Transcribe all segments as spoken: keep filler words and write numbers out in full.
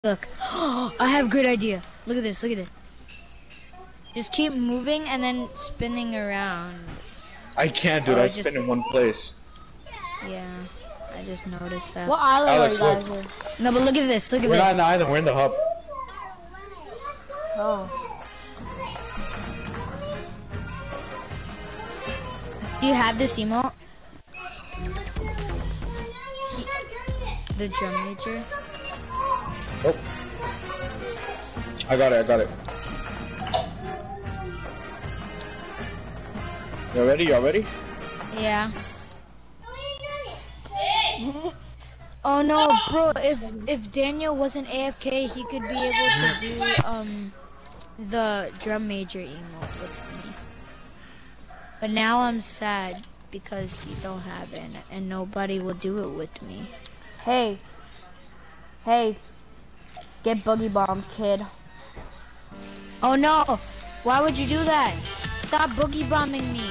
Look, I have a good idea. Look at this, look at this. Just keep moving and then spinning around. I can't, dude. Oh, I just... spin in one place. Yeah, I just noticed that. What island Alex, are you guys look. in? No, but look at this, look at We're this. not in the island, we're in the hub. Oh. Do you have this emote? The drum major? Oh. I got it, I got it. Y'all ready? Y'all ready? Yeah. Oh no, bro, if if Daniel wasn't A F K, he could be able to do um the drum major emote with me. But now I'm sad because you don't have it and nobody will do it with me. Hey. Hey. Get boogie bombed, kid. Oh no! Why would you do that? Stop boogie bombing me.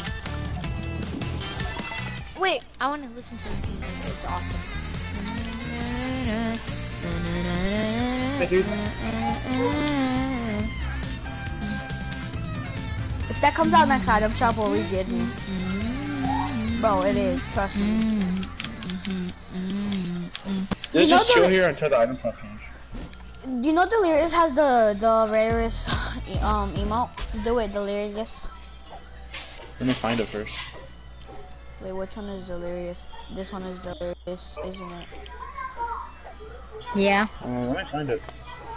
Wait, I want to listen to this music. It's awesome. Hey, dude. If that comes out next item shop, will re-get me. Bro, it is. Trust me. Let's You know just chill the- here until the item shop comes. You know Delirious has the the rarest um emote? Do it, Delirious. Let me find it first. Wait, which one is Delirious? This one is Delirious, isn't it? Yeah. Uh, let me find it.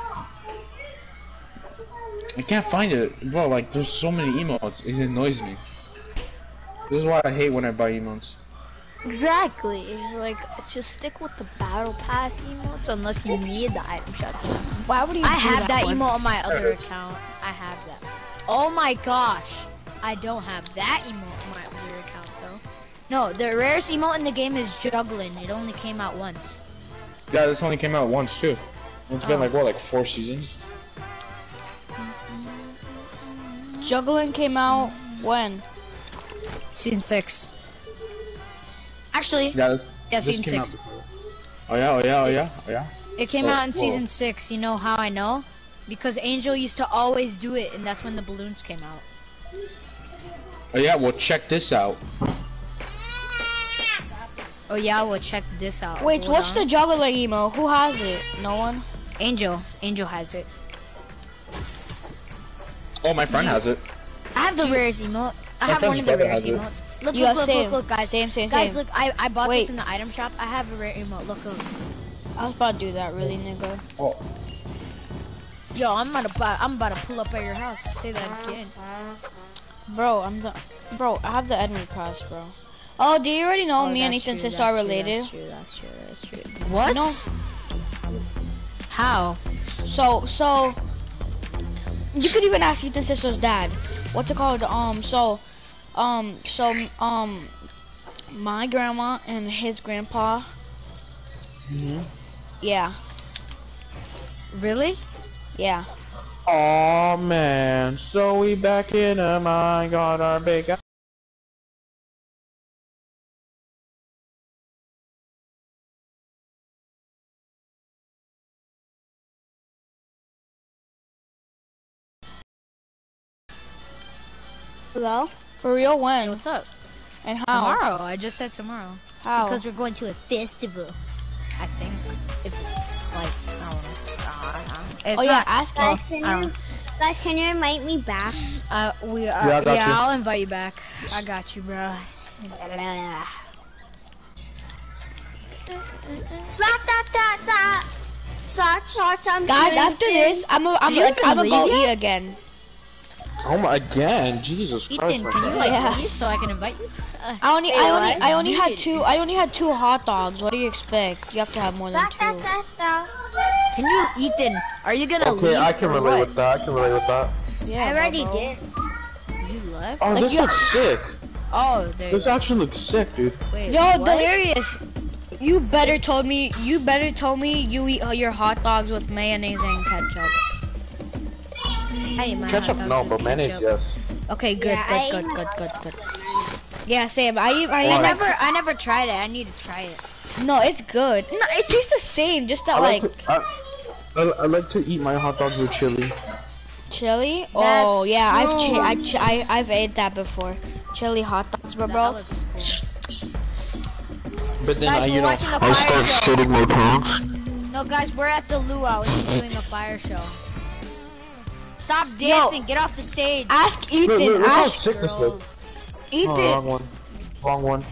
I can't find it, bro. Like, there's so many emotes, it annoys me. This is why I hate when I buy emotes. Exactly. Like, just stick with the battle pass emotes unless you need the item shop. Why would you? I do have that one? emote on my other account. I have that. Oh my gosh. I don't have that emote on my other account though. No, the rarest emote in the game is juggling. It only came out once. Yeah, this only came out once too. It's been Oh. like what, like four seasons? Juggling came out when? Season six. Actually, Yeah, this, yeah, this season came out six. before. Oh yeah, oh yeah, oh yeah, oh yeah. It came Oh, out in whoa. season six. You know how I know? Because Angel used to always do it, and that's when the balloons came out. Oh yeah, well check this out. Oh yeah, we'll check this out. Wait, Hold what's on. the juggling emo? Who has it? No one? Angel. Angel has it. Oh, my friend has it. I have the rarest emote. I My have one friend's of the brother rarest has it. emotes. Look, Yeah, look, look, same. look, look, guys. Same, same, guys, same. look, I, I bought Wait. this in the item shop. I have a rare emote. Look, look. I was about to do that, really, nigga. Oh. Yo, I'm about to, I'm about to pull up at your house. Say that again. Bro, I'm the. Bro, I have the enemy class, bro. Oh, do you already know Oh, me and that's Ethan's true, sister are that's true, related? That's true, that's true, that's true. What? No. How? So, so. You could even ask Ethan's sister's dad. What's it called? Um, so. Um, so, um. My grandma and his grandpa. Mm-hmm. Yeah. Really? Yeah. Oh man, so we back in a mine, got our big. Hello? For real, when? What's up? And how? Tomorrow. I just said tomorrow. How? Because we're going to a festival. I think. If, like, I don't know. Uh, it's Oh yeah, not, ask well, him. Can I don't you, guys, can you invite me back? Uh, we are. Yeah, I got yeah, you. I'll invite you back. I got you, bro. Blah, blah, blah, blah. Short, short, I'm Guys, doing after things. this, I'm a, I'm Do you a, I'm gonna go believe eat it? again. Oh my, again, Jesus Christ. Ethan, my can you God. like Yeah. leave so I can invite you? Uh, I only, hey, I only, what? I only had Dude. two. I only had two hot dogs. What do you expect? You have to have more than Blah, blah, two. blah, blah. Can you, Ethan? Are you gonna leave? Okay, I can or relate what? with that. I can relate with that. Yeah, I already bro. did. You left? Oh, Like this you- looks sick. Oh, there. This actually looks sick, dude. Wait. Yo, what? Delirious. You better told me. You better told me you eat uh, your hot dogs with mayonnaise and ketchup. I ate my Ketchup, hot dogs no, with but mayonnaise, ketchup. yes. Okay, good, Yeah, I good, ate good, good, good, good. Yeah, same. I eat. I I eat. Why? never, I never tried it. I need to try it. No, it's good. No, it tastes the same. Just that I like. like, to, I, I, I like to eat my hot dogs with chili. Chili? That's Oh yeah, I've true. chi I chi I I've ate that before. Chili hot dogs, bro. That bro. looks cool. But then Guys, I, we're you know, watching a I fire start show. shitting my pants. No, guys, we're at the luau and he's doing a fire show. Stop dancing! Get off the stage. Ask Ethan. Look, look, look how ask sick this girl. looks. Ethan. Oh, wrong one. Wrong one.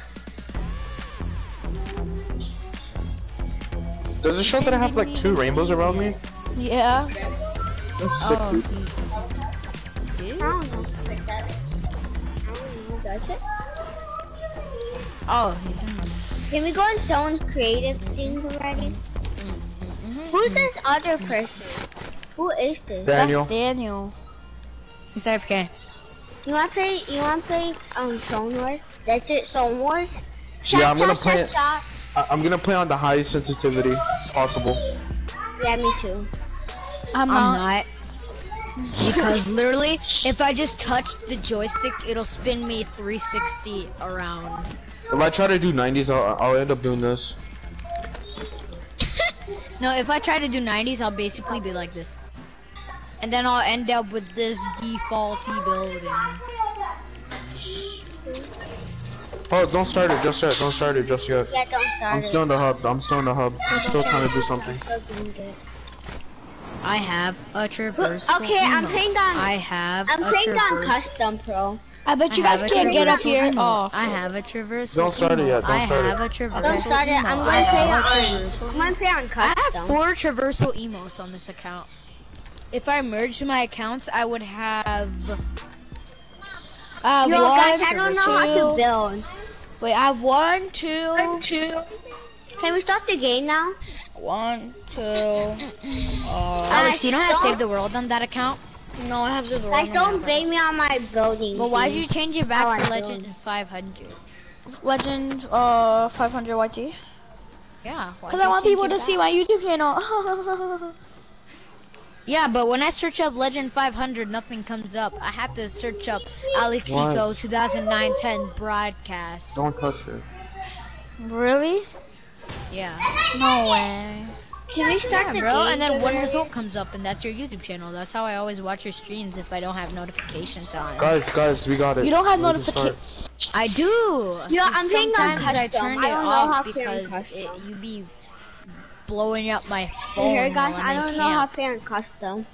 Does it show that I have like two rainbows around me? Yeah. That's sick, Oh, dude. he did? I don't know. Like that. I don't know. Does it? Oh, he's in the... Can we go on someone's creative things already? Who's this other person? Who is this? Daniel. That's Daniel. He's A F K. You wanna play? You wanna play um Zone Wars? That's it. Zone Wars. Shot, Yeah, I'm shot, gonna shot, play it. shot. I I'm gonna play on the highest sensitivity possible. Yeah, me too. I'm, I'm not. not. Because literally, if I just touch the joystick, it'll spin me three sixty around. If I try to do nineties, I'll, I'll end up doing this. No, if I try to do nineties, I'll basically be like this. And then I'll end up with this defaulty building. Oh, don't start it just yet. Don't start it just yet. Yeah, don't start I'm it. still in the hub. I'm still in the hub. I'm still trying to do something. Still doing good. I have a traversal. Okay, I'm emote. playing on- I have I'm a playing on traversal. custom pro. I bet you I guys have a can't get up traversal here. emote. Oh, I have a traversal. Don't start it yet, emote. don't I start it. have a traversal. Don't start it. I'm emote. gonna I play have a on. traversal I'm gonna play on I custom. have four traversal emotes on this account. If I merged my accounts, I would have. I have Yo, one, guys, I don't know how to two- build. Wait, I have one, two, two, Can we start the game now? one, two. Uh, Alex, you don't have don't- Save the World on that account. no, I have zero. Guys, don't bait me on my building. But why did thing. you change it I back wanna to build. Legend five hundred? Legend uh five hundred Y T. Yeah. Cause I want people to see my YouTube channel. Yeah, but when I search up Legend five hundred, nothing comes up. I have to search up Alexito two thousand nine ten broadcast. Don't touch it. Really? Yeah. No way. Can we start Yeah, the bro, game? and then one already? result comes up, and that's your YouTube channel. That's how I always watch your streams if I don't have notifications on. Guys, guys, we got it. You don't have We can start. notifications. I do. Yeah, I'm playing on Sometimes I custom. turned I it don't know how off to play on because it, custom. you be blowing up my phone. Here, guys, while I I'm in don't know how camp. to play on custom.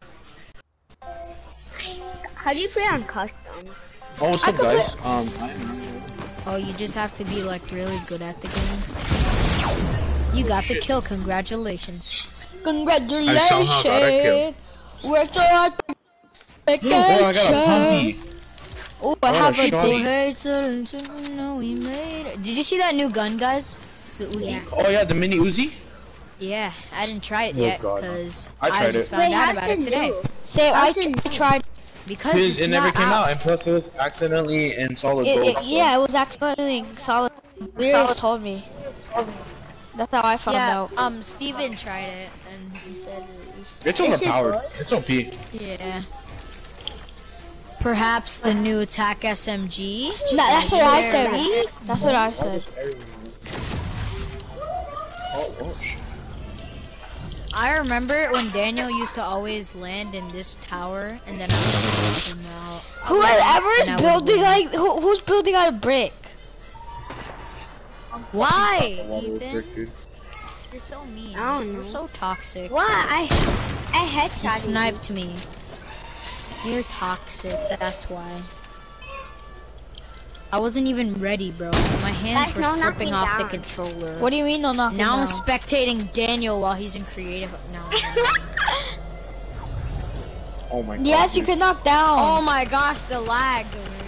How do you play on custom? Oh, what's I up, could guys? Um, Oh, you just have to be like really good at the game. You got the kill. Congratulations. Congratulations. I somehow got a kill. Worked so hard. oh, I got a pumpy. Oh, I I got have a a shotty. thing. Hey, so- so- no, we made it. Did you see that new gun, guys? The Uzi? Yeah. Oh yeah, the mini Uzi. Yeah, I didn't try it Oh, yet God. because I I, tried just it. found Wait, out how's about it it today. new? Say, I How's it- tried. Because Because it's it never not came out. out. and plus it was accidentally in solid It, gold. it, yeah, it was accidentally solid. Solid told me. That's how I found Yeah, out. um, Steven tried it and he said it was. It's Is it overpowered. good? It's O P. Yeah. Perhaps the new attack S M G. That, that's what I said. Very- That's what I said. Oh, oh shit. I remember when Daniel used to always land in this tower, and then I would scope him out. Whoever And I is would building win. like who, who's building out of brick? Why, One was Ethan? brick, dude. You're so mean. I don't You're know. so toxic. What? I I You headshot you. sniped me. You're toxic, that's why. I wasn't even ready, bro. My hands Guys, were no, knock slipping me off down. the controller. What do you mean no knocking Now I'm down? spectating Daniel while he's in creative. No. Oh my god. Yes, you dude. can knock down. Oh my gosh, the lag.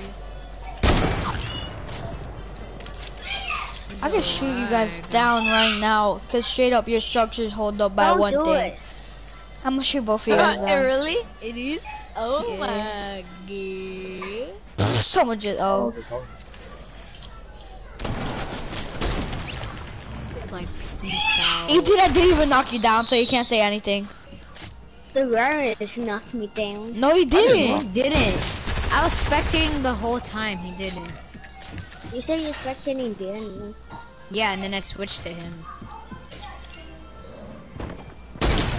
I can shoot you guys down right now, cause straight up your structure's hold up by Don't one do thing. it. I'm gonna shoot both of you guys Uh, down. really? It is? Oh Yeah. my god. Someone just oh. Like, peace out. Ethan, I didn't even knock you down, so you can't say anything. The Rarest knocked me down. No, he He didn't. didn't. I was spectating the whole time. He didn't. You said you're spectating Danny. Yeah, and then I switched to him.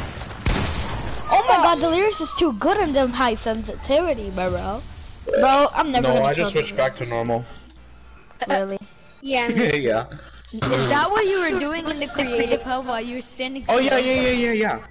god, Delirious is too good in them high sensitivity, bro. Bro, I'm never No, gonna I kill just switched back to normal. Really? Yeah. me- yeah. Is that what you were doing in the creative hub while you were standing Oh still? yeah, yeah, yeah, yeah,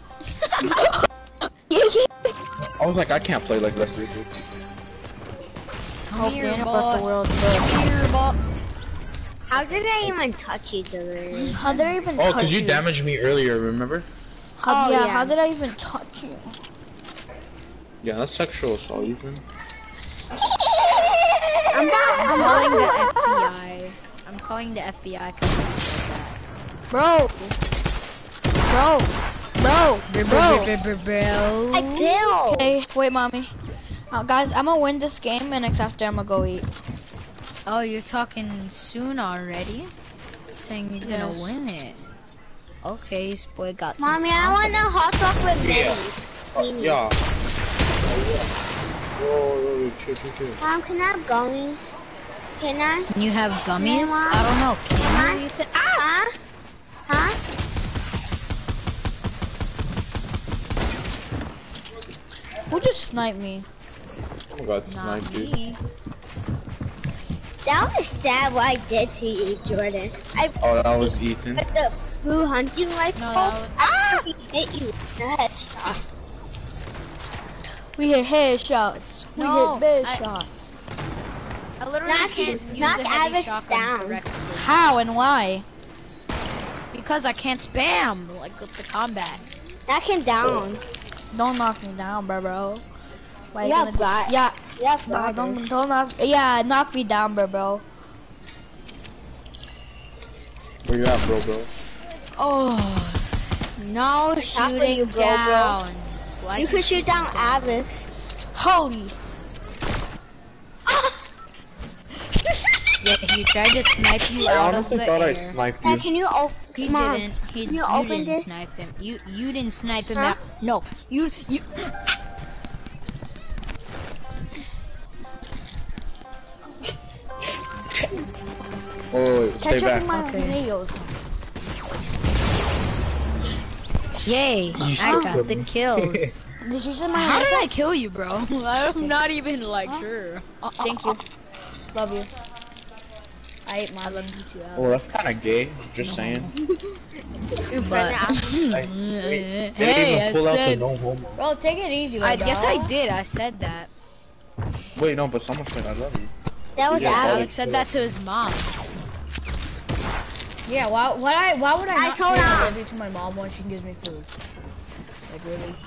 yeah. I was like, I can't play like this. Hope Come here, Daniel brought the boy. world good. Come here, boy. How did I even touch you, Delirious? How did I even Oh, touch cause you you? damaged me earlier, remember? How, Oh, yeah, yeah. how did I even touch you? Yeah, that's sexual assault, Ethan. I'm not. I'm I'm calling the not. F B I. I'm calling the F B I because like that. Bro! Bro! Bro! Bro! Bro. I killed. Okay, wait, mommy. Uh, guys, I'm gonna win this game, and next after I'm gonna go eat. Oh, you're talking soon already? Saying you're gonna Yes. win it. Okay, this boy got some Mommy, I want to hot dog with Yeah. babies. Yeah. Whoa, chill, chill, chill. Mom, can I have gummies? Can I? Can you have gummies? Mom? I don't know. Can Huh? you? Ethan? Huh? Huh? Who just sniped me? Oh my god, Not snipe, dude. me. That was sad what I did to you, Jordan. I Oh, that was Ethan. put the blue hunting rifle. No, that was- Ah! Hit you with a headshot. We hit headshots. We No, hit big I- shots. I literally Knock can't you- use knock the heavy Alex shotgun down. correctly. How and why? Because I can't spam, like with the combat. Knock him down. Don't knock me down, bro, bro. Why you Yeah, gonna do- but- yeah, Yeah, no, brothers. don't, don't knock, yeah, knock me down, bro, bro. Where you at, bro, bro? Oh, no for shooting you, bro, bro. down. Why You could shoot down Alex. Holy. Yeah, he tried to snipe you I out of honestly the thought I air. sniped Hey, you. can you open? He Come on. didn't. He, Can you you open didn't this? snipe him. You you didn't snipe him Huh? out. No, you you. Oh, wait, stay Catch back. up my Okay. nails. Yay! I still got killed the me. kills. Did you see my How nails? did I kill you, bro? I'm not even like sure. Thank you. Love you. I ate I my love you too, Oh, Alex. that's kind of gay. Just saying. But Like, hey, didn't even I pull out the said. no homo. Bro, take it easy, I bro. guess I did. I said that. Wait, no, but someone said I love you. That was Yeah, Alex. Alex said that to his mom. Yeah, why, why, I, why would I I not told say I her. love you to my mom when she gives me food? Like, really?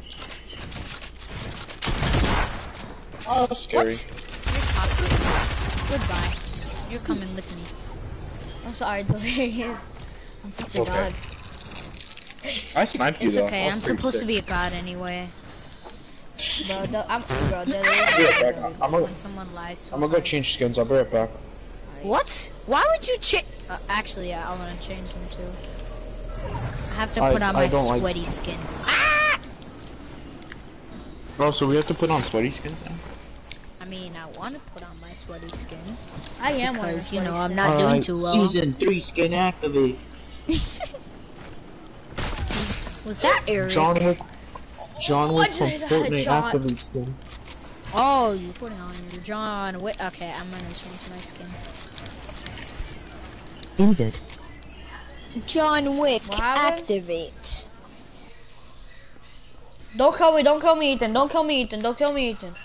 Oh, scary. What? You're toxic. Goodbye. You're coming with me. I'm sorry, Delirious. I'm such a Okay. god. I sniped you It's though. okay. I I'm was pretty supposed to sick. be a god anyway. Bro, the, I'm, bro, Be right back. Delirious. I'm gonna, When someone lies. I'm gonna go change skins. I'll be right back. What? Why would you change? Uh, actually, yeah, I want to change them too. I have to I- put on I my don't like- sweaty skin. Oh, so we have to put on sweaty skins now? I mean, I want to put on my sweaty skin I am wearing because you know sweaty I'm skin. not doing too well. Season three skin activate. Was that Eric? John Wick. John Wick What from is a Fortnite headshot? activate skin. Oh, you're putting on your John Wick. Okay, I'm gonna change my skin. Ended. John Wick, What happened? activate. Don't kill me, don't kill me, Ethan. Don't kill me, Ethan. Don't kill me, Ethan.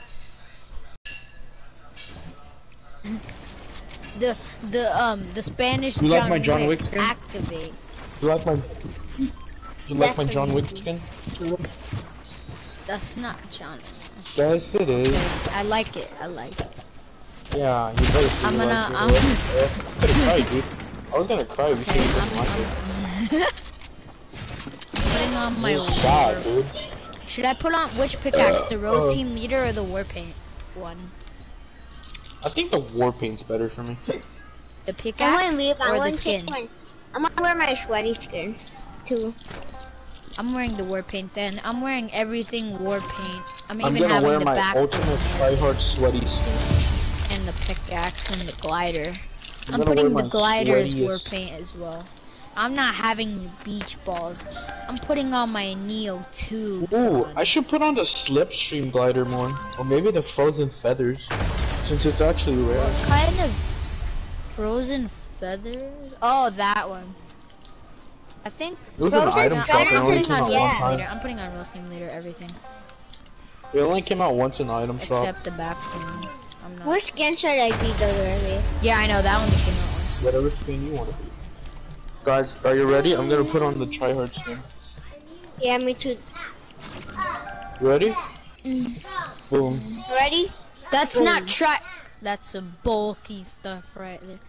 The the um the Spanish You like John, my John Wick, Wick skin? activate. You like my? You like my John Wick skin? That's not John. Yes, it is. I like it. I like it. Yeah, you better. see I'm you gonna. like it. I'm. I'm gonna cry, dude. I was gonna cry if you Okay, said I'm, you didn't like it. I'm putting on my. You're sad, war- dude. Should I put on which pickaxe, the Rose uh. Team Leader or the War Paint one? I think the war paint's better for me. The I'm pickaxe gonna leave. I'm or the gonna skin? take my. I'm gonna wear my sweaty skin, too. I'm wearing the War Paint then. I'm wearing everything War Paint. I'm, I'm even gonna having wear the my back ultimate tryhard sweaty skin. and the pickaxe and the glider. I'm I'm gonna putting wear the my glider as War sweatiest- Paint as well. I'm not having beach balls. I'm putting on my Neo tubes. Ooh, on. I should put on the Slipstream glider more, or maybe the Frozen Feathers, since it's actually rare. What kind of frozen feathers? Oh, that one. I think. It was an Frozen item shop. It I'm only putting came on out Real one Simulator. time. I'm putting on Real Simulator everything It only came out once in the item shop. except the back one. I'm not. What skin should I be the earliest? Yeah, I know that one came out once. Whatever skin you want to be. Guys, are you ready? I'm gonna put on the tryhard skin. Yeah, me too. You ready? Mm. Boom. Ready? That's Boom. not try. That's some bulky stuff right there.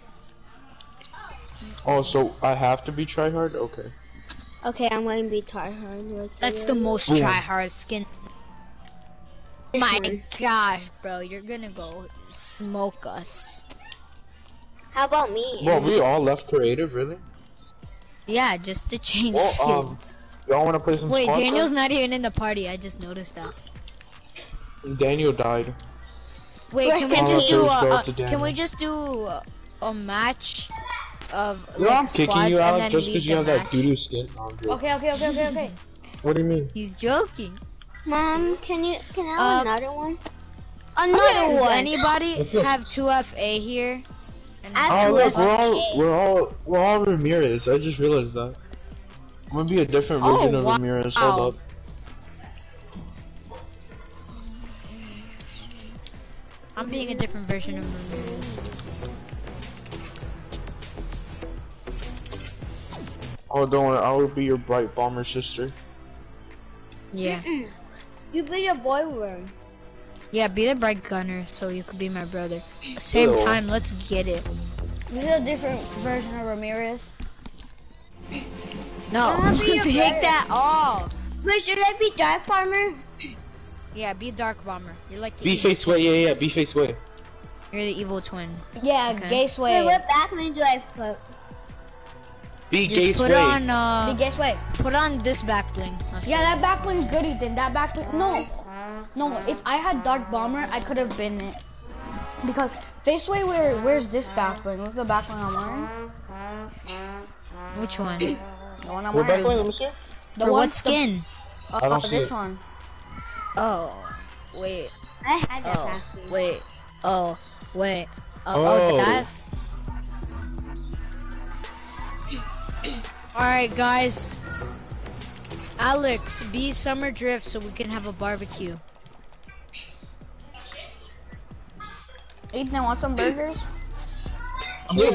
Oh, so I have to be tryhard? Okay. Okay, I'm going to be tryhard. Like That's the most Boom. try hard skin. This My one. gosh, bro, you're gonna go smoke us. How about me? Well, we all left creative, really? Yeah, just to change Well, um, skins. Y'all wanna play some Wait, squad Daniel's cards? not even in the party. I just noticed that. Daniel died. Wait, can we First just team. do Let's go a, to a can Daniel. we just do a, a match of No, like I'm kicking squads you and out then just lead because you the have that match? doo-doo skin. No, I'm joking. Okay, okay, okay, okay, okay. What do you mean? He's joking. Mom, can you can I have Um, another one? Another Does one. anybody Okay. have two F A here? And I have Oh, two look, F we're A. all, we're all, we're all Ramirez. I just realized that. I'm gonna be a different Oh, version of wow. Ramirez. Hold up. I'm being a different version of Ramirez. Oh, don't worry. I will be your bright bomber sister. Yeah. You be a boy worm. Yeah, be the bright gunner so you could be my brother. Same Ew. time, let's get it. This is a different version of Ramirez. No, I wanna be your take brother. that off. Wait, should I be dark farmer? Yeah, be dark bomber. You're like the B evil face way, yeah, yeah. B face way. You're the evil twin. Yeah, Okay. gay Wait, sway. what Batman do I put? B Just gay put way. on uh, The gay sway. put on this back bling. I'll show Yeah, you. that back bling's good, Ethan. That back bling. No, no. If I had dark bomber, I could have been it. Because face way, where where's this back bling? What's the back bling I'm wearing? Which one? The one I'm What back wearing. way? Let me see. The For one- what skin? The, I don't uh, see this it. one. Oh, wait. I had that Oh, Batman. wait. Oh, wait. Oh, Oh. oh that's. Alright, guys. Alex, be Summer Drift so we can have a barbecue. Ethan, want some burgers? I'm gonna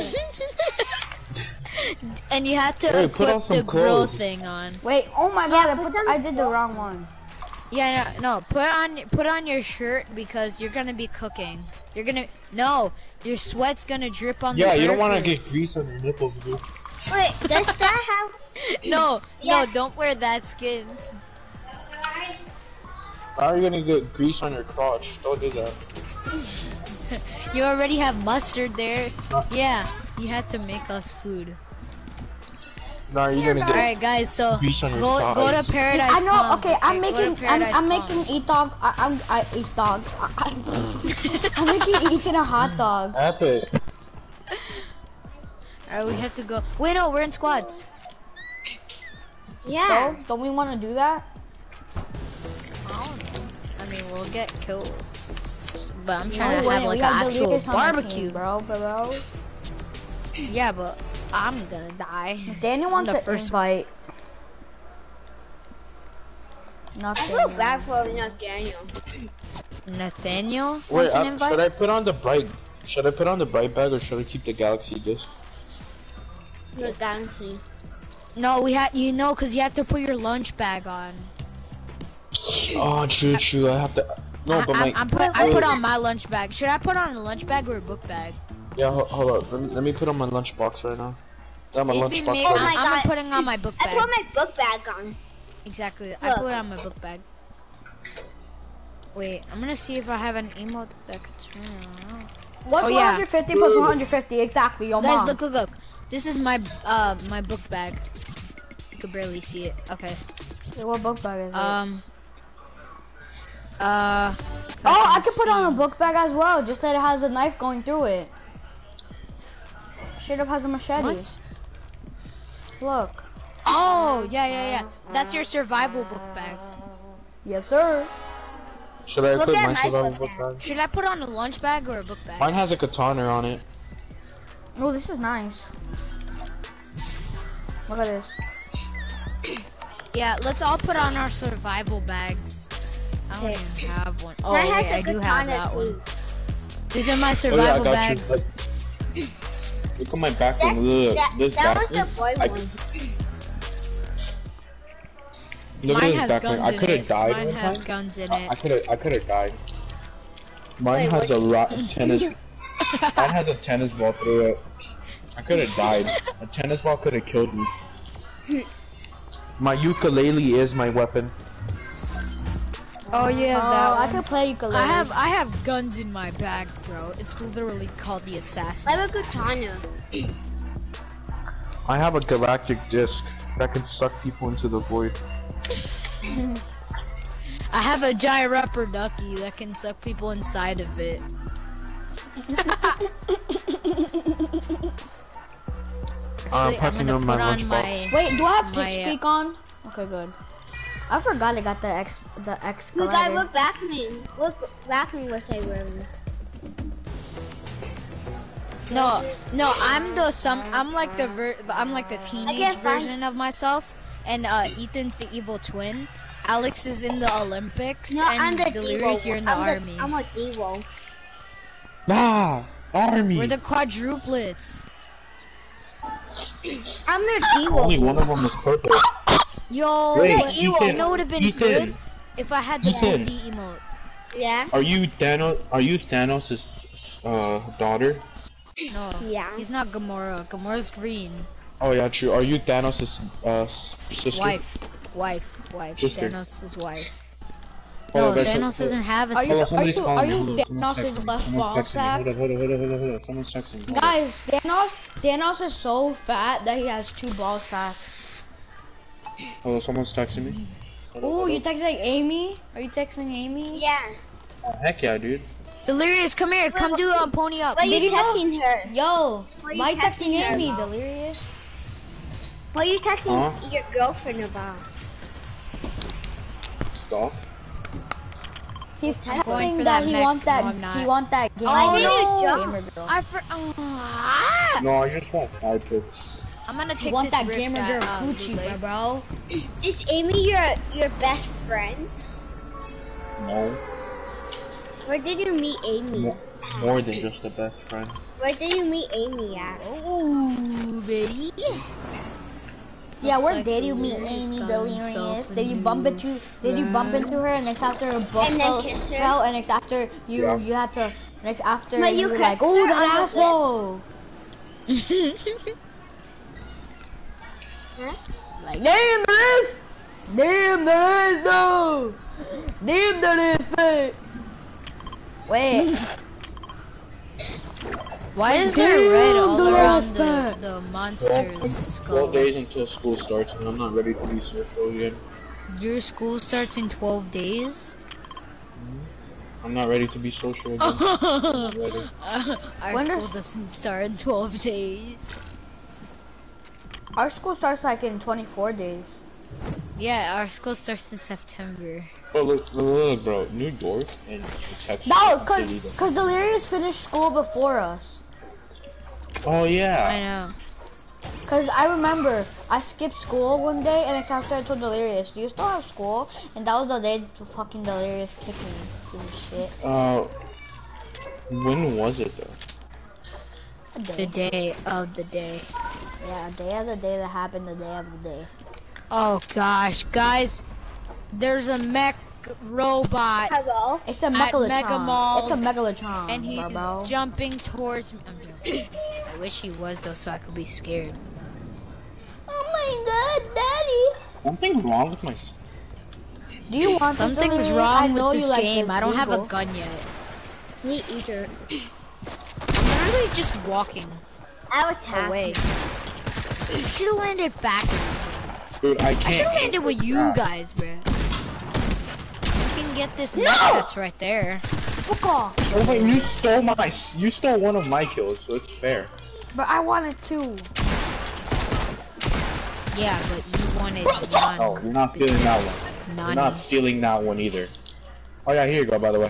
And you have to Hey, put on equip some the grill clothes. thing on. Wait. Oh my God! I, put put, some- I did the wrong one. Yeah, no, no, put on put on your shirt because you're gonna be cooking. You're gonna no, your sweat's gonna drip on Yeah, the you don't want to get burgers. grease on your nipples, dude. Wait, does that No, Yeah. no, don't wear that skin. How are you gonna get grease on your crotch? Don't do that. You already have mustard there. Yeah, you had to make us food. Nah, you're gonna get. Alright guys, so Grease on your go go thighs. to Paradise I know. Palms, Okay, I'm Go to making. I'm, Paradise I'm Palms. making eat dog. I, I'm. I eat dog. I, I, I'm making Ethan a hot dog. Epic. Alright, we have to go. Wait, no, we're in squads. Yeah. So, don't we want to do that? I don't know. I mean, we'll get killed. But I'm No, trying we to have wouldn't. like We an have the actual leaders on our barbecue. team, bro, bro. Yeah, but I'm gonna die. Daniel wants the to first- invite. Not I feel Daniel. bad for not Daniel. Nathaniel Wait, wants an uh, invite? should I put on the bright? Should I put on the bright bag or should I keep the galaxy disc? No, Dynasty. No, we had you know because you have to put your lunch bag on. Oh, true, true. I have to. No, I, but I'm, my. I'm put, I put on my lunch bag. Should I put on a lunch bag or a book bag? Yeah, hold, hold up. Let me, let me put on my lunchbox right now. I have my Maybe lunchbox. me- Oh ready. my I'm, I'm God. putting on my book I bag. put my book bag on. Exactly. I Look. put on my book bag. Wait, I'm gonna see if I have an emote that could turn around. What's Oh, yeah. one hundred fifty plus one hundred fifty? Exactly, your Guys, mom. look, look, look. This is my uh my book bag. You could barely see it. Okay. Yeah, what book bag is it? Um. Uh. if oh, I can could put on a see. book bag as well, just that it has a knife going through it. Straight up has a machete. What? Look. Oh, yeah, yeah, yeah. That's your survival book bag. Yes, sir. Should I Look put at my my survival book book bag. bag? Should I put on a lunch bag or a book bag? Mine has a katana on it. Oh, this is nice. Look at this. Yeah, let's all put on our survival bags. I don't Okay. even have one. Oh, Mine wait, has a I do have katana that too. one. These are my Oh yeah, I survival got bags. you. Like, look at my back That, bling. Look, that, this that back was the bling. boy I- one. Look Mine at this has back bling. guns I in could have it. died Mine one has time. guns in I it. could have. I could have died. Mine Wait, has what- a lot tennis. Mine has a tennis ball through it. I could have died. A tennis ball could have killed me. My ukulele is my weapon. Oh yeah, Oh, that I one. could play ukulele. I have I have guns in my bag, bro. It's literally called the assassin. I have a katana. I have a galactic disc that can suck people into the void. I have a giant rubber ducky that can suck people inside of it. I'm Actually, I'm packing gonna up my put on lunchbox. my. Wait, do I have My, pitch uh, speak on? Okay, good. I forgot I got the X, the X Look, I glider. look back me. Look back me what I wearing. No, no, I'm the some. I'm like the ver. I'm like the teenage can't find- version of myself, and uh, Ethan's the evil twin. Alex is in the Olympics, No, and I'm the Delirious, Devo. you're in the I'm army. The, I'm a Devo. Ah, army. We're the quadruplets. I'm the Only Devo. one of them is purple. Yo, Wait, but you Ethan, know would have been Ethan. good if I had the Ethan. multi emote. Yeah. Are you Thanos? Are you Thanos' uh, daughter? No, Yeah. he's not Gamora. Gamora's green. Oh yeah, true. Are you Thanos' uh, s- sister? Wife, wife, wife. Sister. Thanos' wife. Hold No, on, there's Thanos some- doesn't have a Are you- Hold on, sister. somebody's are you- calling are me. you Hold on, someone's Thanos' texting me. left Someone's ball texting me. sack? Hold on, hold on, hold on, hold on, hold on. Someone's texting me. Hold on. Guys, Thanos, Thanos is so fat that he has two ball sacks. Hold on, someone's texting me. Hold on, Ooh, hold you on. texting Amy? Are you texting Amy? Yeah. Oh, heck yeah, dude. Delirious, come here. Come do um pony up. Why are Did you you know- texting her? Yo, Why you why you texting texting her Amy, about? Delirious? What are you texting Huh? your girlfriend about? Stuff. He's I'm going texting for that, that he mech. want that No, I'm not. he want that gamer, Oh, no. gamer girl. I for oh, ah! No, I just want five picks. I'm gonna He take want this that rift gamer at, girl uh, Gucci, Bootleg. bro. Is Amy your your best friend? No. Where did you meet Amy? More, more than just a best friend. Where did you meet Amy at? Ooh, baby. Yeah, Looks where like did you meet Delirious Amy, got Delirious? himself a Did you new bump into Did you bump friend. into her and next after a book And then fell, kiss her? fell and next after you Yeah. you had to next after But you, you were kissed like, oh her that on the asshole. Huh? Like, damn there is, damn there is no, damn there is fake. Wait, Why is there red Damn, all the around the, last the monster's skull? twelve days until school starts, and I'm not ready to be social again. Your school starts in twelve days? I'm not ready to be social again. I'm not ready. Our Wonder- school doesn't start in twelve days. our school starts like in twenty-four days. Yeah, our school starts in September. Oh look, look, look, bro, New York and Texas. No, cause cause Delirious finished school before us. Oh I yeah. know. Cause I remember I skipped school one day and it's after I told Delirious, do you still have school? And that was the day the fucking Delirious kicked me. Give me shit. Uh, when was it though? A The day. day of the day. Yeah, a day of the day that happened the day of the day. Oh gosh, guys, there's a mech robot Hello? It's a At megalotron. Mega Mall, It's a megalotron. and he's bro. jumping towards me. I'm joking. I wish he was though, so I could be scared. Oh my god, daddy. Something wrong with my. s- Do you want this, Something's Delirious? I wrong know with you this like game. this I don't have a Eagle. gun yet. Me either. I'm literally just walking I was happy. away. You should have landed back. Dude, I I should can't. have landed with you guys, bro. You can get this mech that's right there. Fuck off. Oh wait, you stole my. s- You stole one of my kills, so it's fair. But I wanted to. Yeah, but you wanted non. Oh, you're not stealing that one. Nani. You're not stealing that one either. Oh yeah, here you go. By the way.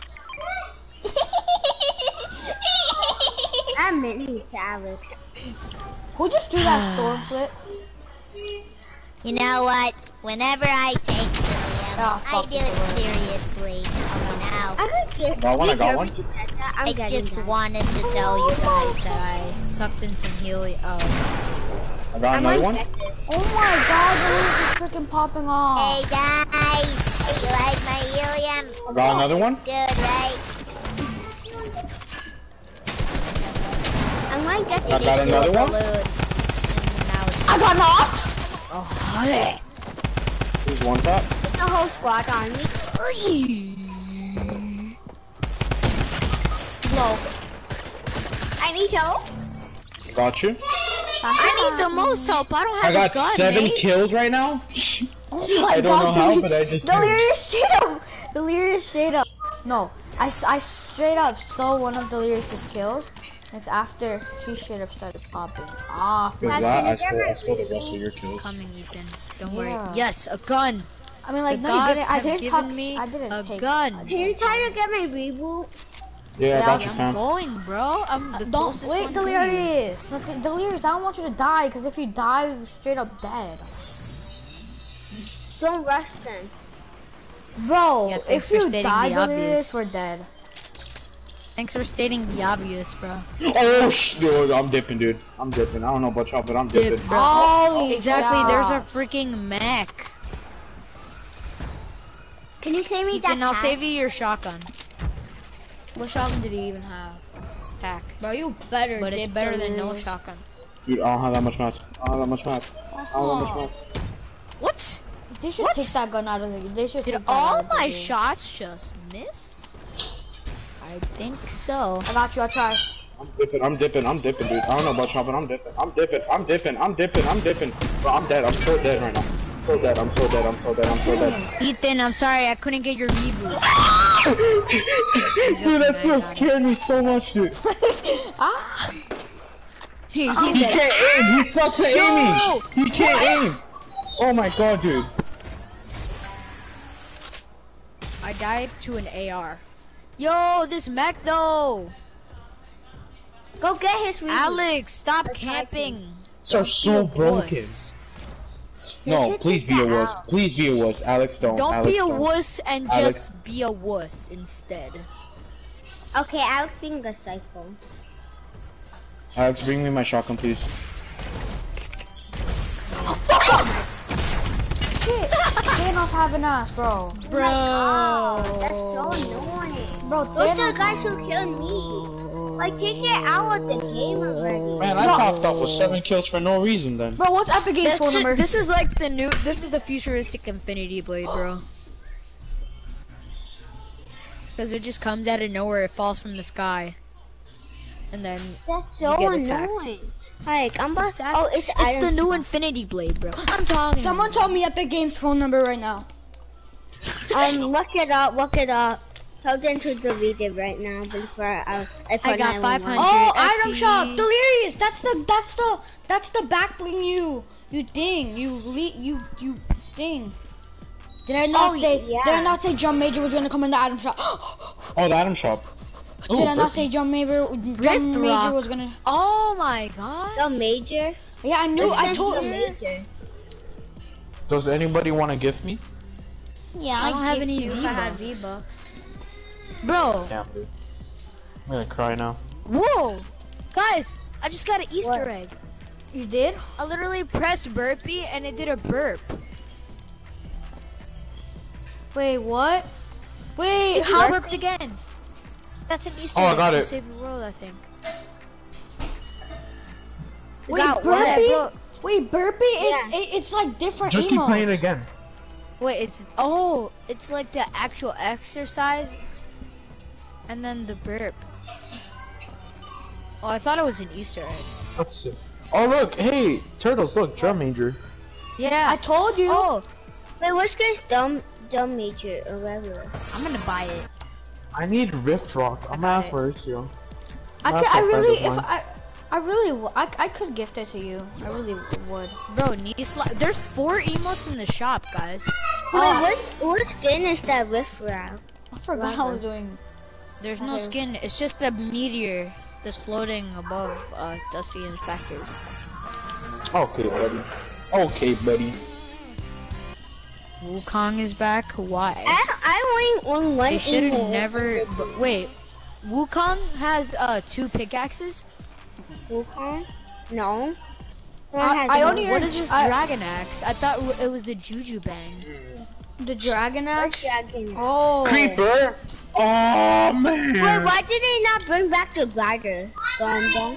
I'm mini to Alex. Who just threw that storm flip? You know what? Whenever I take William, Oh, I fuck do it, it seriously. You know, I could get. Got one, I got you one. get me to pet that, I'm I getting just that. wanted to tell you guys that I sucked in some helium. Oh, I got I another might one. get this. Oh my god, the roof is freaking popping hey off. guys, you like my helium? I got another one. Good, right? I might get I this. got another one. Balloon. And now it's I got knocked! Oh, yeah. There's one top. It's a whole squad on me. Low. I need help. Got you. I need the most help. I don't have I got a gun, seven mate. kills right now. Oh my I don't know god, how, Deli- but I just did. Delirious straight up! Delirious straight up. No, I, s- I straight up stole one of Delirious's kills. Next after he should have started popping off. Because that, I stole, I stole the rest of your kills. Coming, Ethan. Don't Yeah. worry. Yes, a gun. I mean, like, The no, you gods didn't. I have didn't given talk. me I didn't a take. gun. I Can you didn't- try to get my reboot? Yeah, Yeah, I got you, I'm fam. going, bro. I'm the Don't closest wait, one to you. Delirious. Look, Delirious, I don't want you to die, because if you die, you're straight up dead. Don't rush then. Bro, Yeah, thanks if for you stating die, the Delirious, obvious. we're dead. Thanks for stating the obvious, bro. Oh sh! Dude, I'm dipping, dude. I'm dipping. I don't know about y'all, but I'm Dip, dipping. bro. Holy Exactly. shit. There's a freaking mech. Can you save me Ethan, that I'll pack? save you your shotgun. What shotgun did he even have? Pack. Bro, you better But it's dip better than no Delirious. shotgun. Dude, I don't have that much mats. I don't have that much mats. I don't have that much mats. What? They should What? take that gun out of the. They should Did take that out all of the my game. shots just miss? I think so. I got you. I tried. I'm dipping, I'm dipping, I'm dipping, dude. I don't know about y'all, but I'm dipping. I'm dipping, I'm dipping, I'm dipping, I'm dipping. Bro, I'm dead. I'm so dead right now. So dead, I'm so dead, I'm so dead, I'm so dead. Ethan, I'm sorry, I couldn't get your reboot. Dude, that so scared me so much, dude. Ah. He, he He said, can't aim, he sucks at Yo! aiming. He can't aim. What? Oh my god, dude. I died to an A R. Yo, this mech though. Go get his reboot. Alex, stop That's camping. These are so Be a broken. wuss. No, should please take be a that wuss. out. Please be a wuss. Alex, don't. Don't Alex, be a don't. wuss and Alex. just be a wuss instead. Okay, Alex being a psycho. Alex, bring me my shotgun, please. Shit. Thanos have an ass, bro. Bro. Oh, that's so annoying. Bro, Those are the Thanos. guys who killed me. Like, take it out of the game already. Man, I popped off with seven kills for no reason then. Bro, what's Epic Games phone This, number? this is like the new, this is the futuristic Infinity Blade, bro. Because it just comes out of nowhere, it falls from the sky. And then, That's so You get attacked. annoying. Like, I'm about. Exactly. Oh, it's it's item. the new Infinity Blade, bro. I'm talking. Someone tell me Epic Games phone number right now. Um, look it up. Look it up. Tell them to delete it right now before I. I, I got five hundred. Oh, F item P. shop, Delirious. That's the that's the that's the back bling you you thing you le you you thing. Did I not Oh, say? yeah. Did I not say Jump Major was gonna come in the item shop? Oh, the item shop. Did Ooh, I not Rift- say Jump Major? Jump Rift Major Rock. was gonna. Oh my god. The major. Yeah, I knew. I This told. is the major. Does anybody want to gift me? Yeah, I don't have any you if I had V-Bucks. V-Bucks. Bro. Damn, dude. I'm gonna cry now. Whoa. Guys, I just got an Easter What? egg. You did? I literally pressed burpee and it did a burp. Wait, what? Wait, It just how? burped again. That's an Easter Oh, I egg got to it. Save the World, I think. Wait, got what, burpee? bro? Wait, burpee? It, Yeah. it, it's like different Just keep emotes. playing it again. Wait, it's oh, it's like the actual exercise, and then the burp. Oh, I thought it was an Easter egg. Let's see. Oh look, hey, turtles, look, drum major. Yeah. I told you. Oh, Wait, what's this dumb dumb major or whatever? I'm gonna buy it. I need Rift Rock. I'm got gonna ask it. Mauricio. I, That's can, I a friend really, of if mine. I, I really, w I, I could gift it to you. I really would. Bro, knee slap. There's four emotes in the shop, guys. Wait, Oh. what, what skin is that riff route? I forgot I was doing. There's no Okay. skin. It's just a meteor that's floating above uh, Dusty Inspectors. Okay, buddy. Okay, buddy. Wukong is back. Why? I, I only won one They should have emote. never. But wait, Wukong has uh two pickaxes. Wukong? No. One I- has I one. only What is this I- dragon axe? I thought it was the Juju Bang. The dragon First axe? dragon. Oh. Creeper. Oh man. Wait, why did they not bring back the glider? Dun, dun.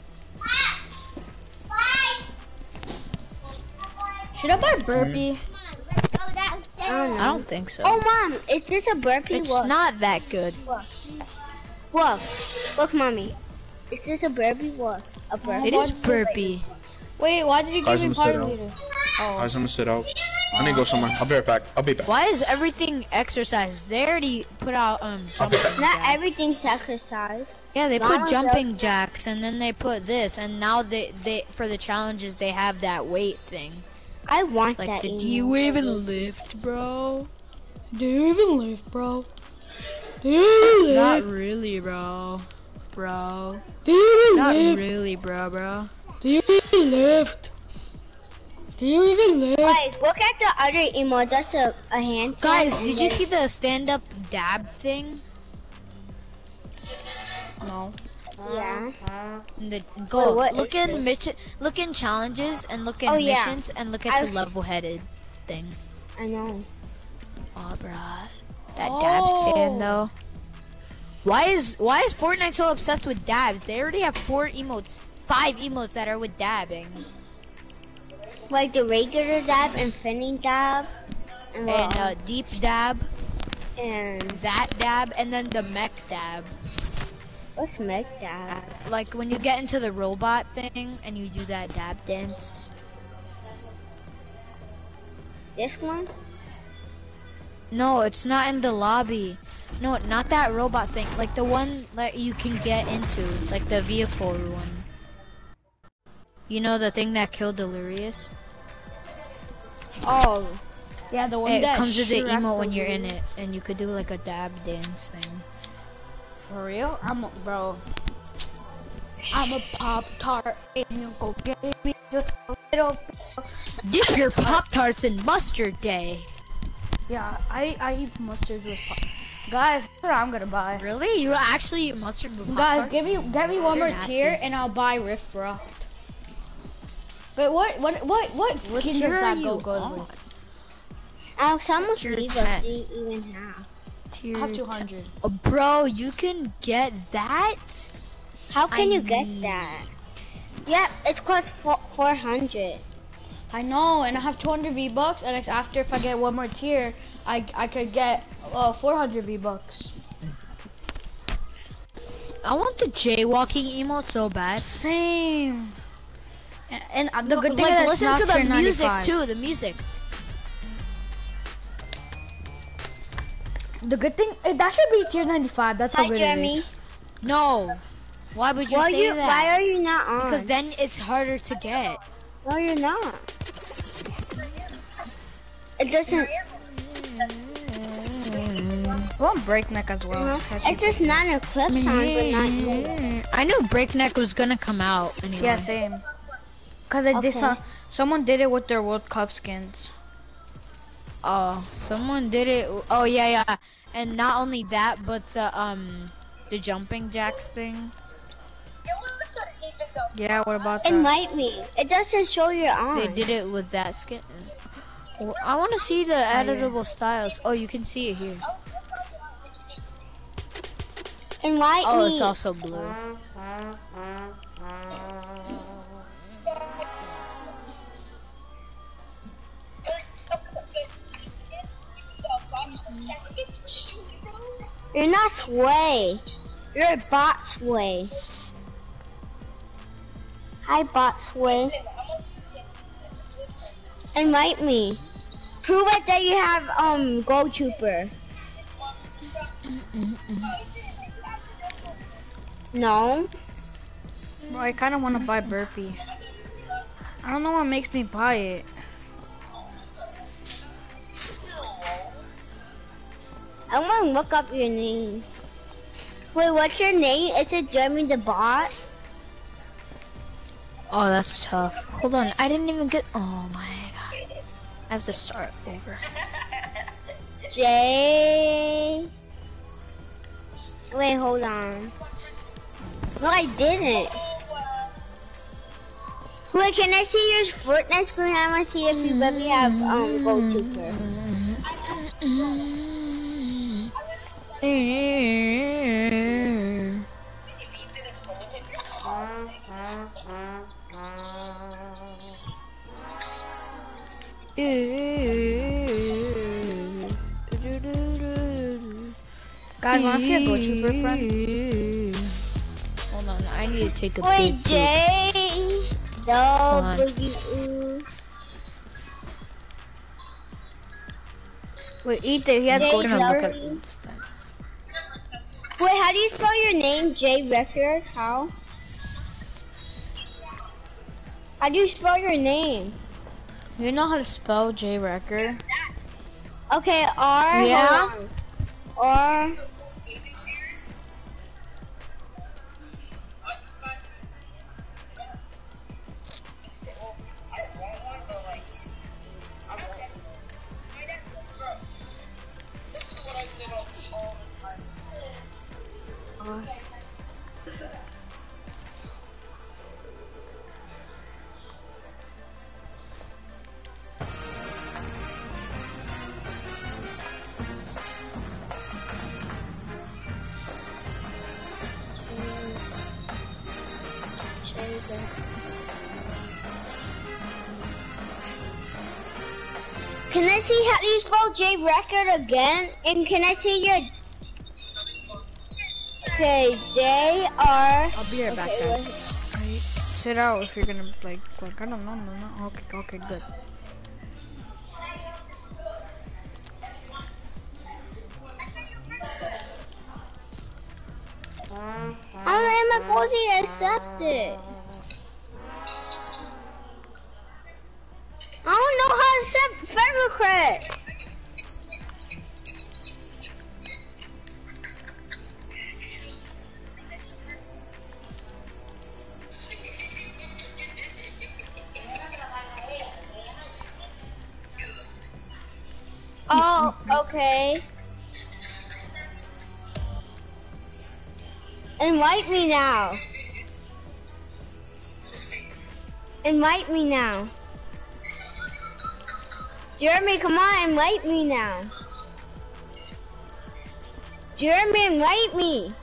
Should I buy burpee? I don't know. I don't think so. Oh, mom, is this a burpee? it's Look. not that good. Look, look, mommy. Is this a burpee? What? A burpee? It is burpee. Wait, why did you Guys, give me I'm party sit out. leader? I was gonna sit out. I need to go somewhere. I'll be right back. I'll be back. Why is everything exercise? They already put out um I'll be jumping back. Not jacks. everything's exercise. Yeah, they Mine put was jumping jacks and then they put this, and now they they for the challenges they have that weight thing. I want Like, that. the, emote. do you even lift, bro? Do you even live, bro? Do you Not really, bro. Bro. Do you Not really, bro, bro. Do you even lift? Do you even live? Guys, look at the other emote. That's a, a hand. Guys, tap and did you then- see the stand-up dab thing? No. Yeah. In the, go what look is in mission, look in challenges, and look in Oh, yeah. missions, and look at I- the level-headed thing. I know. Oh, bruh. That dab stand, though. Why is why is Fortnite so obsessed with dabs? They already have four emotes, five emotes that are with dabbing, Like the regular dab, infinity dab, and, and what uh, else? deep dab, and that dab, and then the mech dab. what's mech dab? Like when you get into the robot thing and you do that dab dance. This one? No, it's not in the lobby. No, not that robot thing. Like the one that you can get into, like the vehicle one. You know the thing that killed Delirious? Oh. Yeah, the one It that comes with the Shrek emote when you're in deleted. it, and you could do like a dab dance thing. For real? I'm a, bro. I'm a Pop Tart and you go get me just a little. Dip your Pop Tarts in mustard day. Yeah, I I eat mustard with pop. Guys, that's what I'm gonna buy. Really? You actually eat mustard with Pop Guys, Tarts? give me get me one You're more nasty. tier and I'll buy Rift Raft. But what what what what What skin tier does are that you go good on? with? Oh, someone Tier leave ten. us. We even have. Tier I have ten. two hundred. Oh, bro, you can get that? How can I you get need- that? Yeah, it's cost four four hundred. I know, and I have two hundred V bucks, and it's after if I get one more tier, I I could get uh, four hundred V bucks. I want the jaywalking emote so bad. Same. And, and uh, the Look, good thing like, is it's listen not to the tier music ninety-five. too. The music. The good thing eh, that should be tier ninety-five. That's how Hi, good it Jeremy. is. No. Why would you Why say you? that? Why are you not on? Because then it's harder to get. No, you're not. It doesn't. I want breakneck as well. It's just not a clip sound, but not you. I knew Breakneck was gonna come out anyway. Yeah, same. Cause I did Okay. some, someone did it with their World Cup skins. Oh, someone did it. Oh yeah, yeah. And not only that, but the um, the jumping jacks thing. Yeah, what about that? Invite me. It doesn't show you're on. They did it with that skin. Oh, I want to see the editable styles. Oh, you can see it here. Invite Oh, me. it's also blue. You're not Sway. You're Bot Sway. Hi, Bot Sway. Invite me. Prove it that you have um Gold Trooper. No. Bro, I kind of want to buy Burpee. I don't know what makes me buy it. I want to look up your name. Wait, what's your name? Is it Jeremy the Bot? Oh, that's tough. Hold on, I didn't even get. Oh my god, I have to start over. J. Wait, hold on. No, I didn't. Wait, can I see your Fortnite screen? I want to see if you maybe have um GoTuber. Guys, wanna see a GoTuber friend? Hold on, I need to take a Wait, big J. W. Wait, Ethan, he has Jay, I'm gonna look at Jeffrey. the stats. Wait, how do you spell your name? J Record? How? How do you spell your name? You know how to spell J Record? Okay, R. Yeah? hold on. R. Can I see how you spell J Record again? And can I see your? Okay, J R. I'll be right back, Okay, guys. wait. Alright, sit out if you're gonna like, like I don't know, no, no. Okay, okay, good. How am I supposed to accept it? I don't know how to accept friend requests. Oh, okay. Invite me now. Invite me now. Jeremy, come on, invite me now. Jeremy, invite me.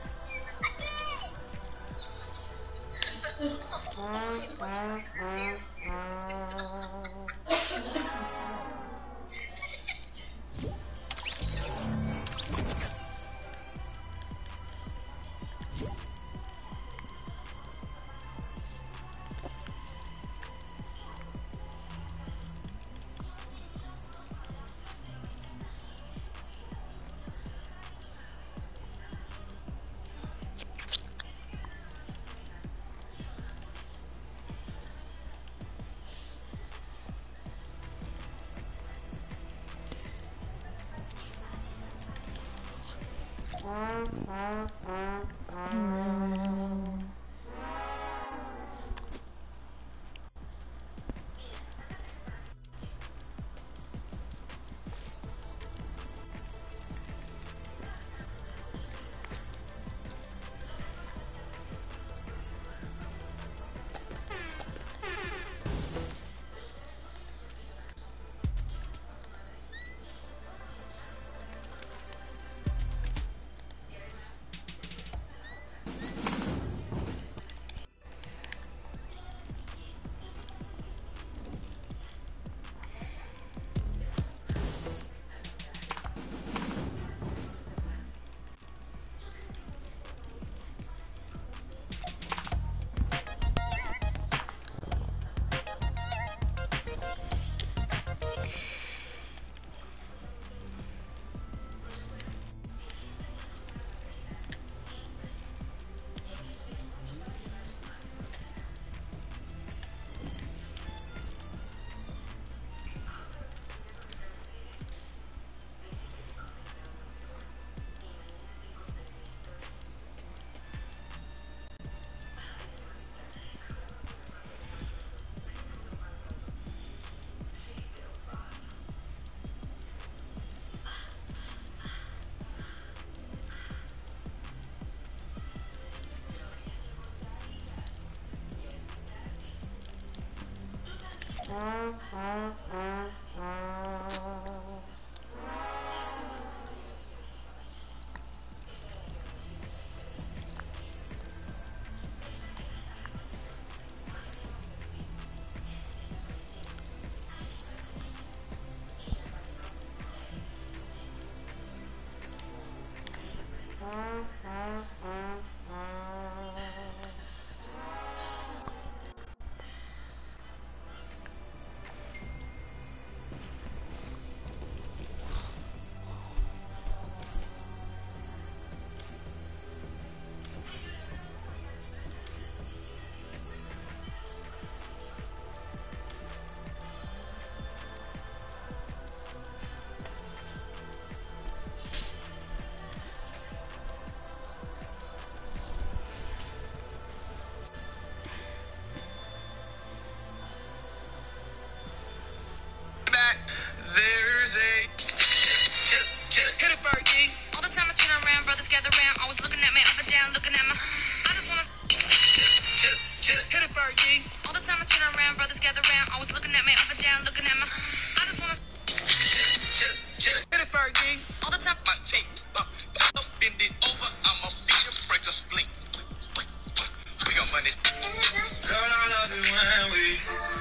There's a hit a Fergie. All the time I turn around, brothers gather around, always looking at me up and down, looking at my. I just wanna hit a Fergie. All the time I turn around, brothers gather around, always looking at me up and down, looking at my. I just wanna hit a Fergie. All the time my tape up, up, bend it over, I'ma beat a break a split. We got money. Girl, I love it when we.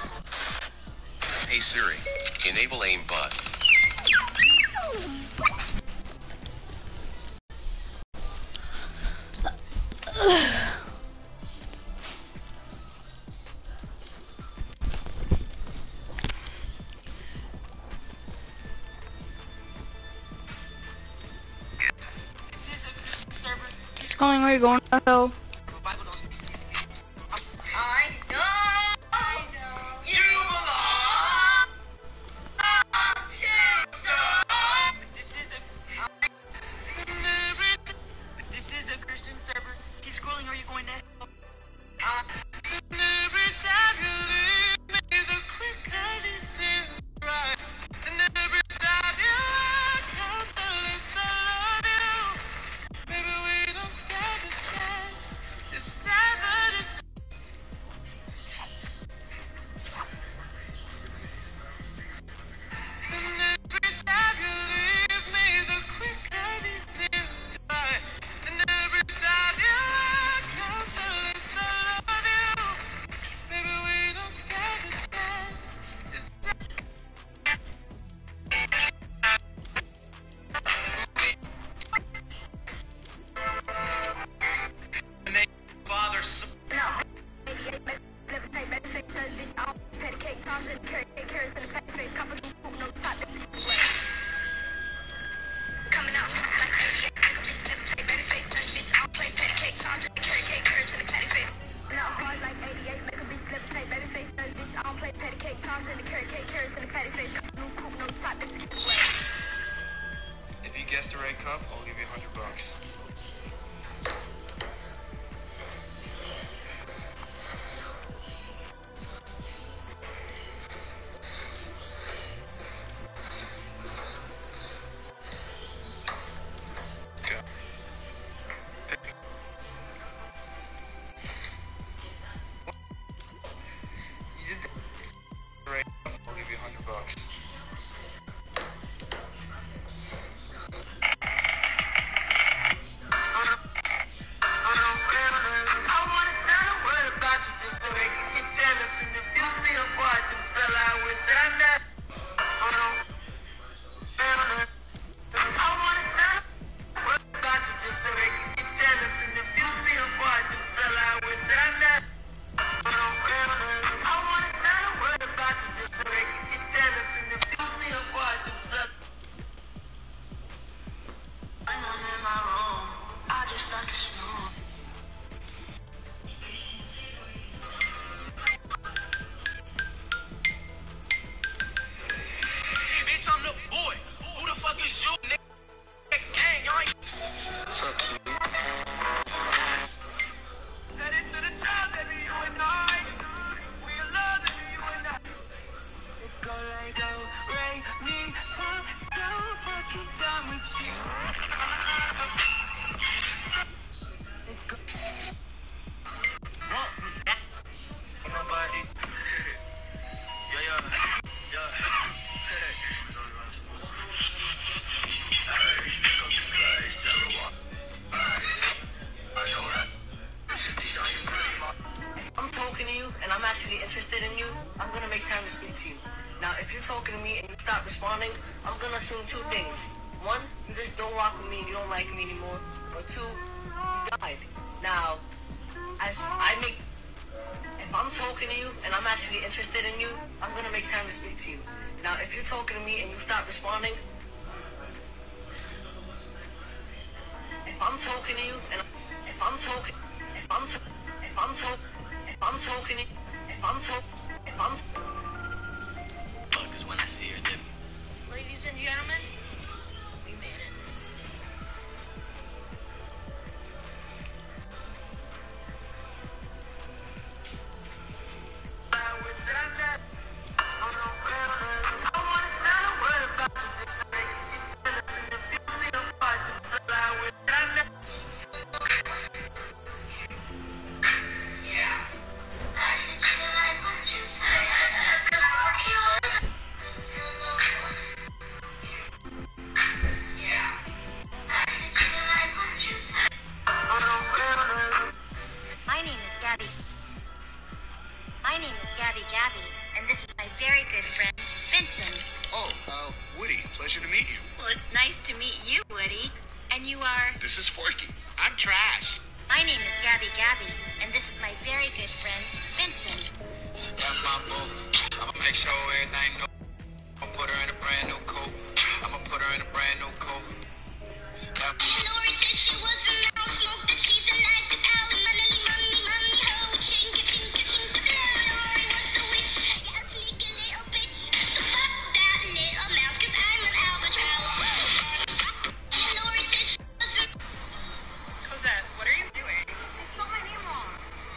Hey Siri, enable aimbot. It's going where you're going. So. If you guess the right cup, I'll give you a hundred bucks. I'll give you a hundred bucks. Yeah, yeah. responding, I'm gonna assume two things. One, you just don't rock with me and you don't like me anymore. Or two, you died. Now, as I make, if I'm talking to you and I'm actually interested in you, I'm gonna make time to speak to you. Now, if you're talking to me and you stop responding, if I'm talking to you and if I'm talking, if I'm talking, if I'm talking, if I'm talking, if I'm talking, if I'm Fuck is when I see her, then. Ladies and gentlemen, we made it. My name is Gabby. My name is Gabby Gabby, and this is my very good friend, Vincent. Oh, uh, Woody, pleasure to meet you. Well, it's nice to meet you, Woody. And you are? This is Forky. I'm Trash. My name is Gabby Gabby, and this is my very good friend, Vincent. Got my book. I'ma make sure everything know. I'ma put her in a brand new coat. I'ma put her in a brand new coat. Got Lori said she was a mouse, smoked the cheese and liked the owl. Money, money, money, ho, chinka, chinka, chinka. Lori was the witch, yeah, sneaky little bitch. So fuck that little mouse, cause I'm an albatross. Yeah, Lori said she was a... Cosette, what are you doing? You spelled my name wrong.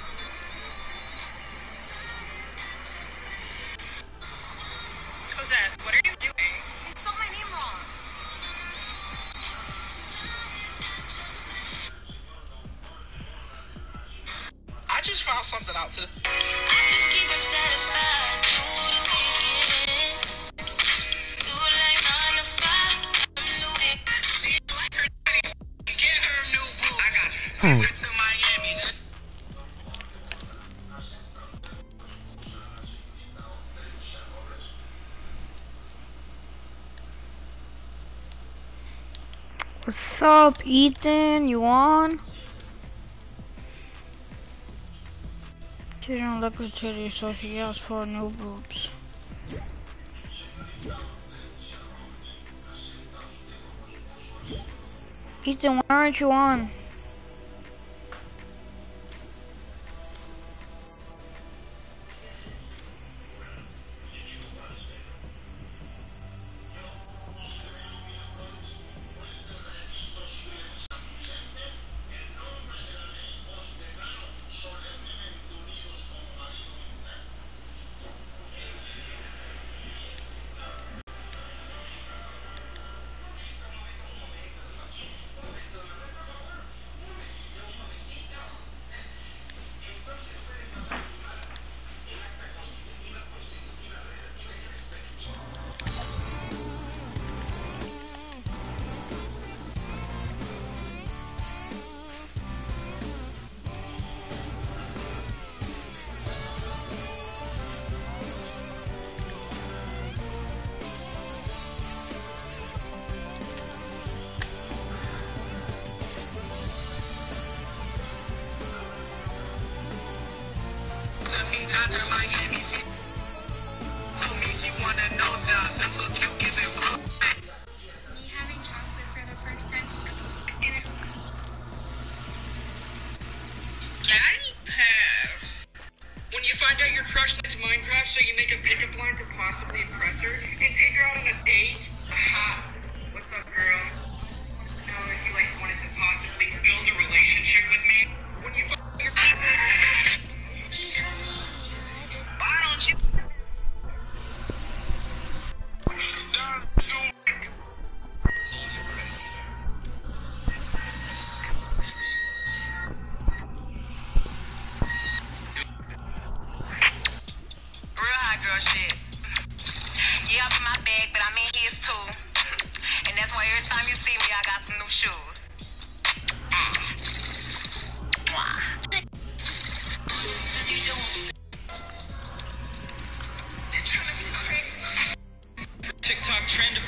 Cosette, what are you doing? You spelled my name wrong. I just found something out today. I just keep him satisfied. Do the weekend. Do it like nine to five. Do it. Get her new boo. I got you. We went to Miami. What's up, Ethan? You on? She didn't look at titties, so she asked for new boobs. Ethan, why aren't you on? When you find out your crush likes Minecraft, so you make a pickup line to possibly impress her and take her out on a date? Aha! What's up, girl? Now if you like wanted to possibly build a relationship with me, when you find your why don't you? Girl shit. Yeah, up in my bag, but I'm in his too. And that's why every time you see me, I got some new shoes. TikTok trend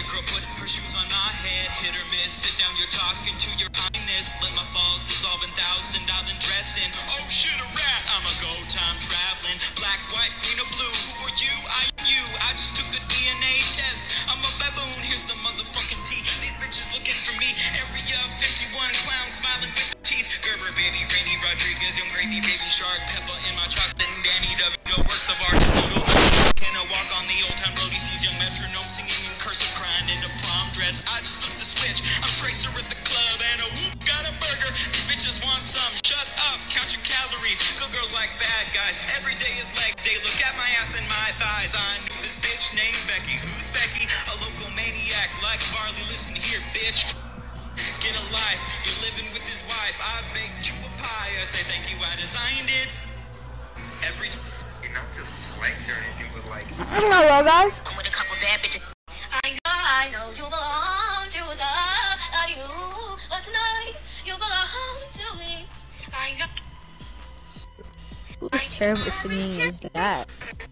Girl, put her shoes on my head, hit or miss. Sit down, you're talking to your highness. Let my balls dissolve in thousand island dressing. Oh shit, a rat, I'm a go time traveling. Black, white, green, or blue. Who are you? I am you. I just took the D N A test. I'm a baboon. Here's the motherfucking T. These bitches looking for me. Area fifty-one, clown smiling with the teeth. Gerber, baby, Rainy Rodriguez, young gravy, baby shark, pepper in my chocolate, and Danny DeVito, works of art. Can I walk on the old time road? He sees young metronome singing in cursive, crying in a prom dress. I just flipped the switch. I'm Tracer at the club, and a whoop got a burger. These bitches want some. Shut up, count your calories. Good girls like bad guys. Every day is leg day. Look at my ass and my thighs. I knew this bitch named Becky. Who's Becky? A local maniac like Barley. Listen here, bitch. Get a life. You're living with his wife. I baked you a pie. I say thank you. I designed it. Every time. Not to flex or anything, but like. Hello, guys. I'm with a couple bad bitches. I know, I know you belong to us, not you, but tonight you belong to me. I know. Whose terrible singing is that?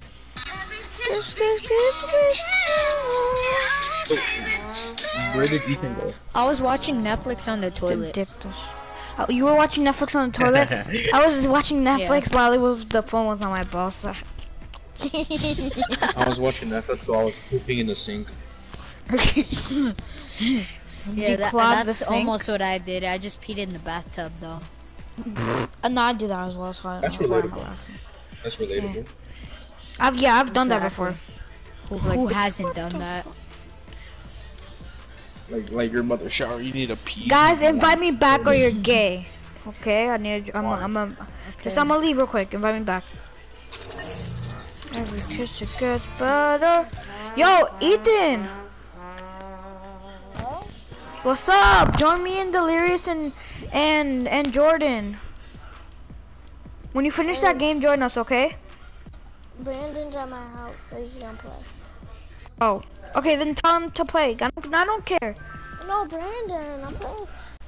Where did Ethan go? I was watching Netflix on the toilet. Oh, you were watching Netflix on the toilet? I was watching Netflix yeah. while it was, the phone was on my balls. I was watching Netflix while I was pooping in the sink. Yeah, that, that's almost what I did. I just peed in the bathtub, though. And I did that as well, so I That's relatable. That's relatable. Yeah, I've, yeah, I've done exactly. that before. Who, like, who hasn't done that? Like, like your mother shower, you need a pee. Guys, invite me back or you're gay. Okay, I need. I'm. A, I'm. A, okay. Just I'm gonna leave real quick. Invite me back. Every kiss it gets better. Yo, Ethan. What's up? Join me in Delirious and and and Jordan. When you finish that game, join us, okay? Brandon's at my house, so he's gonna play. Oh, okay, then tell him to play. I don't, I don't care. No, Brandon, I'm playing.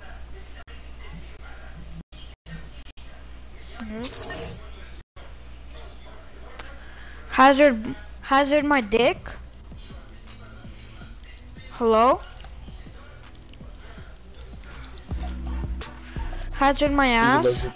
Mm-hmm. Hazard, hazard my dick. Hello? Hazard my ass.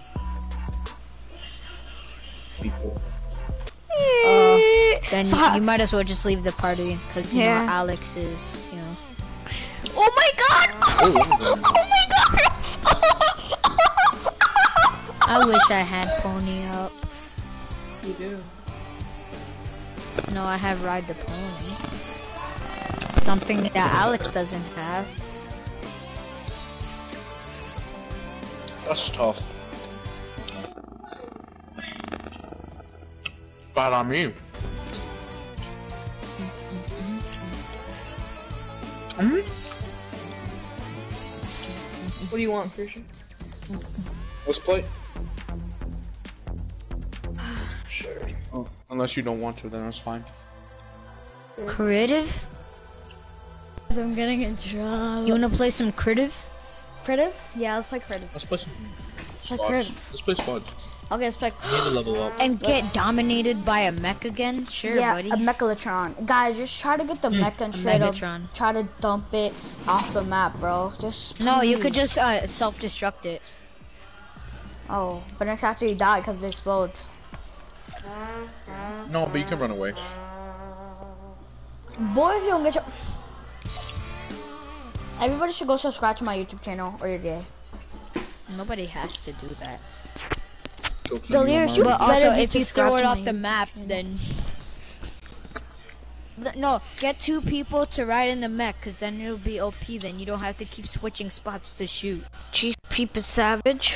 Uh, then so you might as well just leave the party, because you yeah. know Alex is, you know. Oh my god! Oh, oh my god! I wish I had Pony up. You do. No, I have Ride the Pony. Something that Alex doesn't have. That's tough. Bad on me. Mm-hmm. What do you want, Christian? Let's play. Sure. Oh, unless you don't want to, then that's fine. Creative? I'm getting in trouble. You wanna play some creative? Creative? Yeah, let's play creative. Let's play some. Let's play creative. Let's play squads. Okay, let's play. We need to level up. And get dominated by a mech again? Sure, yeah, buddy. a Mechalatron. Guys, just try to get the mm. mech and straight up Megatron. try to dump it off the map, bro. Just No, please. you could just uh, self-destruct it. Oh, but next after you die because it explodes. No, but you can run away. Boys, you don't get your... Everybody should go subscribe to my YouTube channel or you're gay. Nobody has to do that. Delirious, you but also, if you subscribe throw it to off my the map, channel. then... No, get two people to ride in the mech, because then it'll be O P, then you don't have to keep switching spots to shoot. Chief Peep is savage.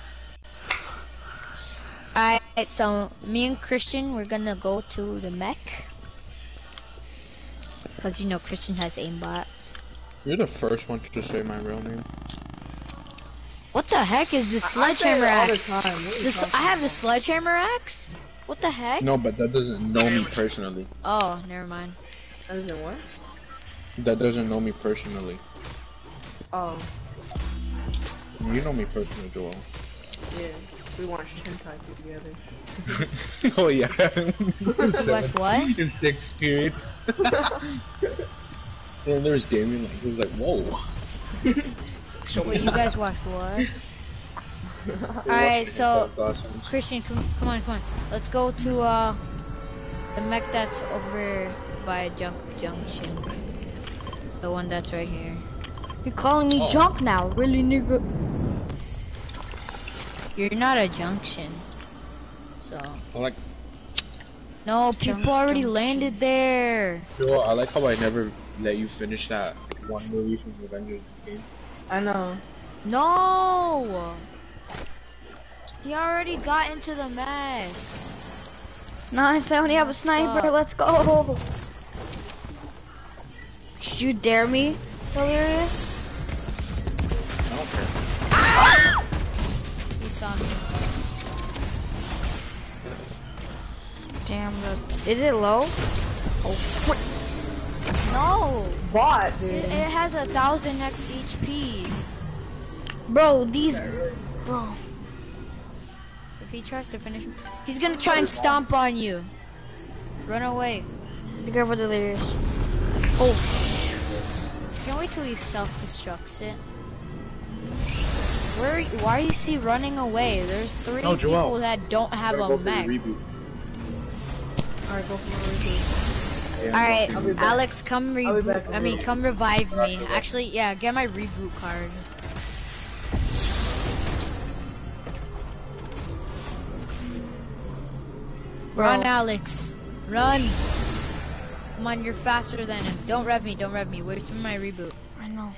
Alright, so me and Christian, we're gonna go to the mech. Because you know Christian has aimbot. You're the first one to say my real name. What the heck is this sledgehammer axe? The This I have the sledgehammer axe? What the heck? No, but that doesn't know me personally. Oh, never mind. That doesn't what? That doesn't know me personally. Oh. You know me personally, Joel. Yeah. We watched hentai together. Oh yeah. You watched what? In sixth period. And there's Damien, like, he was like, whoa. Wait, you guys watch what? Alright, so, Christian, come, come on, come on. Let's go to, uh, the mech that's over by Junk Junction. The one that's right here. You're calling me Oh. junk now, really, nigga? You're not a junction. So. I like, No, people already landed there. Joel, I like how I never let you finish that one movie from the Avengers game. I know. No! He already got into the mech. Nice, I only have a sniper, Stop. let's go! Did you dare me, Hilarious? I don't care. He saw me. Damn, the, is it low? Oh, frick. No! Bot, dude. It, it has a thousand H P. Bro, these, bro. If he tries to finish me, he's gonna try and stomp on you. Run away. Be careful, Delirious. Oh, Can't wait till he self-destructs it. Where? Why is he running away? There's three No, Joel. people that don't have Gotta a go for mech. the reboot. Alright, go for my reboot. Yeah, Alright, I'll be back. Alex, come I'll be back reboot. from I mean, reboot. come revive me. Actually, yeah, get my reboot card. bro. Run, Alex. Run. Come on, you're faster than him. Don't rev me, don't rev me. Wait for my reboot. I know.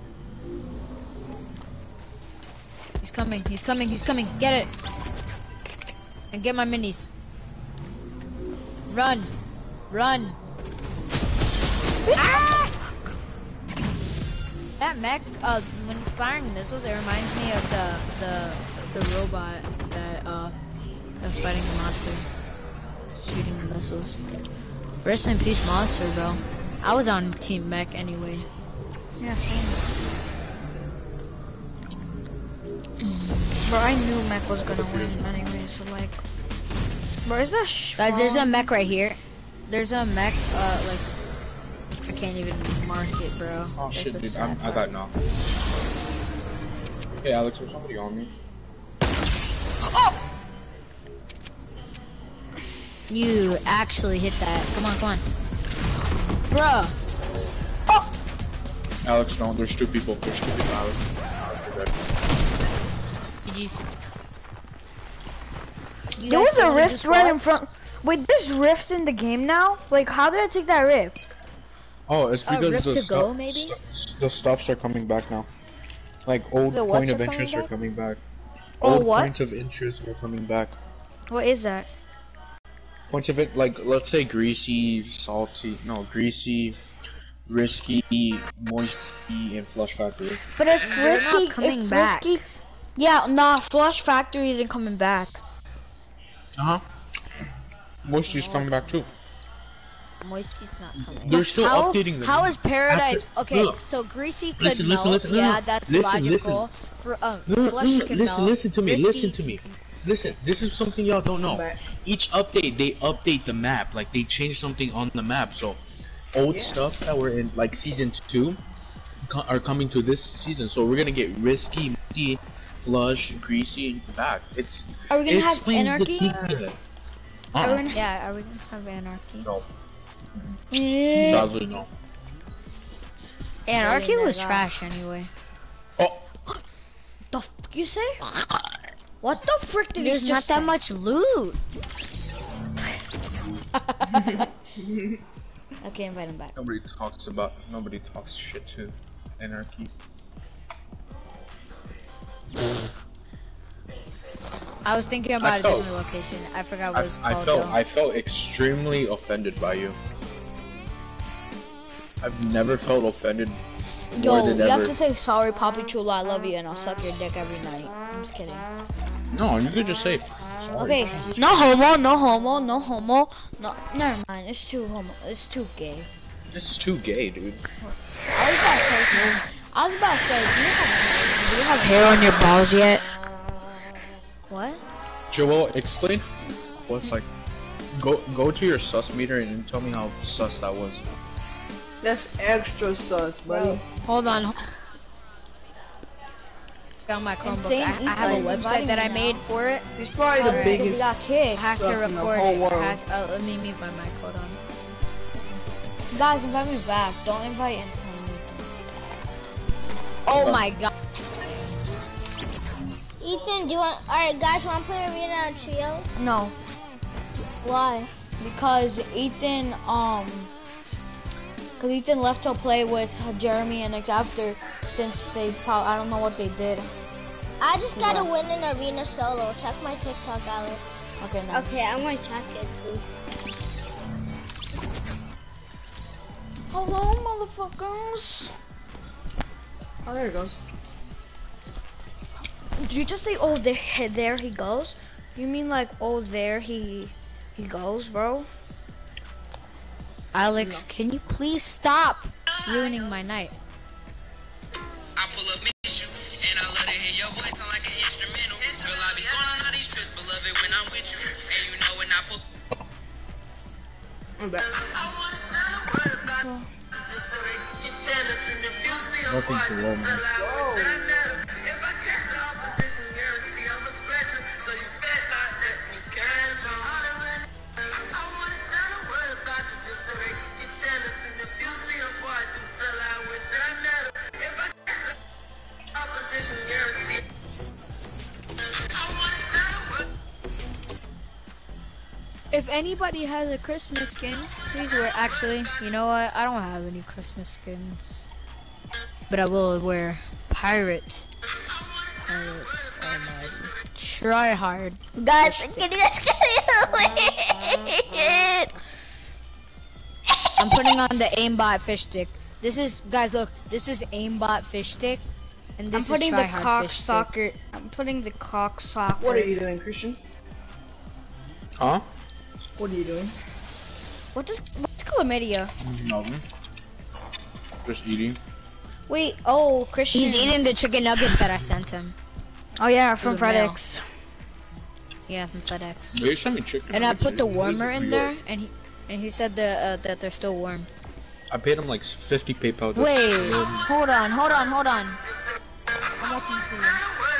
He's coming, he's coming, he's coming. Get it. And get my minis. Run. Run. Ah! That mech, uh, when it's firing missiles, it reminds me of the the the robot that uh that was fighting the monster, shooting the missiles. Rest in peace, monster, bro. I was on Team Mech anyway. Yeah, same. Bro, I knew Mech was gonna win anyway, so like... Bro, is that sh- Guys, there's a wrong? mech right here. There's a mech, uh, like, I can't even mark it, bro. Oh That's shit, the dude, sad I'm, I part. got knocked. Hey Alex, there's somebody on me. You actually hit that. Come on, come on. Bruh. Alex, no, there's two people. There's two people, Alex. You're dead. Did you... you There guys was a saw me rift just right in watch? front. Wait, there's rifts in the game now? Like, how did I take that rift? Oh, it's Uh, because Rift the, to stu- go, maybe? stu- the stuffs are coming back now. Like old The point what's of are coming interest are back? coming back. Oh, Old what? points of interest are coming back. What is that? Points of it, like let's say greasy, salty, no, greasy, risky, moisty, and flush factory. But if They're not risky, coming if back. risky, yeah, nah, Flush Factory isn't coming back. Uh huh. Moisty's coming back too. Moisty's not coming. They're still how, updating them. How is Paradise? After- okay, look. so Greasy could Listen, melt. listen, listen, no, yeah, no. that's Listen, logical. For um, No, no, Flush no, no, can listen, melt. listen to me, Risky- listen to me. Listen, this is something y'all don't know. Each update, they update the map. Like, they change something on the map. So, old Yeah. stuff that were in, like, season two co are coming to this season. So, we're gonna get risky, moisty, flush, greasy back. It's, Are we gonna it have explains Anarchy? the key. Are we Uh-uh. gonna- Yeah, are we gonna have Anarchy? No. Yeah. Sadly, no. Anarchy Yeah, was yeah. trash anyway. Oh, The f you say? What the frick did There's you not just that say? much loot. Okay, invite him back. nobody talks about, nobody talks shit to Anarchy. I was thinking I about a felt- different location. I forgot what I, it's I called. felt though. I felt extremely offended by you. I've never felt offended more Yo, than you ever. have to say sorry, Papi Chulo, I love you, and I'll suck your dick every night. I'm just kidding. No, you could just say. Sorry, Okay, Jesus. no homo, no homo, no homo. No, never mind. It's too homo. It's too gay. This is too gay, dude. I was about to say. I was about to say. Do you have, do you have hair on your balls yet? What? Joel, explain what's like. Go go to your sus meter and tell me how sus that was. That's extra sus, buddy. Hold on. On my Chromebook, I, I have a website that I made for it. He's probably the Alright. biggest He got kicked. I have to sus in the record whole it. world. I have to, uh, let me mute my mic. Hold on. Guys, invite me back. Don't invite Antonio. Oh my god. Ethan, do you want? All right, guys, want to play Arena Trios? No, Why? because Ethan, um, because Ethan left to play with Jeremy and Xafter since they probably, I don't know what they did. I just gotta win an Arena solo. Check my TikTok, Alex. Okay, no. Okay, I'm gonna check it too. Hello, motherfuckers. Oh, there it goes. Did you just say, oh, there, there he goes? You mean like, oh, there he, he goes, bro? Alex, can you please stop ruining my night? I pull up, miss you, and I love to hear your voice sound like an instrumental. Girl, I be going on all these trips, but love it when I'm with you. And you know when I pull. I'm back. Nothing to roll, man. If anybody has a Christmas skin, please wear. Actually, you know what? I don't have any Christmas skins, but I will wear pirate. Pirates Almighty. Try hard. Guys, can you guys get I'm putting on the aimbot fish stick. This is, guys, look. This is aimbot fish stick, and I'm this putting is the tryhard cock fish stick. soccer. I'm putting the cock soccer. What are you doing, Christian? Huh? What are you doing? What does what's chlamydia? Nothing. Just eating. Wait, oh, Christian. He's eating the chicken nuggets that I sent him. Oh yeah, from the mail. FedEx. Yeah, from FedEx. They sent me chicken. And I nuggets. put the This is warmer in New there, York. and he and he said that uh, that they're still warm. I paid him like fifty PayPal. just- Wait, hold on, hold on, hold on. I'm watching this video.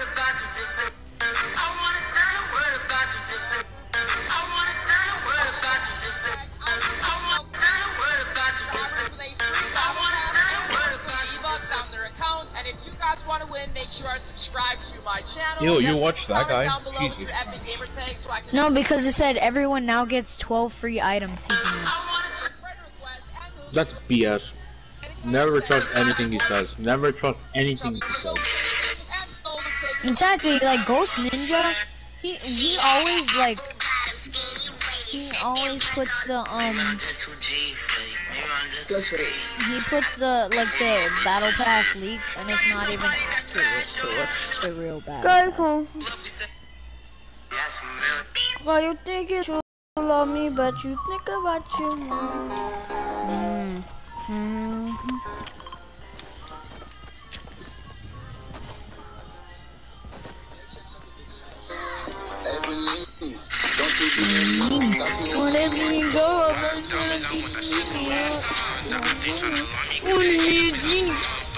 And if you guys want to win, make sure I subscribe to my channel. Yo, you watch that guy? Down below with Jesus. your epic gamer tag so I can No, because it said everyone now gets twelve free items. Season X. That's B S. Never trust anything he says. Never trust anything he says. Exactly, like Ghost Ninja, he he always like he always puts the um he puts the like the battle pass leak, and it's not even accurate to what's the real battle. Guys, pass. home. Why you think you love me, but you think about you more. Mm. Mm. Whenever you go, I'm gonna be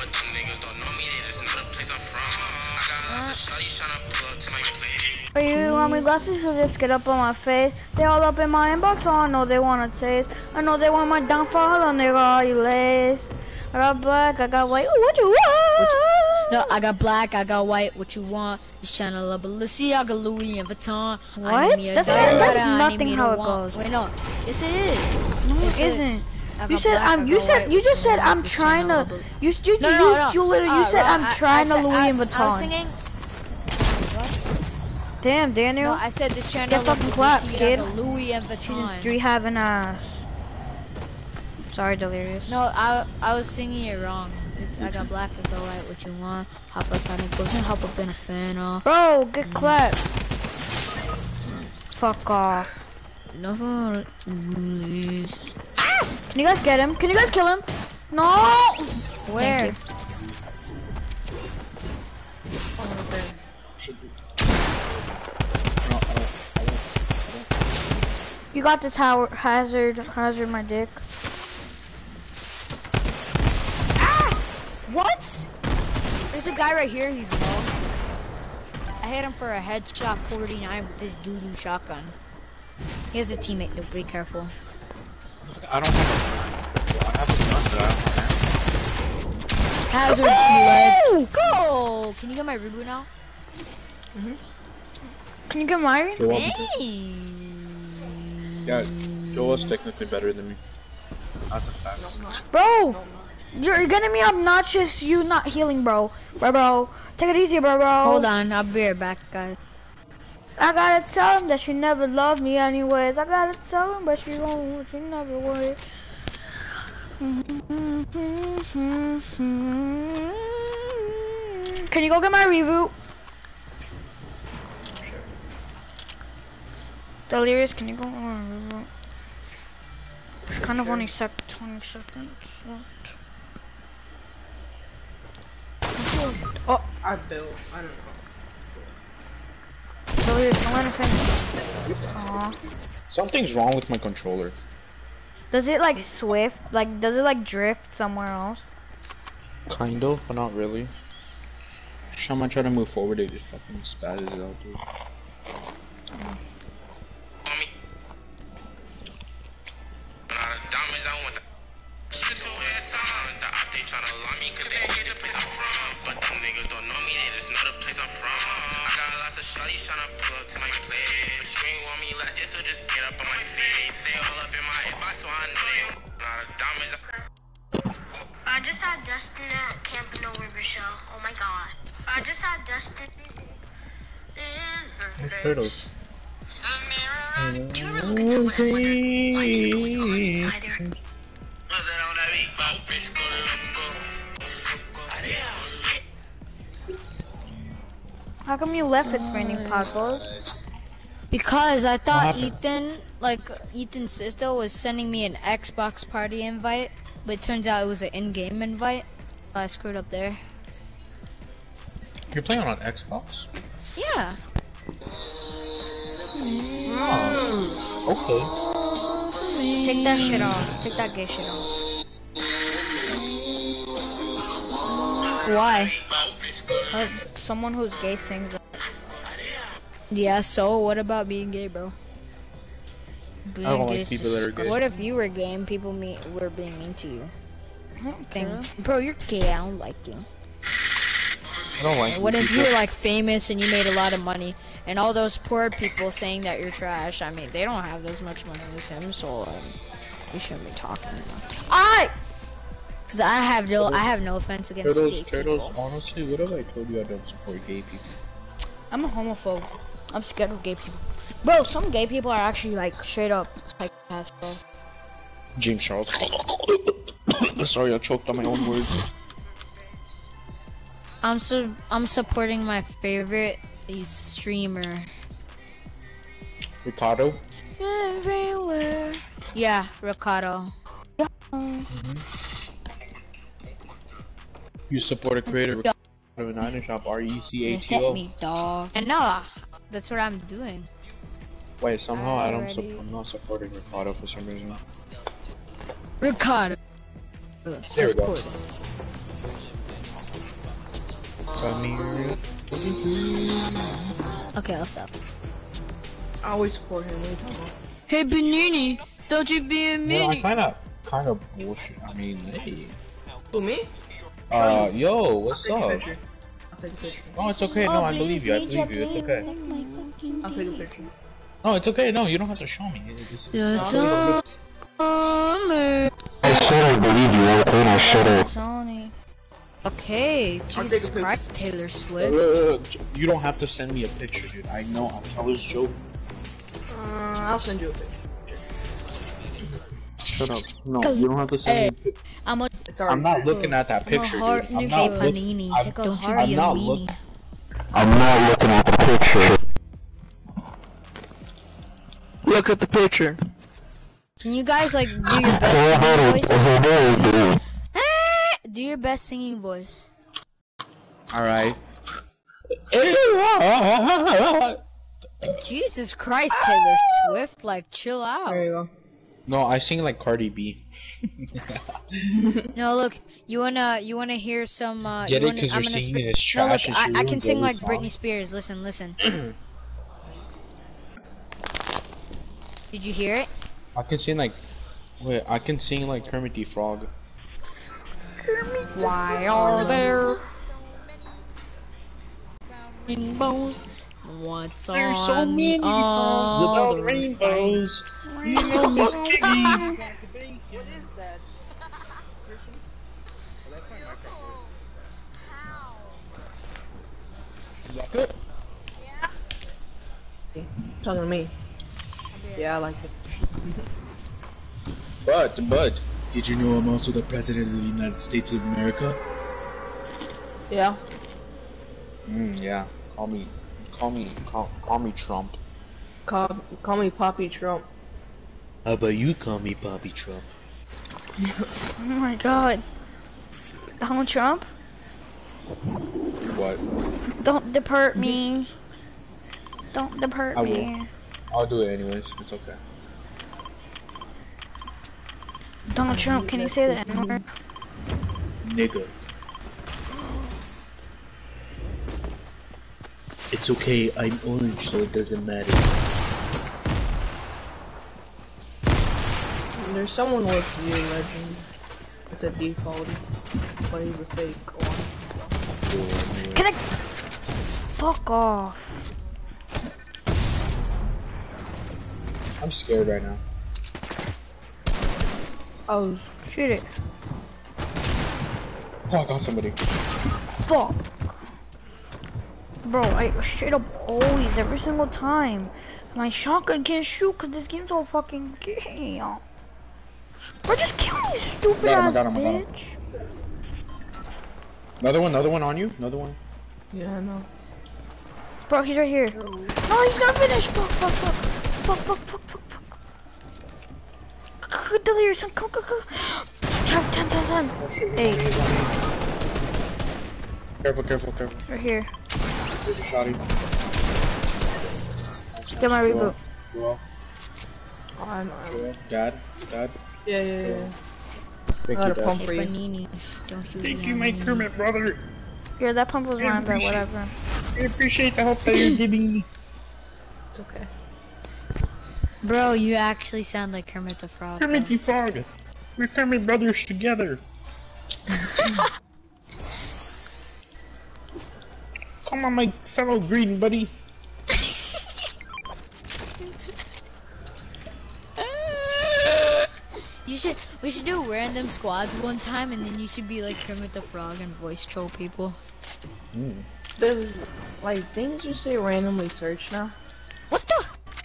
Are you want me glasses so just get up on my face? They all up in my inbox, so I know they wanna taste. I know they want my downfall, and they got you lace. I got black, I got white. Ooh, what you want? What you, no, I got black, I got white. What you want? This channel of Balenciaga, Louis and Vuitton. What? I need me a That's, Dior, that's I need nothing me how to it want. goes. Wait, no. Yes, it is. No, Yes, it isn't. I You got said black, I I'm. You got said white. you What just said want? I'm This trying channel to. of- You you No, you no, no. you literally you Uh, said I- I'm I- trying I to said- Louis I- and I was Vuitton. singing. Damn, Daniel. No, I said this channel Get of fucking clap, Balenciaga, kid. Louis and Season Vuitton. three have an ass. Sorry, Delirious. No, I I was singing it wrong. It's, I got black, I got white. What you want? Hop outside and goes and hop up in a fan off. Bro, get clapped. Fuck off. No, please. Can you guys get him? Can you guys kill him? No. Where? Thank you. You got the tower hazard, hazard my dick. What? There's a guy right here, he's low. I hit him for a headshot forty-nine with this doo-doo shotgun. He has a teammate though, be careful. I don't have a, I have a gun, but I don't have. Hazard, let's go! Can you get my reboot now? Mm-hmm. Can you get mine? Hey. Yeah, Joel's technically better than me. That's a fact. Bro, you're getting me obnoxious. You not healing, bro. Bro, bro, take it easy, bro, bro. Hold on, I'll be right back, guys. I gotta tell him that she never loved me anyways. I gotta tell him, but she won't. She never would. Can you go get my reboot? Delirious, can you go on reboot? It's kind of only sec twenty seconds left. Oh, I built. I don't know. Delirious, I'm gonna finish. Aww. Something's wrong with my controller. Does it like swift? Like, does it like drift somewhere else? Kind of, but not really. Every time I try to move forward, it just fucking spazzes out, dude. I just had Dustin at Camp November show. Oh my gosh. I just had Dustin. It's turtles. Do you ever look into what, what, what is going on inside there? How come you left it, training tacos? Because I thought Ethan, like Ethan's sister, was sending me an Xbox party invite, but it turns out it was an in-game invite. I screwed up there. You're playing on Xbox? Yeah. Oh, okay. Take that shit off. Take that gay shit off. Why? Uh, someone who's gay sings. Yeah, so what about being gay, bro? Being I don't gay like people that are gay. What if you were gay and people mean, were being mean to you? I don't care. Bro, you're gay, I don't like you. I don't like What if people. you were like famous and you made a lot of money, and all those poor people saying that you're trash? I mean, they don't have as much money as him, so um, we shouldn't be talking about. I. Cause I have no, I have no offense against Turtles, gay turtles, people. honestly, what have I told you I don't support gay people? I'm a homophobe. I'm scared of gay people. Bro, some gay people are actually like straight up psychopaths, bro. James Charles. Sorry, I choked on my own words. I'm so, I'm supporting my favorite streamer. Ricardo? Everywhere. Yeah, Ricardo. Yeah. Mm-hmm. You support a creator, Ricardo Niner Shop, R E C A T O. Me, dog. And no, that's what I'm doing. Wait, somehow I don't. Su Alrighty. I'm not supporting Ricardo for some reason. Ricardo. There we go. Okay, I'll stop. I always support him. What are you talking about? Hey, Benini, don't you be a Well, I mini. kind of, kind of bullshit. I mean, hey. Who, me? Uh, yo, what's I'll take a up? picture. I'll take a picture. No, it's okay. No, I believe you. I believe you. It's okay. I'll take a picture. No, it's okay. No, you don't have to show me. It's just, The it's summer. I said I believe you, okay? Now shut up. Sony. Okay, I'll Jesus take a picture. Christ, Taylor Swift. Uh, you don't have to send me a picture, dude. I know. I'm always joking. Uh, I'll send you a picture. Shut up. No, you don't have to send me a picture. I'm a It's already I'm not sent. looking at that I'm a picture, heart dude. I'm nigga, not look- Panini. I'm- Don't you I'm be a not weenie. look- I'm not looking at the picture. Look at the picture. Can you guys like do your best singing voice? Do your best singing voice. Alright. Jesus Christ, Taylor Swift, like chill out. There you go. No, I sing like Cardi B. No, look, you wanna you wanna hear some? Uh, Get you it? wanna, Because I'm you're gonna singing sp- is No, look, trash and I, she I can ruins sing every like song. Britney Spears. Listen, listen. Did you hear it? I can sing like, wait, I can sing like Kermit the Frog. Why are there rainbows? What's There's on so many the songs about other rainbows. side? You know Miss Piggy. What is that? Good. Talking to me. Yeah, I like it. But, but, did you know I'm also the President of the United States of America? Yeah. Mm, yeah. Call me, call me, call, call me Trump. Call, call me Poppy Trump. How about you call me Bobby Trump? Oh my god. Donald Trump? What? Don't deport me. Don't deport I me. will. I'll do it anyways. It's okay. Donald Trump, can you say the N-word? Nigga. It's okay. I'm orange, so it doesn't matter. There's someone with you, Legend. It's a default, but he's a fake one. Can I? Fuck off. I'm scared right now. Oh, shoot it. Oh, I got somebody. Fuck. Bro, I straight up always, every single time. My shotgun can't shoot because this game's all fucking gay. Bro, just kill me, stupid Got him, I ass got him, I got him. bitch. Another one, another one on you? Another one? Yeah, I know. Bro, he's right here. No, he's gonna finish. Fuck, fuck, fuck. Fuck, fuck, fuck, fuck, fuck. Delirious, come, come, come. ten, ten, ten, ten. Eight. Careful, careful, careful. Right here. There's a shotty. Get my reboot. Joel. Oh, I know. Joel. Dad. Dad. Yeah, yeah, yeah. Thank I got you, a Dad. pump for you. Panini, don't shoot Thank me you, on my me. Kermit brother. Yeah, that pump was I mine, but appreciate- whatever. I appreciate the help that you're giving me. It's okay. Bro, you actually sound like Kermit the Frog. Kermit though. the Frog. We're Kermit brothers together. Come on, my fellow green buddy. You should, we should do random squads one time, and then you should be like Kermit the Frog and voice troll people. Mm. Does, like, things just say randomly search now? What the?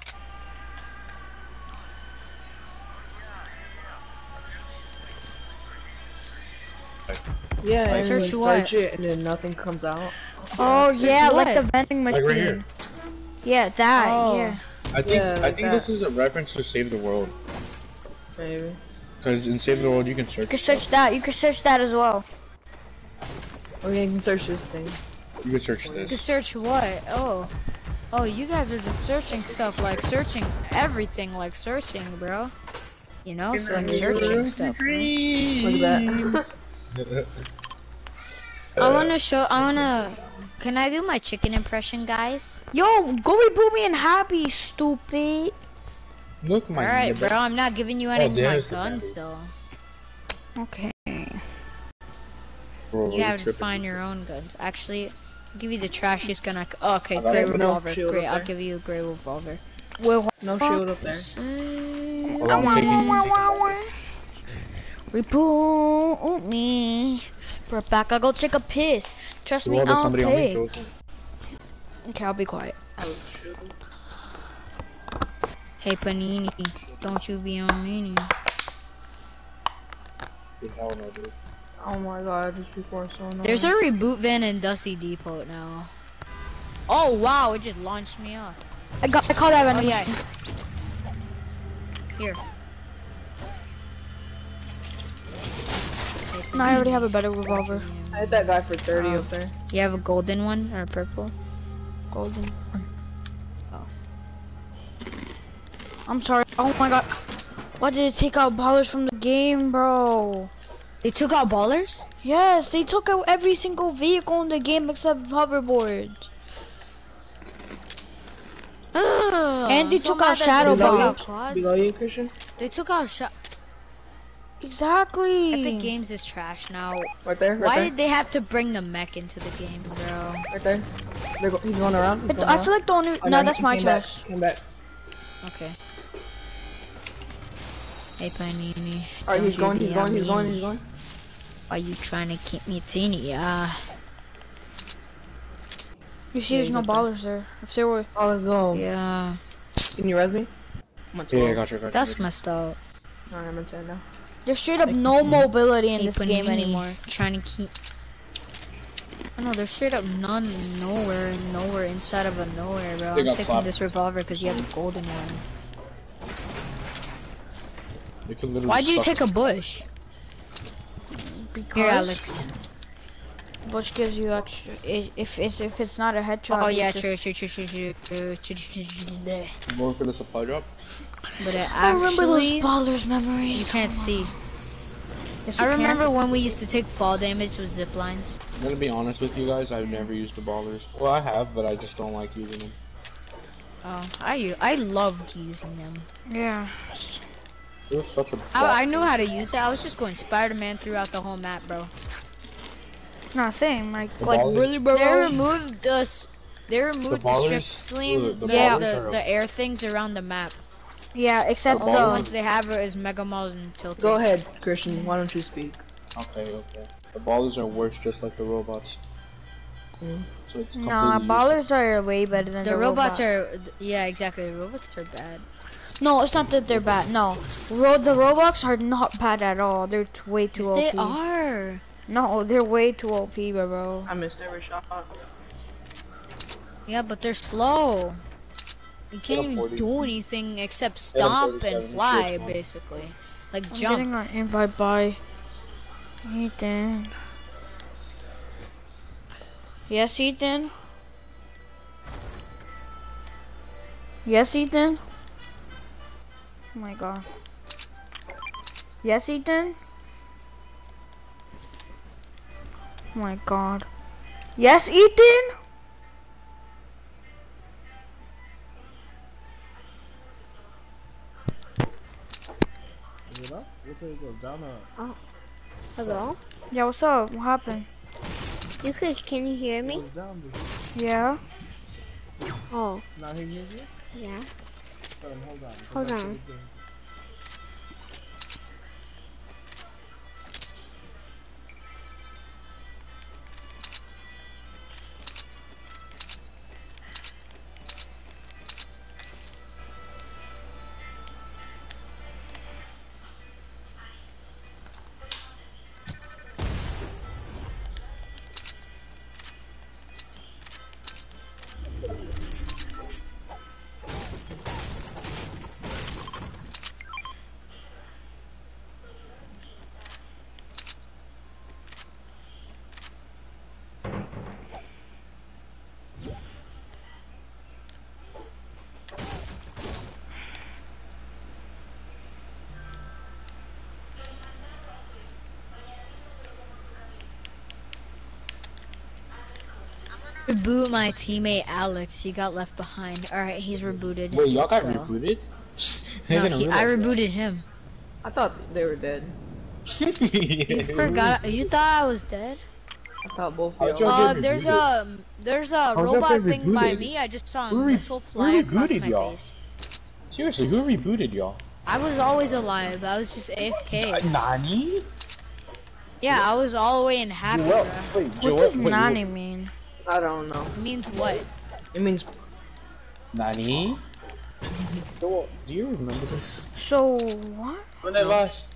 Yeah, and Search then what? search it and then nothing comes out. Oh, Search yeah, what? like the vending machine. Like right here. Yeah, that, Oh. yeah. I think Yeah, I like think that. this is a reference to Save the World. Maybe. Because in Save the World you can search. You can stuff. search that, you can search that as well. Oh yeah, you can search this thing. You can search To this. search what? Oh. Oh, you guys are just searching stuff, like searching everything, like searching, bro. You know, so like searching stuff. bro. Look at that. I wanna show, I wanna, can I do my chicken impression, guys? Yo, go reboot me and happy, stupid. Look, my Alright, neighbor. bro, I'm not giving you any Oh, of my there's the guns, bandit. though. Okay. Bro, You you're have to tripping. find your own guns. Actually, I'll give you the trashiest gun I c- oh, okay, I got gray it. No revolver. shield Great, up I'll there. give you a gray revolver. Well, No shield up there. Mm, Hold on, I'm taking- taking reboot me. Bro, back, I'll go take a piss. Trust me, Roll with I'll somebody on me, take. throw it. Okay, I'll be quiet. Oh, shoot. Hey, Panini, don't you be on me. Hell no, dude. Oh my god, these people are so annoying. There's a reboot van in Dusty Depot now. Oh wow, it just launched me up. I got, I call that Oh vending yeah. machine. Here. No, I already have a better revolver. I hit that guy for thirty Oh. up there. You have a golden one or a purple? Golden. Oh. I'm sorry. Oh my god. Why did they take out ballers from the game, bro? They took out ballers? Yes, they took out every single vehicle in the game except hoverboards. Ugh, And they so took mad out that shadow they took out bombs. quads. Below you, Christian? They took out shot. Exactly. Epic Games is trash now. Right there, right Why there. did they have to bring the mech into the game, bro? Right there. They're go he's going around. He's But going I around. feel like the only Oh, no, he- that's he my came back, chest. Came back. Okay. Hey, Panini. Alright, he's don't going, you he's be going, a he's going, meanie. he's going. Why you trying to keep me teeny? Yeah. You see, Yeah, there's no he's up there. ballers there. If there were, Oh, let's go. Yeah. Can you res me? I'm Yeah, I got you, I got you. That's messed up. Alright, I'm in ten now. there's straight up no mobility in Hey, this game Panini, anymore. Trying to keep. I know there's straight up none, nowhere, nowhere inside of a nowhere, bro. They I'm got taking clapped. this revolver because you have a golden one. They could literally Why'd you suck take a bush? Because Here, Alex. Bush gives you extra. i- If it's if it's not a headshot. Oh it's yeah, just- true, true, true, true, true, true, true, true, true, true. I'm going for the supply drop. But it I remember those actually, ballers memories. you can't see. Yes, I you can. remember when we used to take fall damage with zip lines. I'm gonna be honest with you guys, I've never used the ballers. Well, I have, but I just don't like using them. Oh, I u- I loved using them. Yeah. It was such a I, I knew how to use it. I was just going Spider-Man throughout the whole map, bro. Not same. Like The like ballers? really, bro. They removed the s- they removed the, strip ballers? sling, The- the, the Yeah. the, ballers are- the air things around the map. Yeah, except The the. only ones they have is Mega Malls and Tilted. Go ahead, Christian. Why don't you speak? Okay, okay. The ballers are worse, just like the robots. Mm. So it's Nah, completely ballers are way better than The, the, robots robot. are, yeah, exactly. The robots are bad. No, it's not that they're bad. No, Ro the robots are not bad at all. They're t way too Yes, O P. they are. No, they're way too O P, bro. I missed every shot. Yeah, but they're slow. You can't got even forty. do anything except They have stomp and forty-seven. fly, Which one? basically. Like I'm jump. getting an invite by Ethan. Yes, Ethan. Yes, Ethan. Oh my god. Yes, Ethan. Oh my god. Yes, Ethan. Oh, hello? Yeah, what's up? What happened? You could, can you hear me? Yeah. Oh, Now he hears you? yeah. Hold on, hold on. Hold on. Reboot my teammate Alex. He got left behind. All right, he's rebooted. Wait, y'all got Let's go. rebooted? No, he, I rebooted him. I thought they were dead. You forgot. You thought I was dead. I thought both How'd of y'all y'all. Uh, get there's rebooted? a there's a How's that robot thing thing by rebooted? me. I just saw a Who re- missile who fly across rebooted my y'all? face. Seriously, who rebooted y'all? I was always alive. I was just A F K. Nani? Yeah, I was all the way in happy. Joel, bruh. wait, What Joel, does wait, Nani mean? I don't know. It means what? It means Nani? Joel, do you remember this? So what? When did last?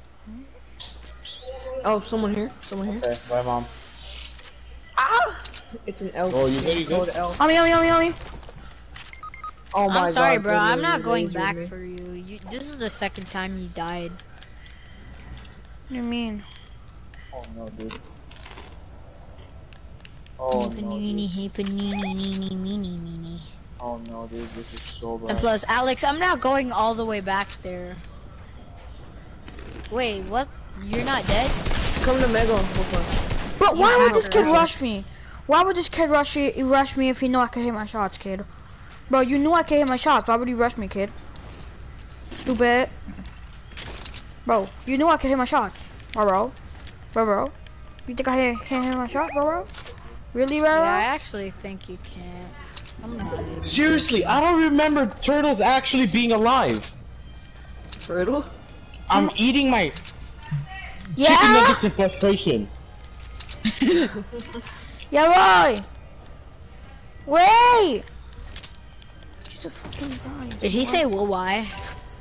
oh, someone here. Someone here. Okay, bye, mom. Ah! It's an L. Oh, you good? You Go good? to L. Yummy, yummy, yummy, yummy. Oh my I'm sorry, God, bro. they I'm literally not going lasered back me. for you. you. This is the second time you died. What do you mean? Oh no, dude. Oh hey, no, panini, dude. hey, panini, meeny, meeny, meeny. Oh no, dude. This is so bad. And plus, Alex, I'm not going all the way back there. Wait, what? You're not dead? Come to Mega. Bro, why Yeah, would this kid Alex. rush me? Why would this kid rush me, rush me if he knew I could hit my shots, kid? Bro, you knew I could hit my shots. Why would you rush me, kid? Stupid. Bro, you knew I could hit my shots. Bro, bro. Bro, bro. You think I hit, can't hit my shots, bro, bro? Really, bro? Yeah, I actually think you can't. I'm not even Seriously, I don't remember turtles actually being alive. Turtle? I'm eating my Yeah? chicken nuggets in frustration. Yeah, boy. Wait. Jesus fucking Christ. Did he say well, why?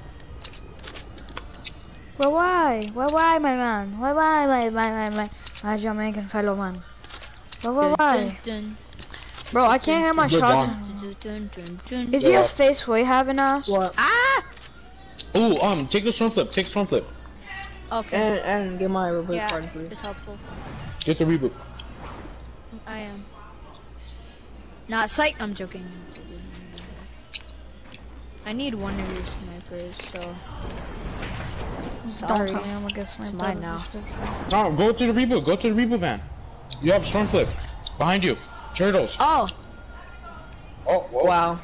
Well, why? Well, why, my man? Why, why, my, my, my, my, my Jamaican fellow man? Well, well, why? Bro, I can't hear my Good shots. one. Is your face way having ass? What? Ah! Ooh, um, take the storm flip. Take storm flip. Okay. And, and get my reverse Yeah, card, please. it's helpful. Get the reboot. I am. Not sight. I'm joking. I need one of your snipers, so. Sorry. Don't tell me I'm gonna get sniped. It's mine out of now. this. No, go to the reboot. Go to the reboot van. You have storm flip. Behind you. Turtles. Oh! Oh, whoa. Wow.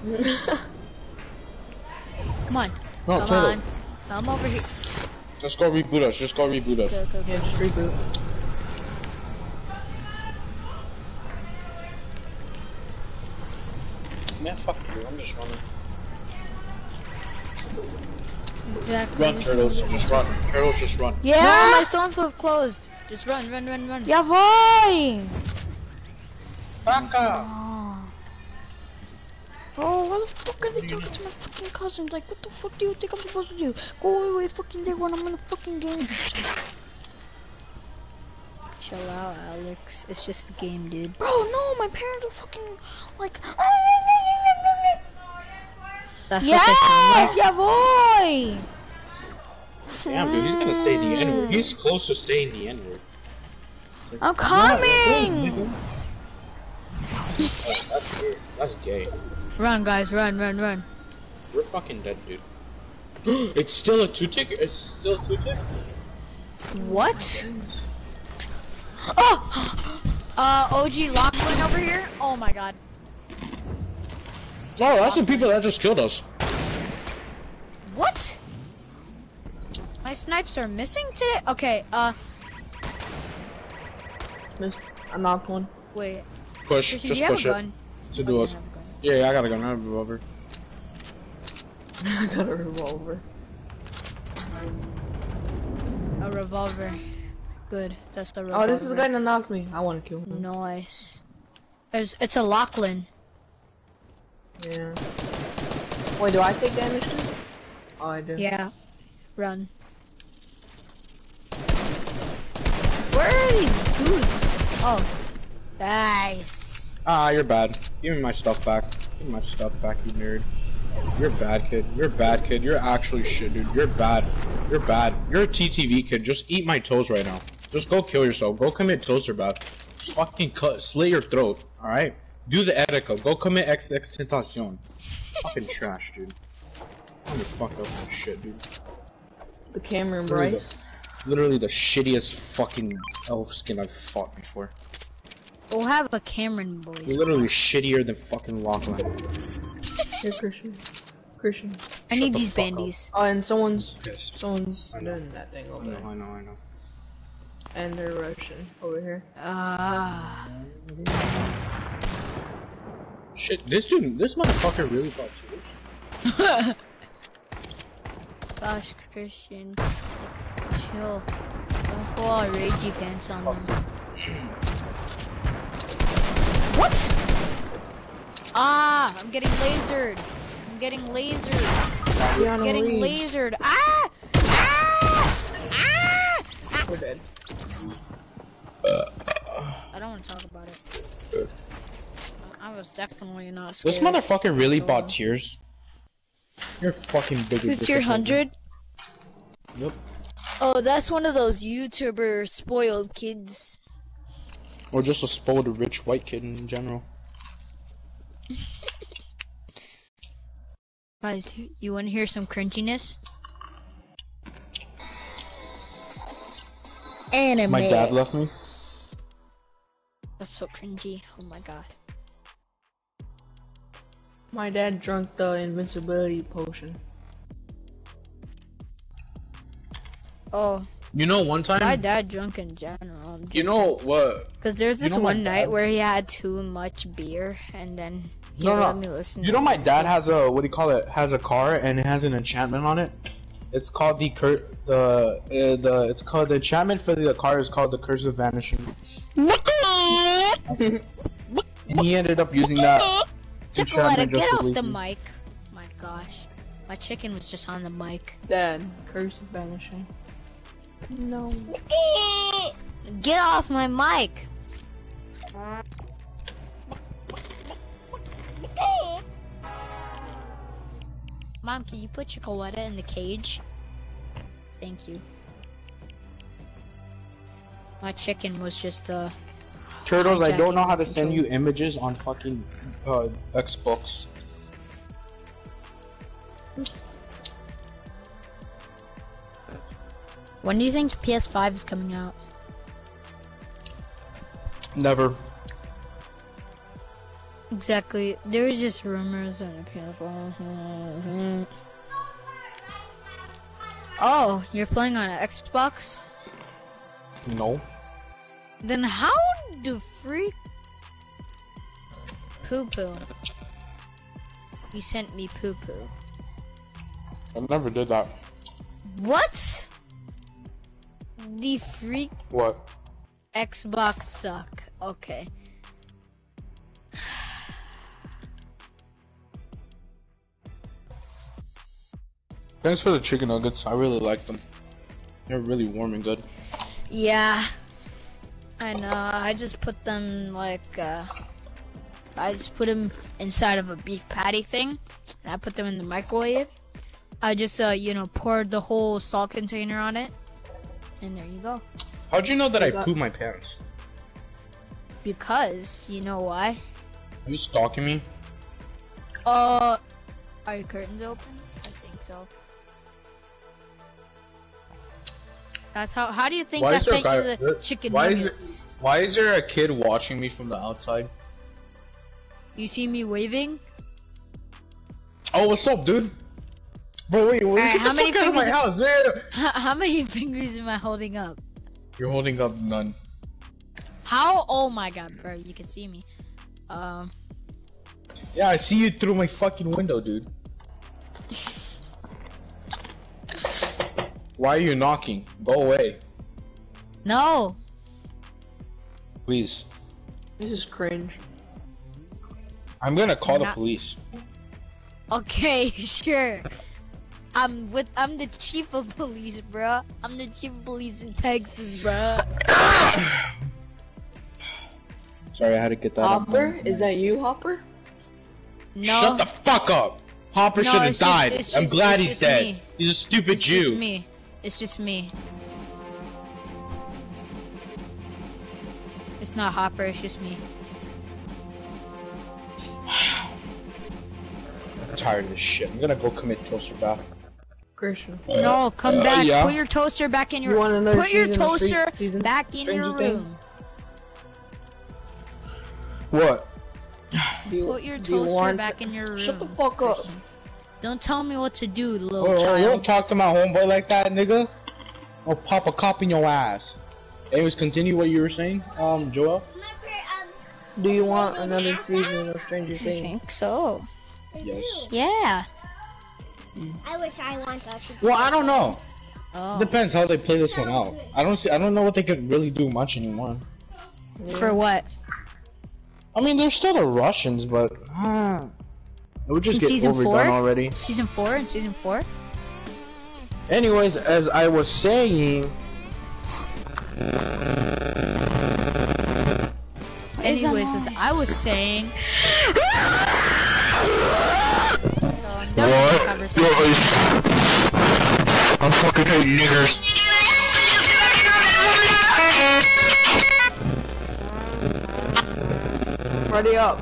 Come on. No, Come turtle. on. Come over here. Let's go reboot us. Just go reboot us. Go, go, go. Yeah, just reboot. Man, fuck you. I'm just running. Exactly. Run, turtles. Just run. Turtles, just run. Yeah? No, my storm flip closed. Just run, run, run, run. Yeah, boy. Baka. Oh. Oh, why the fuck are they talking to my fucking cousins? Like, what the fuck do you think I'm supposed to do? Go away, fucking day when I'm in a fucking game. Chill out, Alex. It's just a game, dude. Bro, no, my parents are fucking like. That's yes, what they sound like. yeah, boy. Damn, dude, he's gonna say the N-word. He's close to saying the N-word. Like, I'm coming. No, oh, that's weird. That's gay. Run, guys, run, run, run. We're fucking dead, dude. It's still a two tick. It's still a two tick. What? Oh! Uh, O G Lachlan over here? Oh my god. Oh, that's the people that just killed us. What? My snipes are missing today? Okay, uh, Miss, I knocked one. wait. Push, Christian, just do you have push a it. gun? To do us. Yeah, yeah, I got a gun. I have a revolver. I got a revolver. A revolver. Good. That's the revolver. Oh, this is the guy that knocked me. I want to kill him. Nice. There's, it's a Lachlan. Yeah. Wait, do I take damage too? Oh, I do. Yeah. Run. Where are these dudes? Oh. Nice. Ah, you're bad. Give me my stuff back. Give me my stuff back, you nerd. You're a bad kid. You're a bad kid. You're actually shit, dude. You're bad. You're bad. You're a T T V kid. Just eat my toes right now. Just go kill yourself. Go commit toaster bath. Just fucking cut, slit your throat. Alright? Do the Erica. Go commit X Tentacion. Fucking trash, dude. I'm gonna fuck up that shit, dude. The Cameron Literally Bryce. the, literally the shittiest fucking elf skin I've fought before. We'll have a Cameron boys. Literally shittier than fucking Lachlan. Hey, Christian. Christian. I need the these fuck bandies. Oh, and someone's Yes. someone's I know. doing that thing I over know, there. I know, I know. And they're Russian over here. Ah. Shit, this dude, this motherfucker really got serious. Gosh, Christian. Like, chill. Don't go all ragey pants on them. What? Ah, I'm getting lasered. I'm getting lasered. I'm getting lasered. Ah! Ah! Ah! Ah! We're dead. I don't want to talk about it. I was definitely not scared. This motherfucker really bought tears. You're fucking big. Who's tier one hundred? Yep. Oh, that's one of those YouTuber spoiled kids. Or just a spoiled rich white kid in general. Guys, you want to hear some cringiness? Anime. My dad left me. That's so cringy. Oh my god. My dad drank the invincibility potion. Oh. You know, one time. My dad drunk in general. You know what? Because there's this you know one night dad? where he had too much beer, and then he No, let no. me listen. You to know, my music. dad has a what do you call it? Has a car and it has an enchantment on it. It's called the cur the uh, the it's called the enchantment for the car is called the Curse of Vanishing. And he ended up using that. Chocolate, enchantment get just to off leave the me. mic. My gosh, my chicken was just on the mic. Dad, curse of vanishing. No. Get off my mic. Mom, can you put Chicoletta in the cage? Thank you. My chicken was just uh. Turtles, I don't know how to hijacking send you control. images on fucking uh, Xbox. When do you think P S five is coming out? Never. Exactly. There's just rumors on the P S five. Oh, you're playing on an Xbox? No. Then how do freak poo poo? You sent me poo poo. I never did that. What? The freak What? Xbox suck. Okay. Thanks for the chicken nuggets. I really like them. They're really warm and good. Yeah. I know. I just put them like uh I just put them inside of a beef patty thing, and I put them in the microwave. I just uh you know poured the whole salt container on it, and there you go. How'd you know that You I got- pooped my pants? Because you know why? Are you stalking me? Uh, are your curtains open? I think so. That's how. How do you think Why I is there a sent guy- you the there- chicken why is nuggets? Why is there a kid watching me from the outside? You see me waving? Oh, what's up, dude? Bro, wait, wait, Alright, get how the many fuck out of my fingers? house, man! How, how many fingers am I holding up? You're holding up none. How? Oh my god, bro, you can see me. Um, Yeah, I see you through my fucking window, dude. Why are you knocking? Go away, no. please. This is cringe. I'm gonna call the Not- police. Okay, sure. I'm with. I'm the chief of police, bro. I'm the chief of police in Texas, bro. Sorry, I had to get that out. Hopper? Is that you, Hopper? No. Shut the fuck up! Hopper No, should have it's just- died. it's I'm just- glad it's he's just dead. me. He's a stupid It's Jew. just me. It's just me. It's not Hopper. It's just me. I'm tired of this shit. I'm gonna go commit toaster bath. Christian. No, come Uh, back. yeah. Put your toaster back in your. You want another Put your season of Street- toaster season- back in your Stranger Things? room. What? Do you, Put your do you toaster want back in your room. Shut the fuck up. Christian. Don't tell me what to do, little Oh, you child. don't talk to my homeboy like that, nigga. I'll pop a cop in your ass. Anyways, continue what you were saying, um, Joel. Do you want another season of Stranger I Things? think so. Yes. Yeah. I wish I want that. to- Well, I don't know. Oh. Depends how they play this one out. I don't see. I don't know what they could really do much anymore. For what? I mean, they're still the Russians, but uh, it would just In get season overdone four? already. Season four and season four? Anyways, as I was saying, Anyways, as I was saying. So I'm done with this conversation. I fucking hate niggers. Ready up.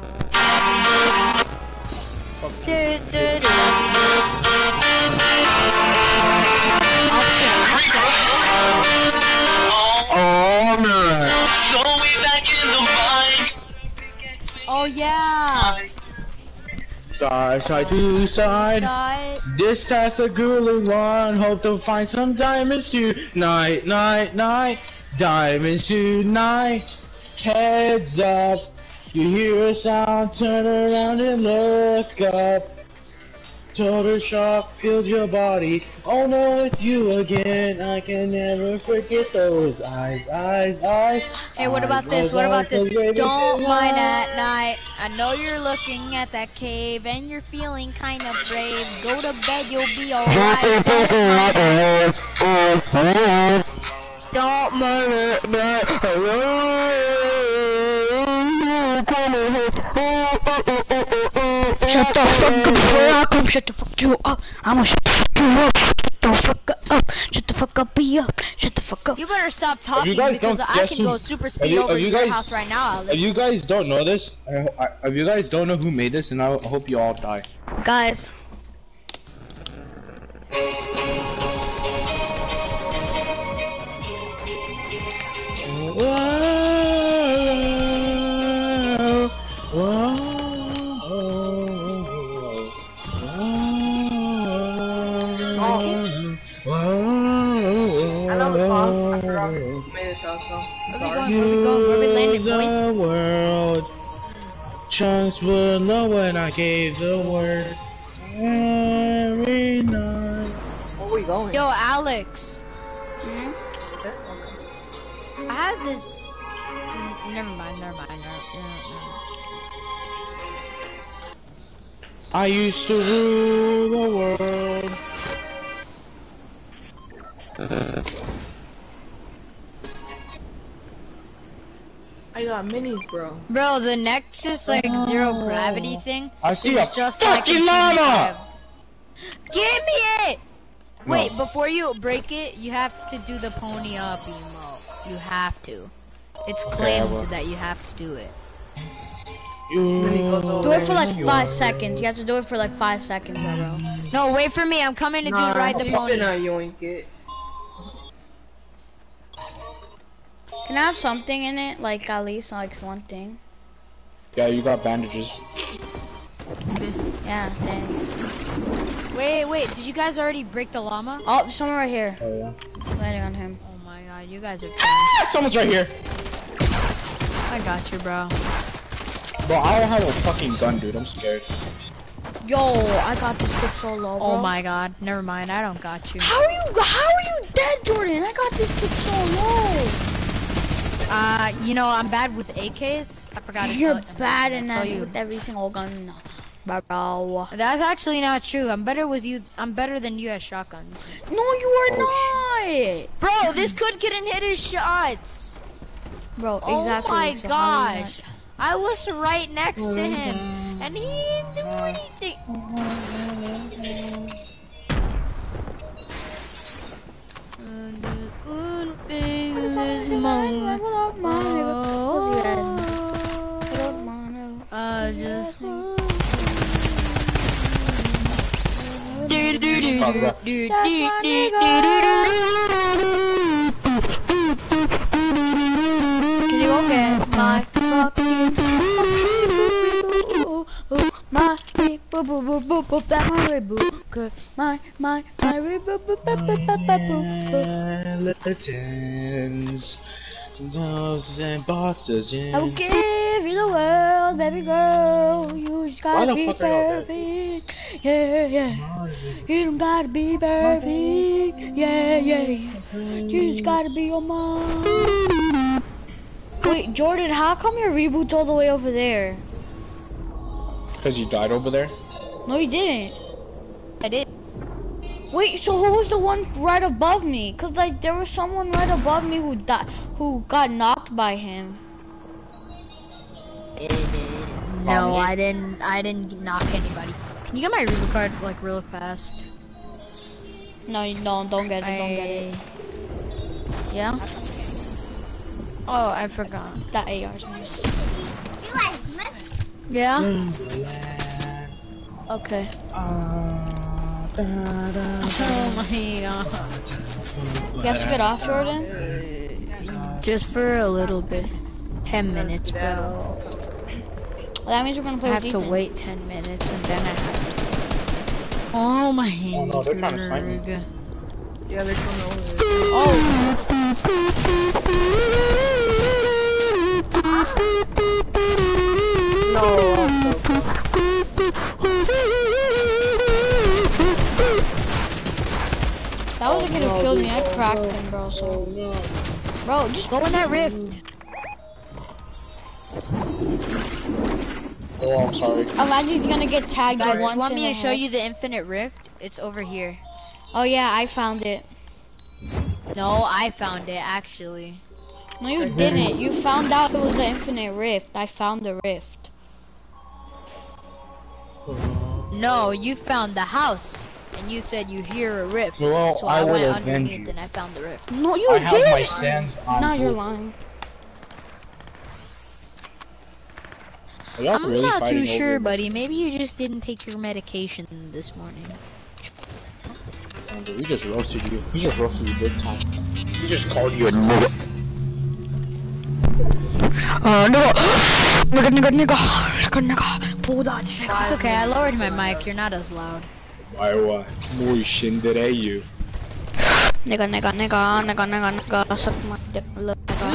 Du- du- du. Oh, shit. Oh So we back in the mind. Oh yeah. Side, side to side. Side. This task a grueling one. Hope to find some diamonds tonight, night, night. Diamonds tonight. Heads up. You hear a sound, turn around and look up. Total shock fills your body. Oh no, it's you again. I can never forget those eyes, eyes, eyes. Hey, what about eyes, this? eyes, What about eyes, this? baby, Don't baby, mind eyes. at night. I know you're looking at that cave and you're feeling kind of brave. Go to bed, you'll be alright. Don't mind at night. Shut the fuck up, up, shut the fuck you up. I'ma shut the fuck you up. Shut the fuck up, shut the fuck up, be up. Shut the fuck up. You better stop talking guys because don't I guess can who- go super if speed you- over if you your guys- house right now, Alex. If you guys don't know this, I, I, if you guys don't know who made this, and I hope you all die. Guys. Whoa, whoa, I know the song. I forgot who made it though, so I'm sorry. Where we going? Where we landing, the boys? world. Chunks were low when I gave the word. Every night. Where we going? Yo, Alex. Hmm? I had this. N never mind. Never mind. Never, never, never. I used to rule the world. I got minis, bro. Bro, the Nexus like zero gravity thing I see is a just like fucking a llama! Give me it! No. Wait, before you break it, you have to do the pony up emote. You have to. It's claimed well. that you have to do it. Do it for like five seconds. You have to do it for like five seconds, bro. No, wait for me. I'm coming to Nah, do ride the you pony. finna yoink it. Can I have something in it? Like at least like one thing. Yeah, you got bandages. Yeah, thanks. Wait, wait. Did you guys already break the llama? Oh, there's someone right here. Oh yeah. Landing on him. Oh my god, you guys are trash. Ah, someone's right here. I got you, bro. Bro, I don't have a fucking gun, dude. I'm scared. Yo, I got this kid so low, bro. Oh my god. Never mind. I don't got you. How are you? How are you dead, Jordan? I got this kid so low. Uh, you know, I'm bad with A Ks. I forgot to You're tell, bad I in tell that you. with every single gun, bro. That's actually not true. I'm better with you. I'm better than you at shotguns. No, you are not. Bro, this kid couldn't hit his shots. Bro, Oh exactly. my so how are you gosh. I was right next to him, and he didn't do anything. I just. Can you go get my fucking my boo boo boo boo boo that my boo good my my my boo boo boo boo boo boo Skeletons, noses and boxes in. I will give you the world, baby girl. You just Why gotta the be fuck are y'all dead? perfect. Yeah, yeah. You don't gotta be perfect. Yeah, yeah. You just gotta be your mom. Wait, Jordan, how come your reboot's all the way over there? Because you died over there? No, you didn't. I did. Wait, so who was the one right above me? Cause like there was someone right above me who died, who got knocked by him. No, I didn't. I didn't knock anybody. Can you get my reboot card like real fast? No, you don't. Don't get it. Don't get it. Yeah. Oh, I forgot. That A R's nice. You guys missed. Yeah. Okay. Oh my god. You have to get off, Jordan. Just for a little bit. Ten minutes, bro. Well, that means we're gonna play I with have to Ethan. wait ten minutes and then I have to. Oh my Oh no, they're trying to find me. hand. Yeah, they're coming over there. Oh, No, also. that wasn't gonna kill me. I cracked him, bro. So, bro, just Go in that rift. Oh, I'm sorry. imagine he's gonna get tagged Guys, once you want in me the to show head. you the infinite rift? It's over here. Oh yeah, I found it. No, I found it actually. No, you didn't. You found out it was the infinite rift. I found the rift. No, you found the house. And you said you hear a rift. Well, so I I, will went avenge underneath you. and I found the rift. No, you I did. have my sands on. No, you're both. lying. Are y'all I'm really not fighting too sure, over- buddy. Maybe you just didn't take your medication this morning. We just roasted you. We just roasted you big time. We just called you a nigga. Uh, nigga, nigga, nigga, nigga, nigga, nigga, pull that shit. It's okay, I lowered my mic. You're not as loud. Why, why? Muy shindereyu. Nigga, nigga, nigga, nigga, nigga, nigga, suck my dick, little nigga.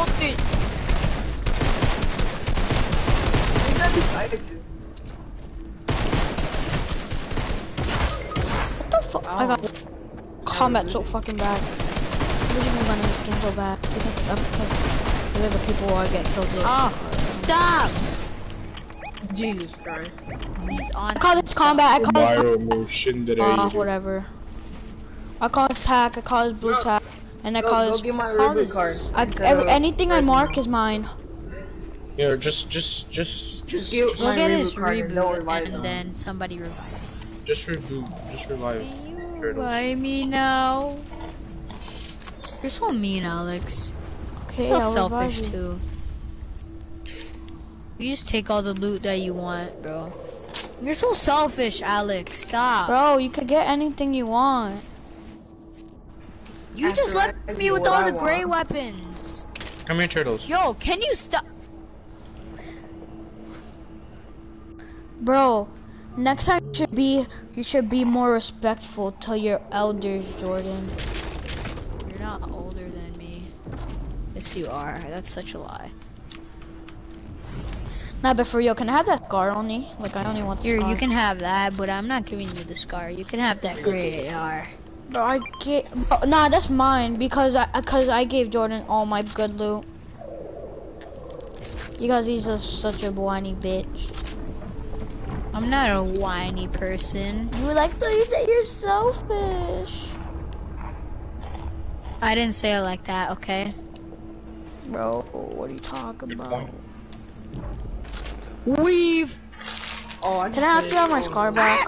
What the fuck? I got combat so fucking bad. What do you mean by this game so bad? Because, uh, because they're the people who I get killed with. Oh, stop! Jesus Christ. He's on. I call this combat, I call this Mario Muy shindereyu. Uh, whatever. I call this tack, I call this blue tack, and I Go, call go this. get my call river this- card. I, Go, every, anything I Reggie. mark is mine. Here, just, just, just, Just just, get just, We'll my get reboot his card and don't reboot, revive and them. then somebody revive. just reboot, just revive. You Turtle. revive me now. You're so mean, Alex. Okay, You're so I'll revive selfish you. too. You just take all the loot that you want, bro. You're so selfish, Alex. Stop. Bro, you could get anything you want. You just After left I me do with what all I the gray want. weapons. Come here, turtles. Yo, can you stop? Bro, next time you should be you should be more respectful to your elders, Jordan. You're not older than me. Yes, you are. That's such a lie. Nah, but for real, can I have that scar only? Like, I only want the Here, scar. you can have that, but I'm not giving you the scar. You can have that gray A R. Bro, I get. Bro, nah, that's mine because I because I gave Jordan all my good loot. Because he's a, such a whiny bitch. I'm not a whiny person. You like to use that you're selfish. I didn't say it like that, okay? Bro, what are you talking about? Weave! Oh, I Can I actually have my scar back?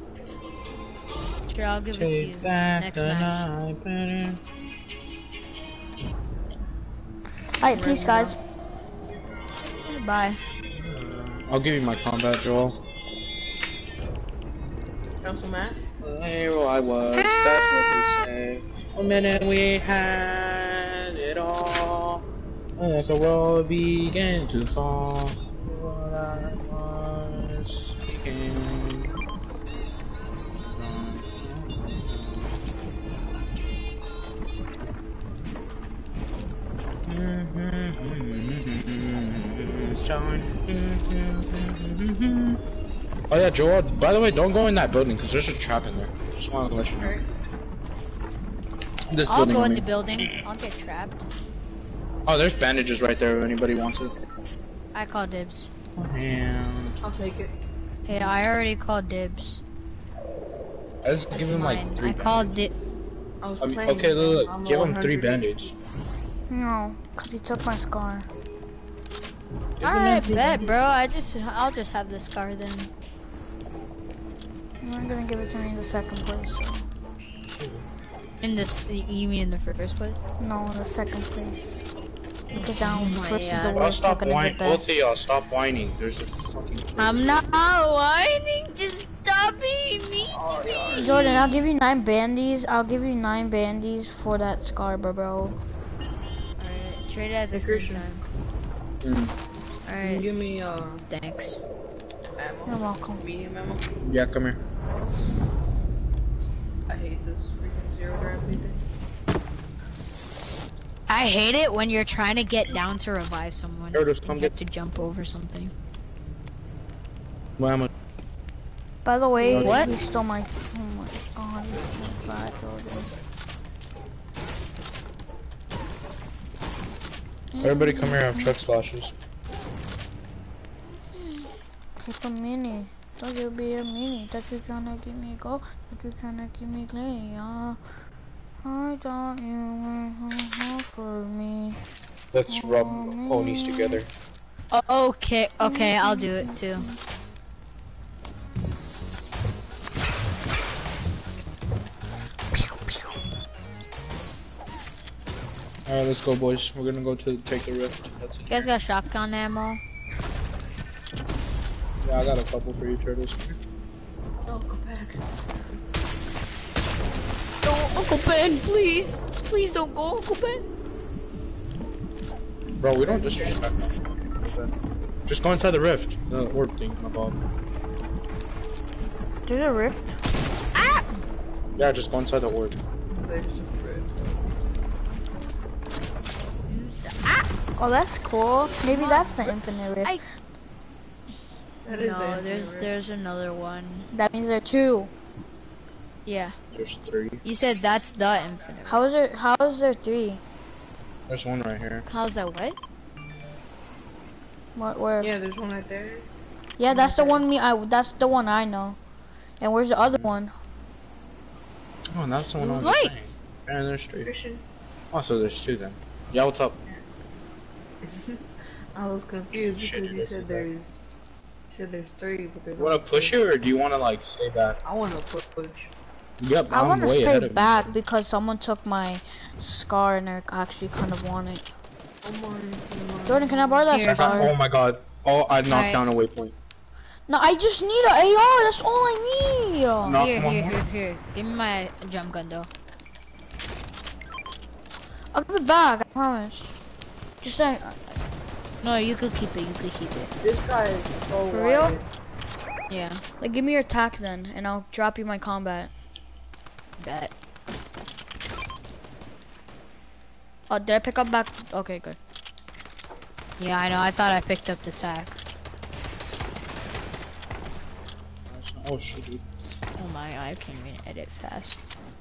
Sure, I'll give it to you next match. Alright, peace, guys. Bye. I'll give you my combat, Joel. Council Matt? Here I was, that's what they say. A minute we had it all. And as the world began to fall, what I was became. Oh yeah, Joel, by the way, don't go in that building because there's a trap in there. Just want to let you know. This I'll building, go I in mean. the building. I'll get trapped. Oh, there's bandages right there if anybody wants it. I call dibs. Damn. I'll take it. Yeah, I already called dibs. I just That's give him like mine. three I called dib. I was I mean, playing. okay, look, I'm look, give low him three one hundred. bandages. No, because he took my scar. Alright, bet, bro. I just, I'll just have this car then. You're gonna give it to me in the second place. So. In this, you mean in the first place? No, in the second place. Because down Oh my first is the God. Oh, worst, stop second is whining. the Both best. of y'all, stop whining. There's a fucking. I'm not whining. Just stop being mean to me. Jordan, I'll give you nine bandies. I'll give you nine bandies for that scar, bro. bro. Alright. trade it at the Hey, same Christian. time. Mm. Can you Alright, give me uh thanks. ammo? You're welcome. Medium ammo. Yeah, come here. I hate this freaking zero gravity thing. I hate it when you're trying to get down to revive someone. Here it is, and come you get- have to jump over something. Well, I'm a- By the way, What? he stole my. Oh my god, he's so bad, Jordan. Everybody come here, I have chug splashes. It's a mini. Thought you'd be a mini. That you tryna get me go. That you tryna get me play. Uh, I thought you were home for me. Let's rub ponies together. Oh, okay, okay, I'll do it too. Alright, let's go, boys. We're gonna go to take the rift. That's it. You guys got shotgun ammo? Yeah, I got a couple for you, turtles. Oh, go back. No, Uncle Ben, please. Please don't go, Uncle Ben. Bro, we don't disrespect. Just go inside the rift. The orb thing, my ball. There's a rift. Yeah, just go inside the orb. There's some fruit. Oh, that's cool. Maybe that's the infinite rift. I- That is No, the there's infinite there's another one. That means there are two. Yeah. There's three. You said that's the infinite. How is there? How is there three? There's one right here. How's that what? What? Where? Yeah, there's one right there. Yeah, that's the one. Me. I. That's the one I know. And where's the other one? Oh, and that's the one on the Right. thing. And there's three. Christian. Oh, so there's two then. Yeah, what's up? I was confused Shit, because you this is said bad. there's you said there's three, but there's You wanna only push two. it or do you wanna like stay back? I wanna push. push. Yep, I I'm want to way stay ahead of back you. because someone took my scar and I actually kind of want it. Come on, come on. Jordan, can I borrow that Here. scar? Oh my god. Oh, I knocked Alright. down a waypoint. No, I just need an A R. That's all I need. Knock Here, one here, more. here, here. Give me my jump gun though. I'll give it back. I promise. Just say, No, you could keep it. You could keep it. This guy is so For real? wide. Yeah. like, give me your attack then, and I'll drop you my combat. Bet. Oh, did I pick up back? Okay, good. Yeah, I know. I thought I picked up the tack. Oh shit, dude. Oh my, I can't even edit fast.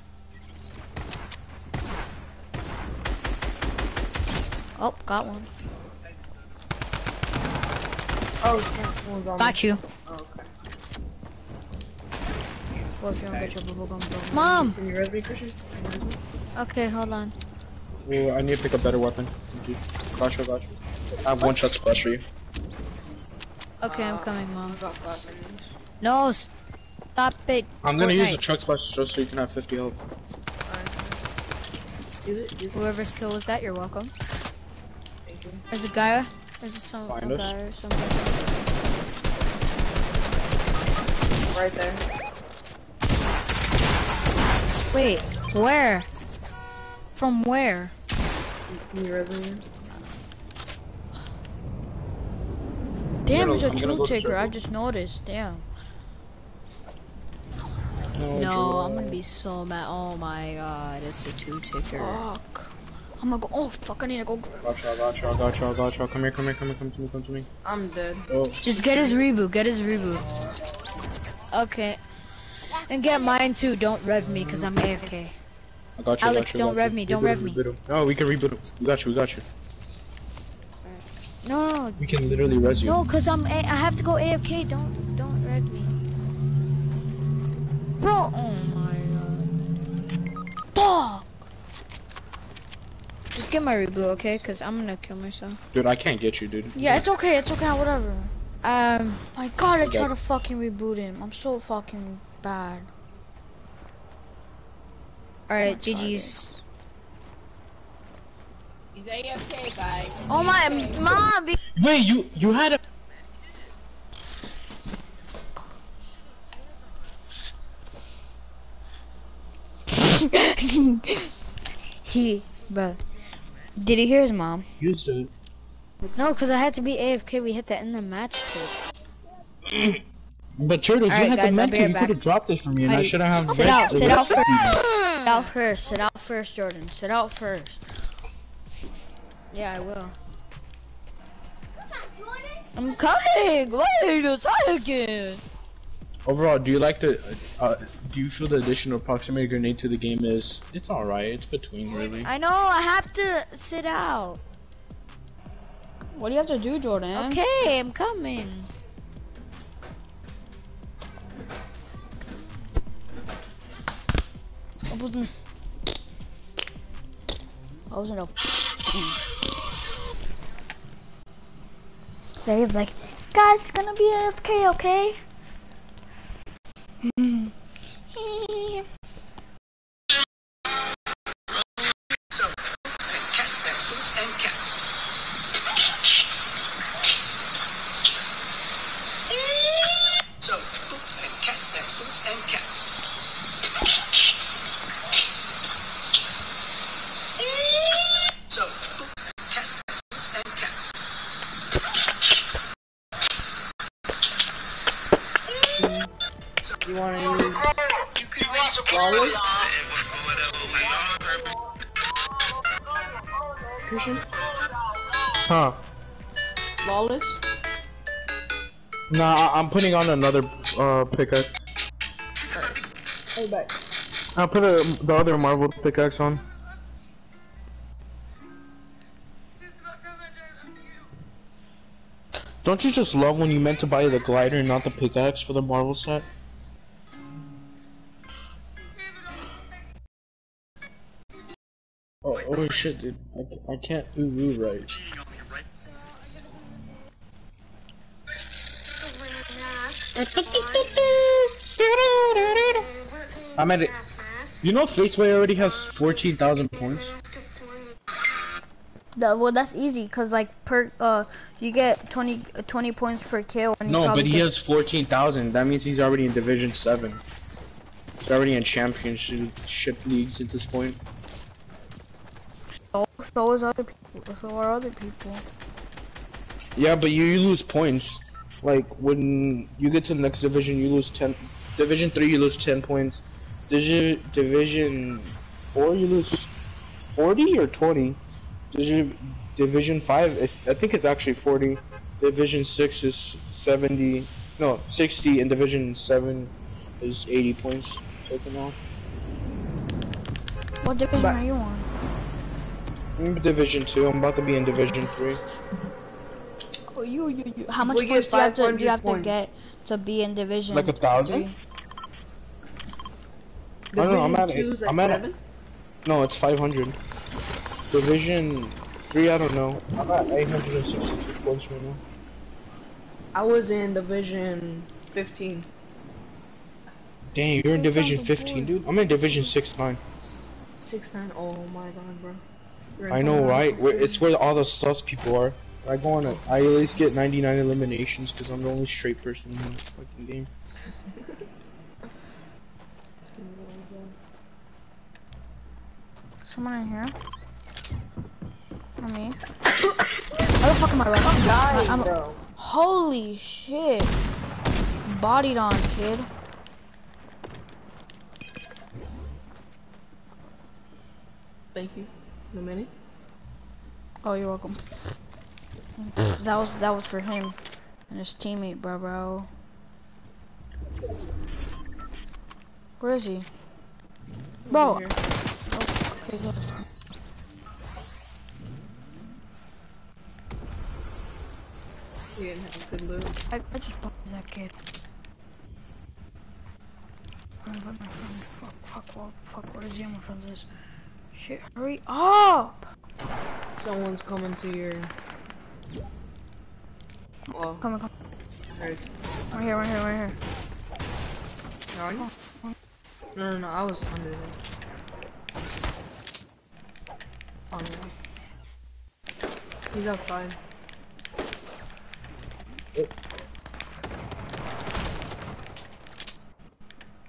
Oh, got one. Oh, shit, one's on me. Got you. Oh, okay. Well, if you don't get your bubble gum, don't. Mom. Can you res me, Christian? Can you res me? Okay, hold on. Ooh, I need to pick a better weapon. Dude. Gotcha, gotcha. I have one shot splash for you. Okay, I'm Uh, coming, Mom. I got five minutes. No, stop it. I'm gonna use the Fortnite. chug splash just so you can have fifty health. Use it, use it. Whoever's kill was that, you're welcome. Thank you. There's a guy. There's a some Find a us. guy or something. Right there. Wait, where? From where? Can you res me? Damn, gonna- he's a I'm gonna tool go to taker. I circle. just noticed. Damn. No, No, Joel. I'm gonna be so mad. Oh my god, it's a two ticker. Fuck. I'm gonna go. Oh, fuck, I need to go. Gotcha, gotcha, gotcha, gotcha. Come here, come here, come here, come to me, come to me. I'm dead. Oh, Just get his reboot. Get his reboot. Okay. And get mine too. Don't rev me, cause I'm A F K. I got you. Alex, got you, don't got rev you. me, don't Reboot rev him, me. reboot him. No, we can reboot him. We got you, we got you. No, no, We can literally res you. no, cause I'm A I have to go A F K. Don't, don't rev me, bro. Oh my god. Fuck. Just get my reboot, okay? Cause I'm gonna kill myself. Dude, I can't get you, dude. Yeah, it's okay. It's okay. Whatever. Um. My god, I Okay. tried to fucking reboot him. I'm so fucking bad. All right, G G's. He's A F K, guys. Oh my mom. Be Wait, you you had a. he, bruh. Did he hear his mom? Used it. No, because I had to be A F K. We had to end the match. Too. But Turtles, Alright, you had guys, the I'll med be kit. right You back. could have dropped this for me, and I Hey, should have. sit out, sit out first. first. Sit out first. Sit out first, Jordan. Sit out first. Yeah, I will. I'm coming. Wait a second. Overall, do you like the? Uh, do you feel the additional proximity grenade to the game is? It's all right. It's between, really. I know. I have to sit out. What do you have to do, Jordan? Okay, I'm coming. I wasn't. I wasn't a. Yeah, he's like, guys, it's gonna be A F K, okay? So, boots and cats, then boots and cats. So, boots and cats, then boots and cats. So, boots and cats, then boots and cats. You wanna use Flawless? Christian? Huh? Flawless? Nah, I I'm putting on another uh pickaxe. Hey, back. I'll put a, the other Marvel pickaxe on. Don't you just love when you meant to buy the glider and not the pickaxe for the Marvel set? Oh, oh shit, dude. I, ca- I can't do Woo right. I'm at it. You know Faceway already has fourteen thousand points? The, well, that's easy, cause like per uh, you get twenty, twenty points per kill. And you No, probably but he get- has fourteen thousand. That means he's already in Division seven. He's already in championship leagues at this point. So, so is other people. So are other people. Yeah, but you, you lose points. Like, when you get to the next division, you lose ten. Division three, you lose ten points. Division, division four, you lose forty or twenty. Division, division five, is, I think it's actually forty. Division six is seventy. No, sixty, and Division seven is eighty points taken off. What division But- are you on? I'm in Division two, I'm about to be in Division three. Oh, you, you, you. How much We points get do you have to do you have five to hundred get to be in division? Like a thousand? three? I don't know, I'm at, Division two's I'm like at, seven? no, it's five hundred. Division three, I don't know. I'm at eight hundred sixty-two points right now. I was in Division fifteen. Dang, you're in Division fifteen, dude? I'm in Division six nine. six nine. Oh my god, bro. You're in I know, Division right? Where, fifteen. it's where all the sus people are. I go on it. I at least get ninety-nine eliminations because I'm the only straight person in the fucking game. Someone in here? Not me. How the fuck am I running? I'm dying, I'm- bro. Holy shit. Bodied on, kid. Thank you. In a minute. Oh, you're welcome. That was that was for him and his teammate, bro, bro. Where is he? Bro. Over here. Oh, okay, good. We didn't have good loot. I, I just bumped that kid. Where is my friend? Fuck, fuck, fuck, fuck, where is he? My friend's this. Shit, hurry up! Someone's coming to your. Well, Come, come. right. Right here, right here, right here. Are you? No, no, no. I was under there. Oh no. He's outside.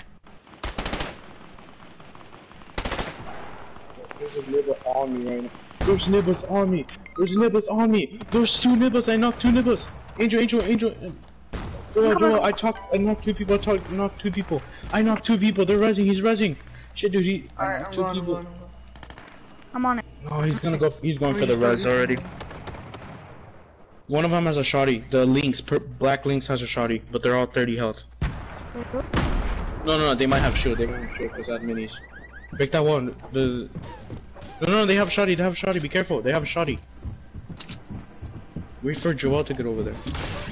There's a nigga on me right now. There's nibbles on me. There's nibbles on me. There's two nibbles. I knocked two nibbles. Angel, Angel, Angel. Joel, Joel, I talked. I knocked two people. I talked. Knocked two people. I knocked two people. They're rezzing. He's rezzing. Shit, dude. He. I Alright, knocked I'm two going, I'm people. going, I'm going. I'm on it. No, he's gonna go. He's going for the res already. One of them has a shotty. The Lynx, per, Black Lynx has a shotty, but they're all thirty health. No, no, no, they might have shield. They might have shield because they have minis. Break that one. The. No, no, they have a shotty. They have a shotty. Be careful. They have a shotty. Wait for Joel to get over there.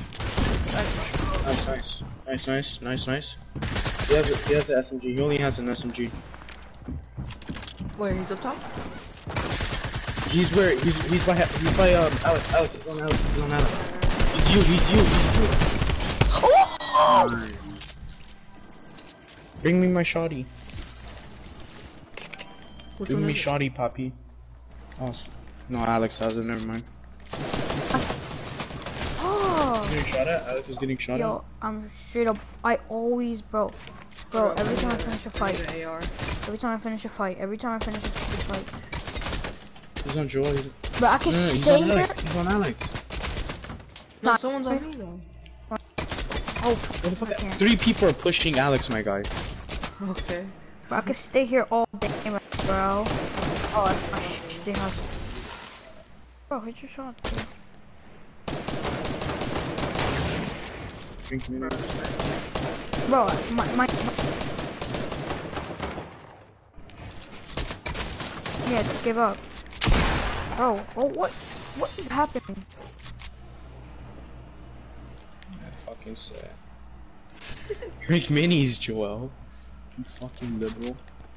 Nice, nice, nice, nice, nice, nice. He has, a, he has an S M G. He only has an S M G. Where, he's up top? He's where? He's he's by he's by um Alex. Alex, he's on Alex. He's on Alex. He's you. He's you. He's you. Oh! Bring me my shotty. Which Bring one me is it? shotty, Poppy. Oh, no, Alex has it. Never mind. Oh. Getting shot at? Alex is getting shot Yo, I'm straight up. I always, bro, bro. Every time I finish a fight, every time I finish a fight, every time I finish a fight. He's on Joel. He's... But I can no, no, he's stay on here. Alex. He's on Alex. No, someone's on me though. Oh, what the fuck? Three people are pushing Alex, my guy. Okay. Bro, I could stay here all day, bro. Oh, I, I stay house. Bro, hit your shot, dude. Drink me. Bro, my, my, my... Yeah, just give up. Bro, oh, what, what is happening? I fucking sad. Drink minis, Joel. You fucking liberal.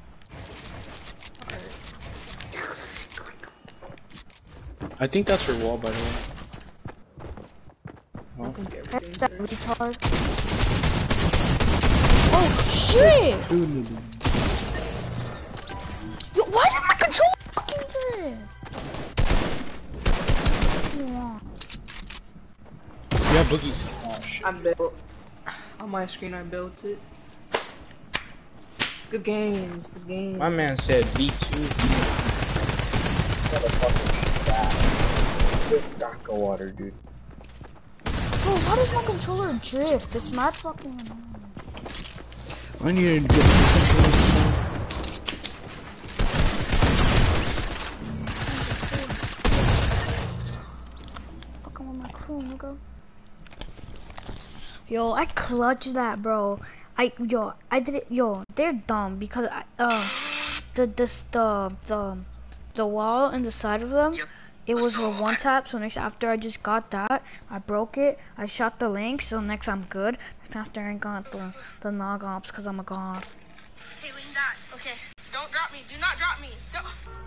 I think that's her wall, by the way. Oh. That's that retard. Oh shit! Yo, why did my controller fucking do it? Yeah, boogies. Oh shit. I built on my screen. I built it. Good games. Good games. My man said B two. Motherfucking bad. Good Daka water, dude. Bro, why does my controller drift? It's mad fucking annoying. I need to get my controller. Fucking with my crew, nigga. Yo, I clutched that, bro. I yo, I did it. Yo, they're dumb because I uh, the this the the the wall in the side of them. It was a one tap, so next after I just got that, I broke it, I shot the link, so next I'm good. Next after I got the, the nog ops, cause I'm a god. Hey, lean that. Okay, don't drop me. Do not drop me. Don't.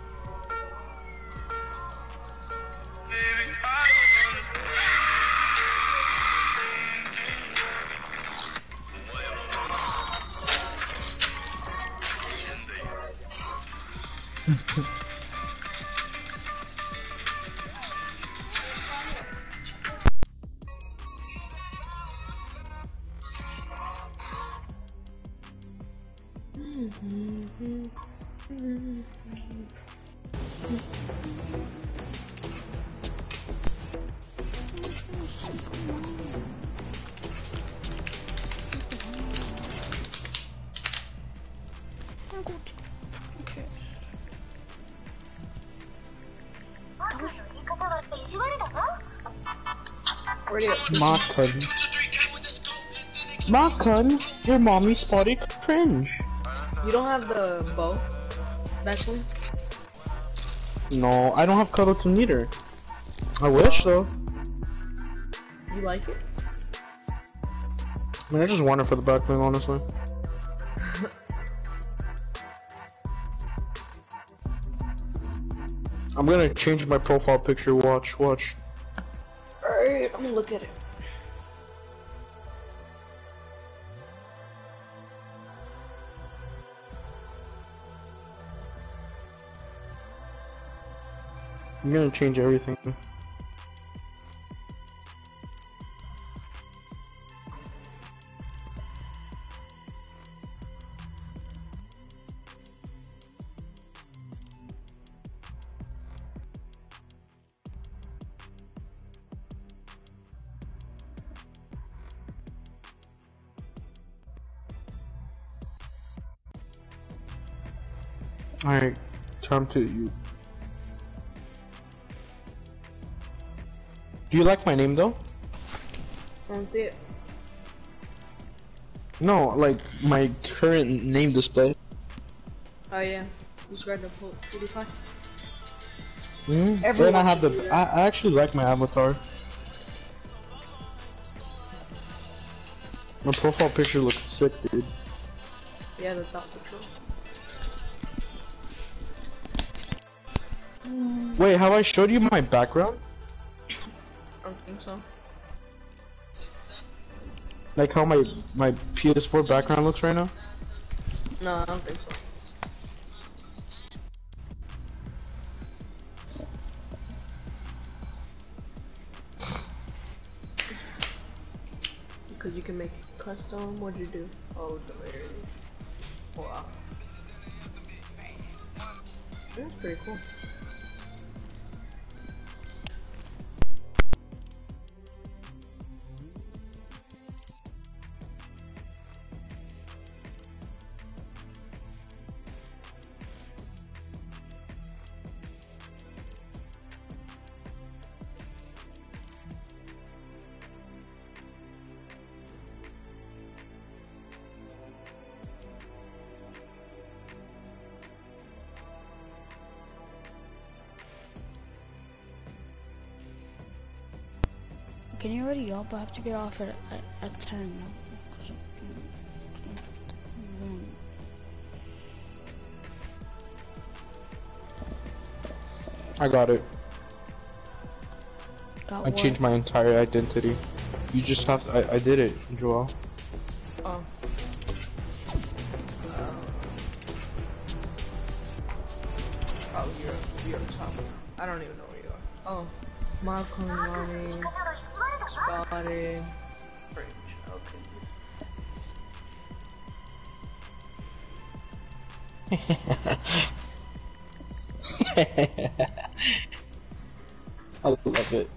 Markin. Markin, your mommy spotted cringe. You don't have the bow? Best one? No, I don't have Cuddleton either. I wish though. You like it? I mean, I just want it for the backbling, honestly. I'm gonna change my profile picture. Watch, watch. Alright, I'm gonna look at it. I'm gonna change everything. Alright, time to you. Do you like my name though? I don't see it. No, like my current name display. Oh yeah. Subscribe to PewDiePie. Mm-hmm. Everyone Then I have should the. do I, that. I actually like my avatar. My profile picture looks sick, dude. Yeah, the top control. Wait, have I showed you my background? I don't think so. Like how my my P S four background looks right now? No, I don't think so. Because you can make it custom. What'd you do? Oh, delete. Wow. That's pretty cool. Can you already up? I have to get off at at, at ten. I got it. Got I what? changed my entire identity. You just have to, I, I did it, Joel. Oh. Oh, you're you're top. I don't even know where you are. Oh, Malcolm running, spotted, fringe. Okay. I love it.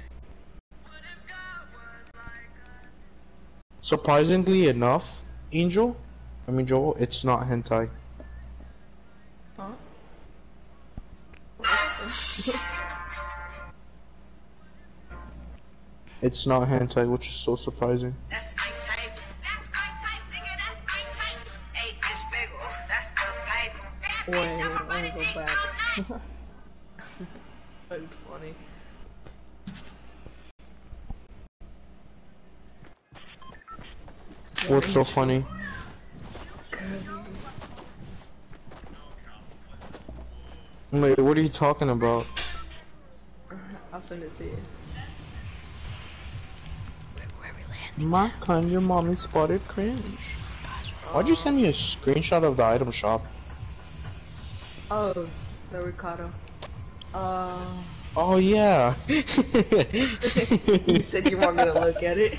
Surprisingly enough, Angel, I mean Joel, it's not hentai. Huh? It's not hentai, which is so surprising. Wait, I wanna go back. That's funny. What's so funny? Wait, what are you talking about? I'll send it to you. Marcon, your mommy spotted cringe. Why'd you send me a screenshot of the item shop? Oh, the Ricardo. Uh. Oh yeah. You said you weren't gonna look at it.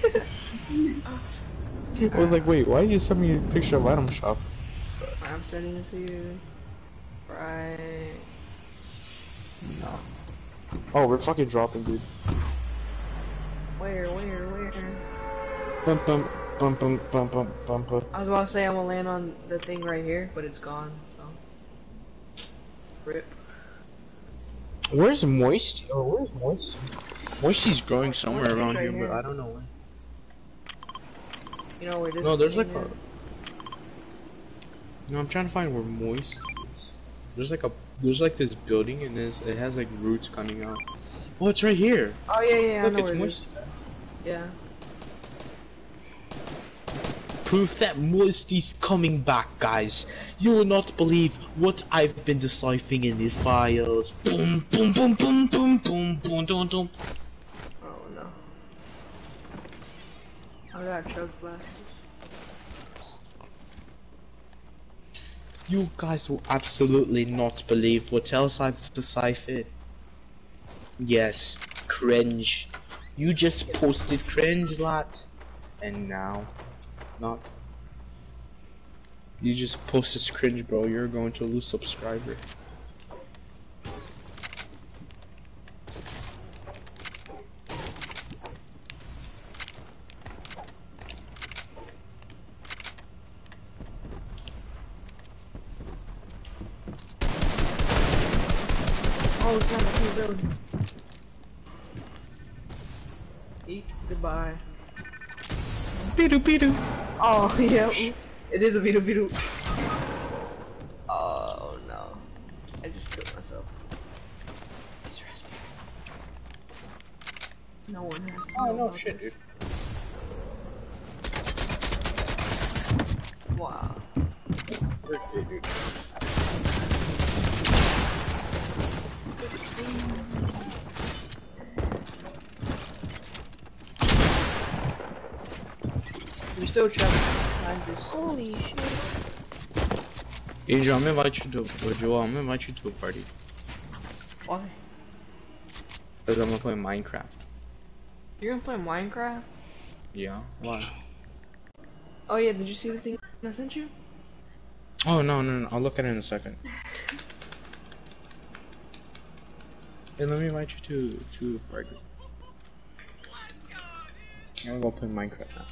I was like, wait, why did you send me a picture of item shop? I'm sending it to you. Right. No. Oh, we're fucking dropping, dude. Where, where, where? Bum bum bum bum bum bum bum bum. I was about to say I'm gonna land on the thing right here, but it's gone, so. Rip. Where's Moisty? Oh, where's Moisty? Moisty's growing somewhere Moisty's around right here, here. but I don't know where. You know where this No, there's like thing a. is? No, I'm trying to find where Moist is. There's like a. There's like this building and this. It has like roots coming out. Oh, it's right here. Oh yeah, yeah, Look, I know it's where it Moist. is. Yeah. Proof that Moisty's coming back, guys. You will not believe what I've been deciphering in the files. Boom, boom, boom, boom, boom, boom, boom, boom, boom. Oh no. I got chug blasters. You guys will absolutely not believe what else I've deciphered. Yes, cringe. You just posted cringe, lad. And now, not. You just posted cringe, bro. You're going to lose subscriber. Oh, it's not a two build. Eat goodbye. Beedoo beedoo. Oh yeah, it is a beetle beetle. Oh no, I just killed myself. No one has to Oh know no about shit, this. dude. Wow. Okay, dude. We're still trapped. Holy shit. Angel, I'm gonna invite you to or Joel, I'm gonna invite you to a party. Why? Because I'm gonna play Minecraft. You're gonna play Minecraft? Yeah, why? Oh yeah, did you see the thing I sent you? Oh no no no, I'll look at it in a second. Hey, let me invite you to to a party. I'm gonna go play Minecraft now.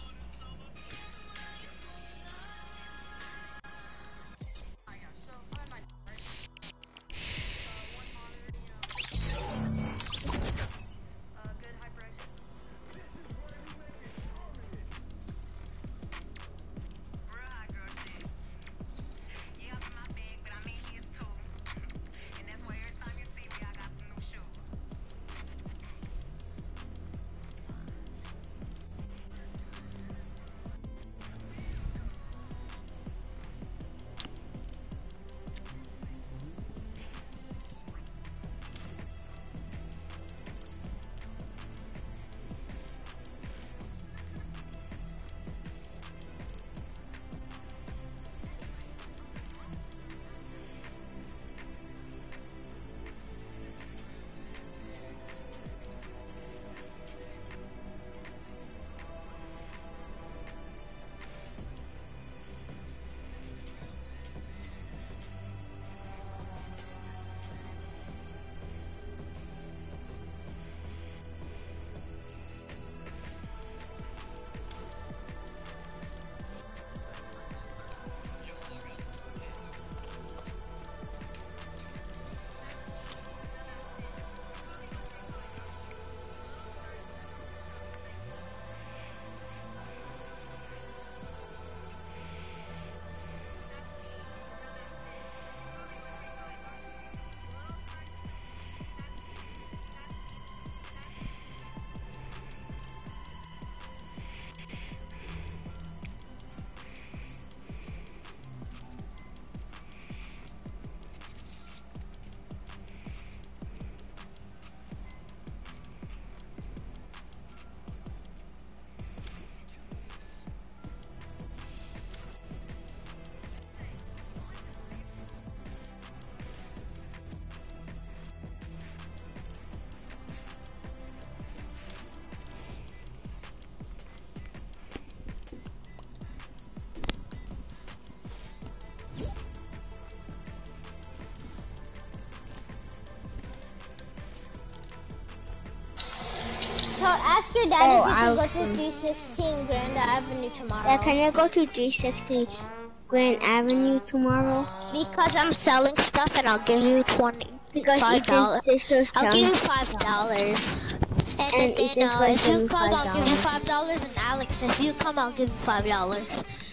So ask your daddy Oh, if you I'll can go to see. three sixteen Grand Avenue tomorrow. Yeah, can I go to three sixty Grand Avenue tomorrow? Because I'm selling stuff and I'll give you twenty. Because Five dollars. Ethan's sister's I'll give you son. five dollars. And, And then Ethan's uh, going if to give you me come, I'll give you five five dollars. And Alex, if you come, I'll give you five dollars.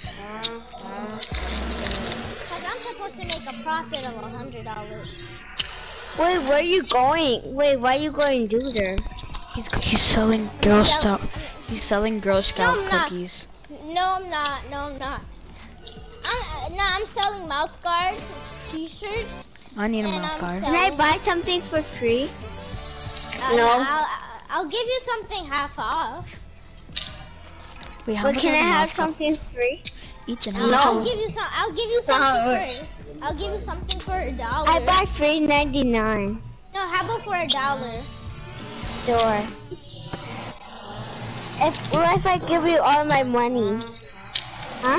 Because I'm supposed to make a profit of a hundred dollars. Wait, where are you going? Wait, why are you going to do there? He's he's selling Girl Sell- Scout. He's selling Girl Scout I'm not. cookies. No, I'm not. No, I'm not. I'm, uh, no, I'm selling mouth guards, t-shirts. I need a And mouth I'm guard. selling- Can I buy something for free? Uh, No. I'll, I'll give you something half off. Wait, how But much can are I the have mouth guards? something free? Ethan, how I'll, much I'll are- give you some. I'll give you So how something it for. I'll give you something for a dollar. I buy three ninety-nine. No, how about for a dollar? Sure. If what if I give you all my money? Huh?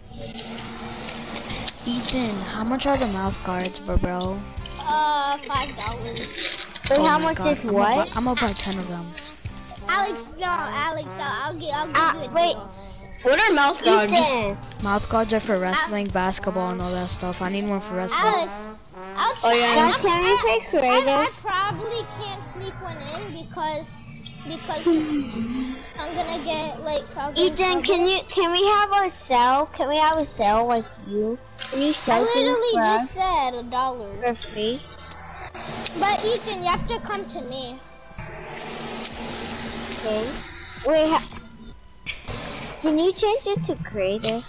Ethan, how much are the mouth guards, bro? bro? Uh, five dollars. Wait, Oh how my much God, is I'm what? Gonna buy, I'm gonna buy ten of them. Alex, no, Alex, I'll, I'll, gi- I'll give Ah, you a wait. deal. What are mouth guards? Ethan. Mouth guards are for wrestling, basketball, and all that stuff. I need one for wrestling. Alex, I'll Oh, yeah. try. Now, can we play I, creative? I probably can't sneak one in because because I'm gonna get like. I'll get in Ethan, trouble. can you can we have a sell? Can we have a sell like you? Can you I sell things literally for just us said a dollar. for free? But Ethan, you have to come to me. Okay. Wait, ha can you change it to creative?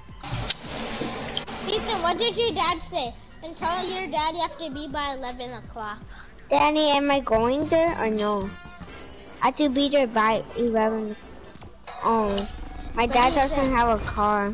Ethan, what did your dad say? And tell your dad you have to be by eleven o'clock. Danny, am I going there or no? I have to be there by eleven. Oh, my What dad do you doesn't say? have a car.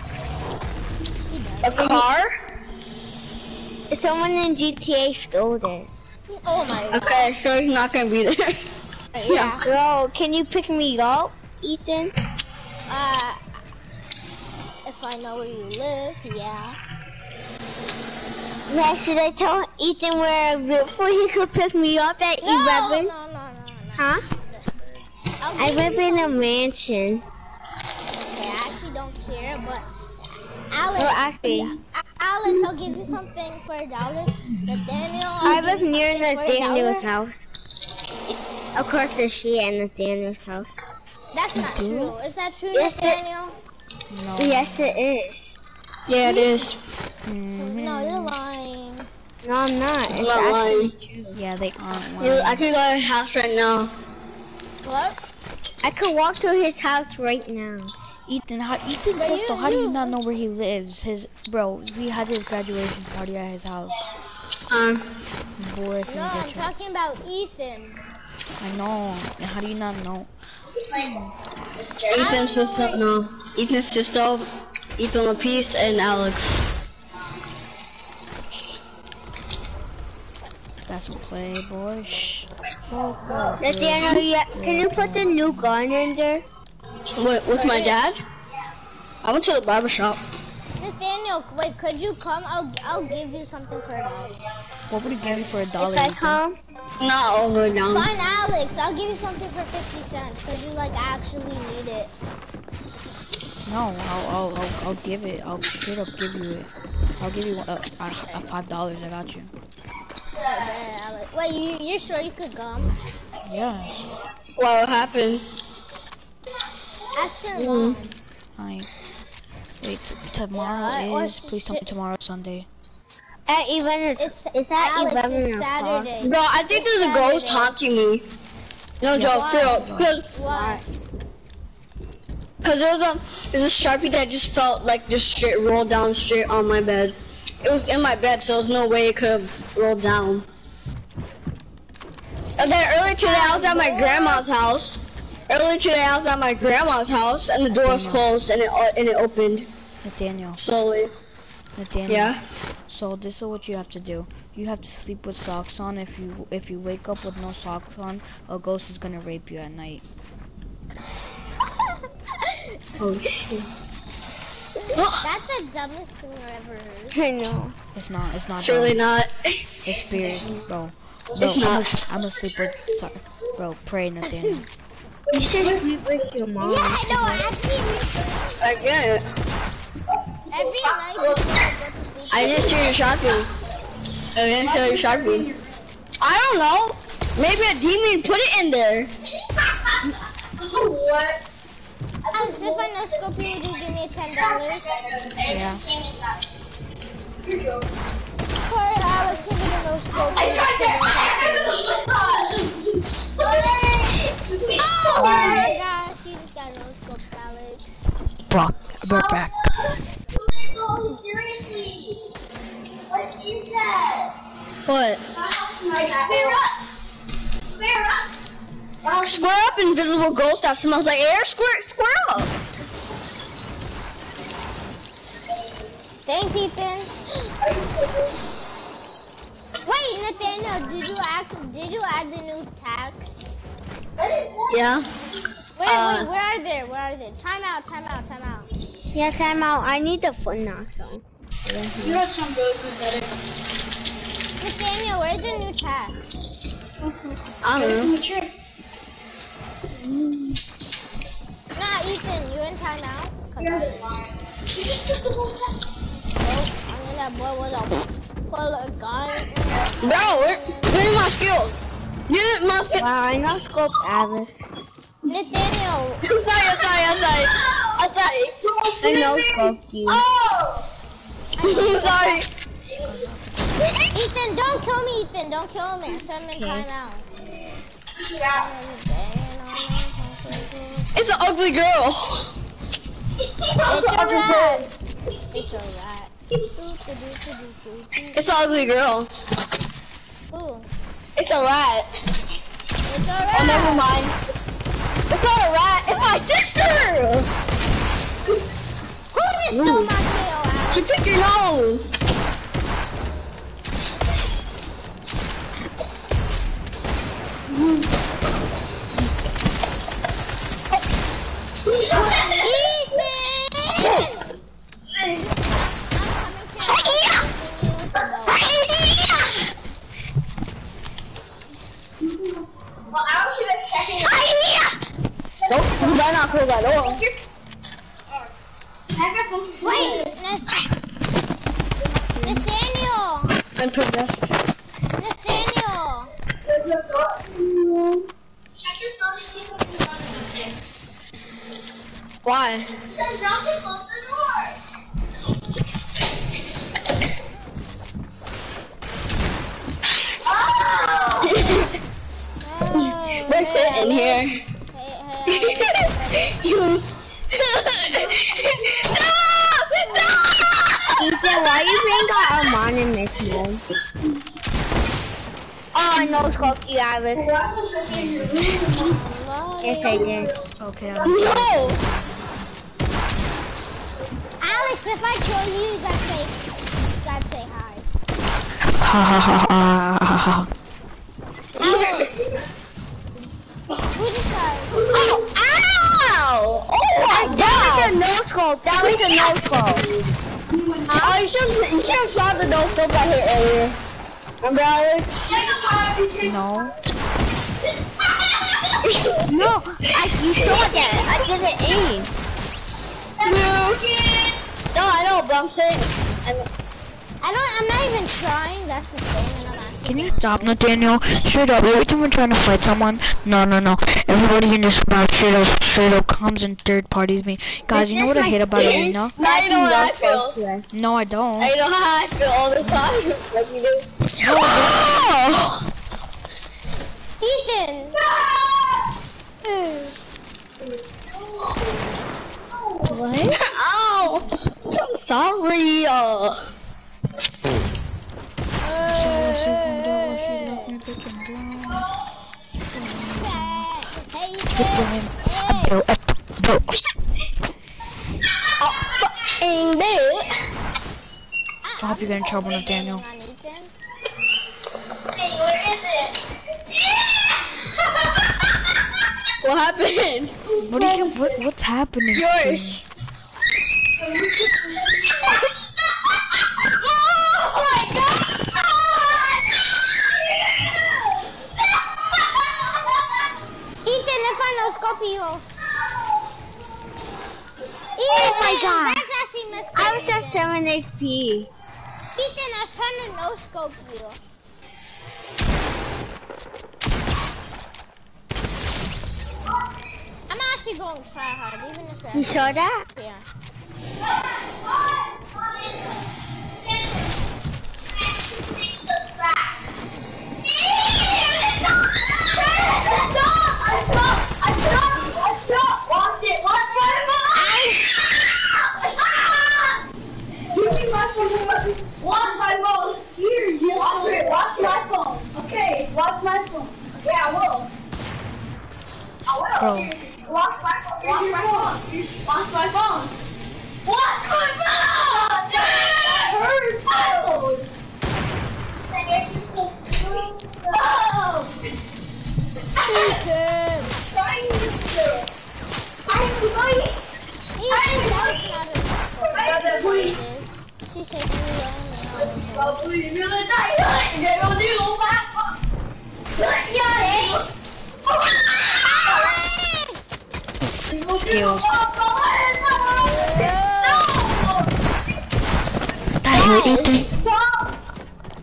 A car? Someone in G T A stole it. Oh my god. Okay, so he's not gonna be there. Yeah. Bro, can you pick me up, Ethan? Uh, if I know where you live, yeah. Yeah, should I tell Ethan where I live so he could pick me up at No, eleven? no, no, no, no. Huh? I'll I give live you in a something. mansion. Okay, I actually don't care, but Alex, Oh, actually. yeah, A- Alex, I'll give you something for a dollar. Nathaniel, I'll I give live you near something for a Nathaniel's dollar. house. Across the street at Nathaniel's house. That's not true. Is that true, Yes, it- Nathaniel? No. Yes, it is. Yeah, it is. No, you're lying. No, I'm not. It's not actually lying. Yeah, they aren't You, lying. I can go to his house right now. What? I could walk to his house right now. Ethan, how, Ethan But Crystal, you- how do you you- not know where he lives? His bro, we had his graduation party at his house. Um, Boy, No, I'm talking about Ethan. I know. And how do you not know? Ethan's sister, no. Ethan's sister, Ethan LaPiste, and Alex. That's a playboy. Shh. Oh, God. Nathaniel, yeah, can you put the new gun in there? Wait, with my dad? I went to the barber shop. Nathaniel, wait, could you come? I'll I'll give you something for a dollar. What would he give you for a dollar? If I Ethan? come? Not over now. Fine, Alex, I'll give you something for fifty cents because you like actually need it. No, I'll, I'll, I'll, I'll give it. I'll straight up give you it. I'll give you a, a, a five dollars. I got you. Yeah, Alex. Wait, you you're sure you could come? Yes. What happened? Ask your mom. Hi. Wait, t tomorrow Yeah, or is. Please tell me sh- tomorrow Sunday. At eleven, It's, it's at Alex, eleven it's o'clock. Saturday. Bro, I think It's there's a ghost Saturday. haunting me. No Yeah. joke, Why? for real. Cause, Why? Cause there was a, there's a Sharpie that just felt like just straight rolled down straight on my bed. It was in my bed, so there's no way it could have rolled down. And then earlier today, I was at my grandma's house. Earlier today, I was at my grandma's house, and the door was closed, and it o- and it opened Nathaniel. slowly. Nathaniel. Yeah. So this is what you have to do. You have to sleep with socks on. If you if you wake up with no socks on, a ghost is gonna rape you at night. Oh shit. That's the dumbest thing I've ever heard. I know. It's not. It's not. Surely dumb. not. It's spirit, bro. Bro, It's I'm not. gonna, I'm gonna sleep with. Sorry, bro. Pray, Nathaniel. You should sleep with your mom. Yeah, no, actually, I get it. every night before I go to sleep. I didn't show you Sharpie. I didn't show you Sharpie. I don't know. Maybe a demon put it in there. What? Alex, if I no scope you, would you give me ten dollars? Yeah. Alright, Alex, give me the no scope. Oh my gosh, you just got no scope, Alex. Brock, we're back. Seriously. What is that? What? Square up. Square up. Square up, invisible ghost that smells like air. Square, square up. Thanks, Ethan. Wait, Nathaniel, did you add, did you add the new tax? Yeah. Wait, Uh, wait, where are they? Where are they? Time out, time out, time out. Yes, I'm out. I need the foot now, so. You got some really pathetic. Nathaniel, where's the new tax? I don't know. Nah, Ethan, you in time out? Cause I... Nope, I'm in that boy was a... full of guns. Bro, where, where's my skills? Use my skills. Wow, I know scope Alex. Nathaniel. I'm sorry, I'm sorry, I'm sorry. I'm sorry. I know scope you. Oh! I'm sorry. Ethan, don't kill me, Ethan. Don't kill me. Send me time out. It's an ugly girl. It's a rat. It's a rat. It's an ugly girl. Ooh. It's a rat. It's a rat. Oh, never mind. It's not a rat. It's my sister. Who just stole my tail, Alex? She took your nose. Nope, you better not close that door. Wait, Nathaniel. I'm possessed. Nathaniel. Why? We're sitting here. You. No! No! Ethan, why you bring out Armand in this mode? Oh, I know scope you, Alex. Yes, I did. Okay. No! Alex, if I kill you, you gotta say, you gotta say hi. Ha ha ha ha ha ha. Alex. Who just died? Oh, ow! Oh my god! That was a no scope. That was a no scope. Oh, you should you should have saw the no scope I hit earlier. Remember, Alex? No. No, I, you saw that. I didn't aim. No. No, I know, but I'm saying. I'm, I don't, I'm not even trying, that's the thing, and I'm asking. Can you stop, Nathaniel? Straight up, every time we're trying to fight someone, no, no, no. Everybody can just about straight up, straight up comes and third parties me. Guys, you know what I hate about Arena? I know how I feel. No, I don't. I know how I feel all the time. Like you do. Oh! Ethan! What? Ow! I'm sorry. Uh. I hope you get in trouble, Nathaniel. Hey, where is it? What happened? What are you? What, what's happening? Yours. Ethan, if I no scope you. Oh my god. That's actually messed up. I was at seven H P. Ethan, I was trying to no scope you. I'm actually going to try hard, even if You saw that? Yeah. Watch my phone. Here, watch it. Watch my phone. Okay, watch my phone. Yeah, I will. I will. Bro. Watch my phone. Watch my phone. Watch my phone. Watch my phone. Hurt my phone. Oh. Ethan. I'm sorry. Ethan, that's not a She said you Skills. I hate Ethan.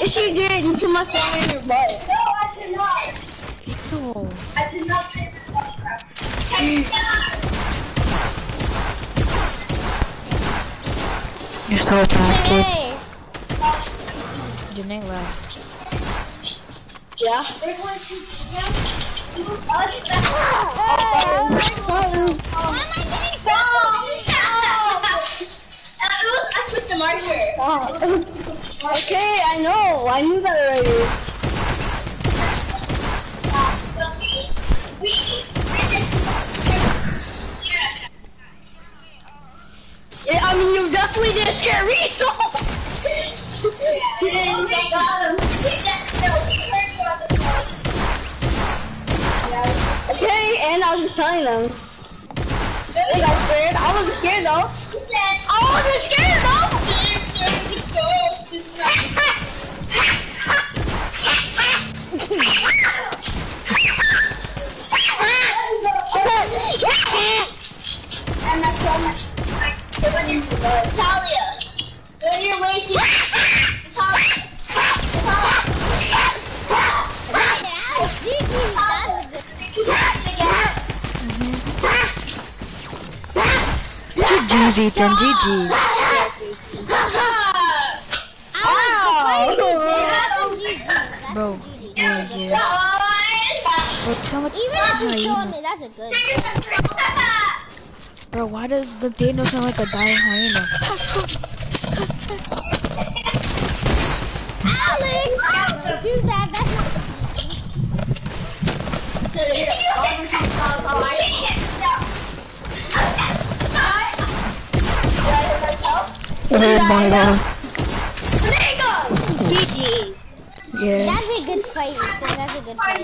Yes, you did. You put my phone in your butt. No, I did not. No. I did not say this. You're so bad, kid. Janae left. Yeah. They're going to. Yeah. Why am I getting I switched the marker. Okay, I know. I knew that already. Yeah, I mean, you definitely did scare me, so. Okay, and I was just telling them. I got scared. I wasn't scared though. I wasn't scared though. And that's so much. Talia, when you're waiting, Talia, G G's, Ethan, G G's. Bro, yeah, yeah. Bro, someone, Even if you killed me, that's a good. bro, why does the Daniel sound like a dying hyena? Alex! Don't do that, that's not. Oh my god. G G's. Yeah. That's a good fight, Ethan. That's a good fight.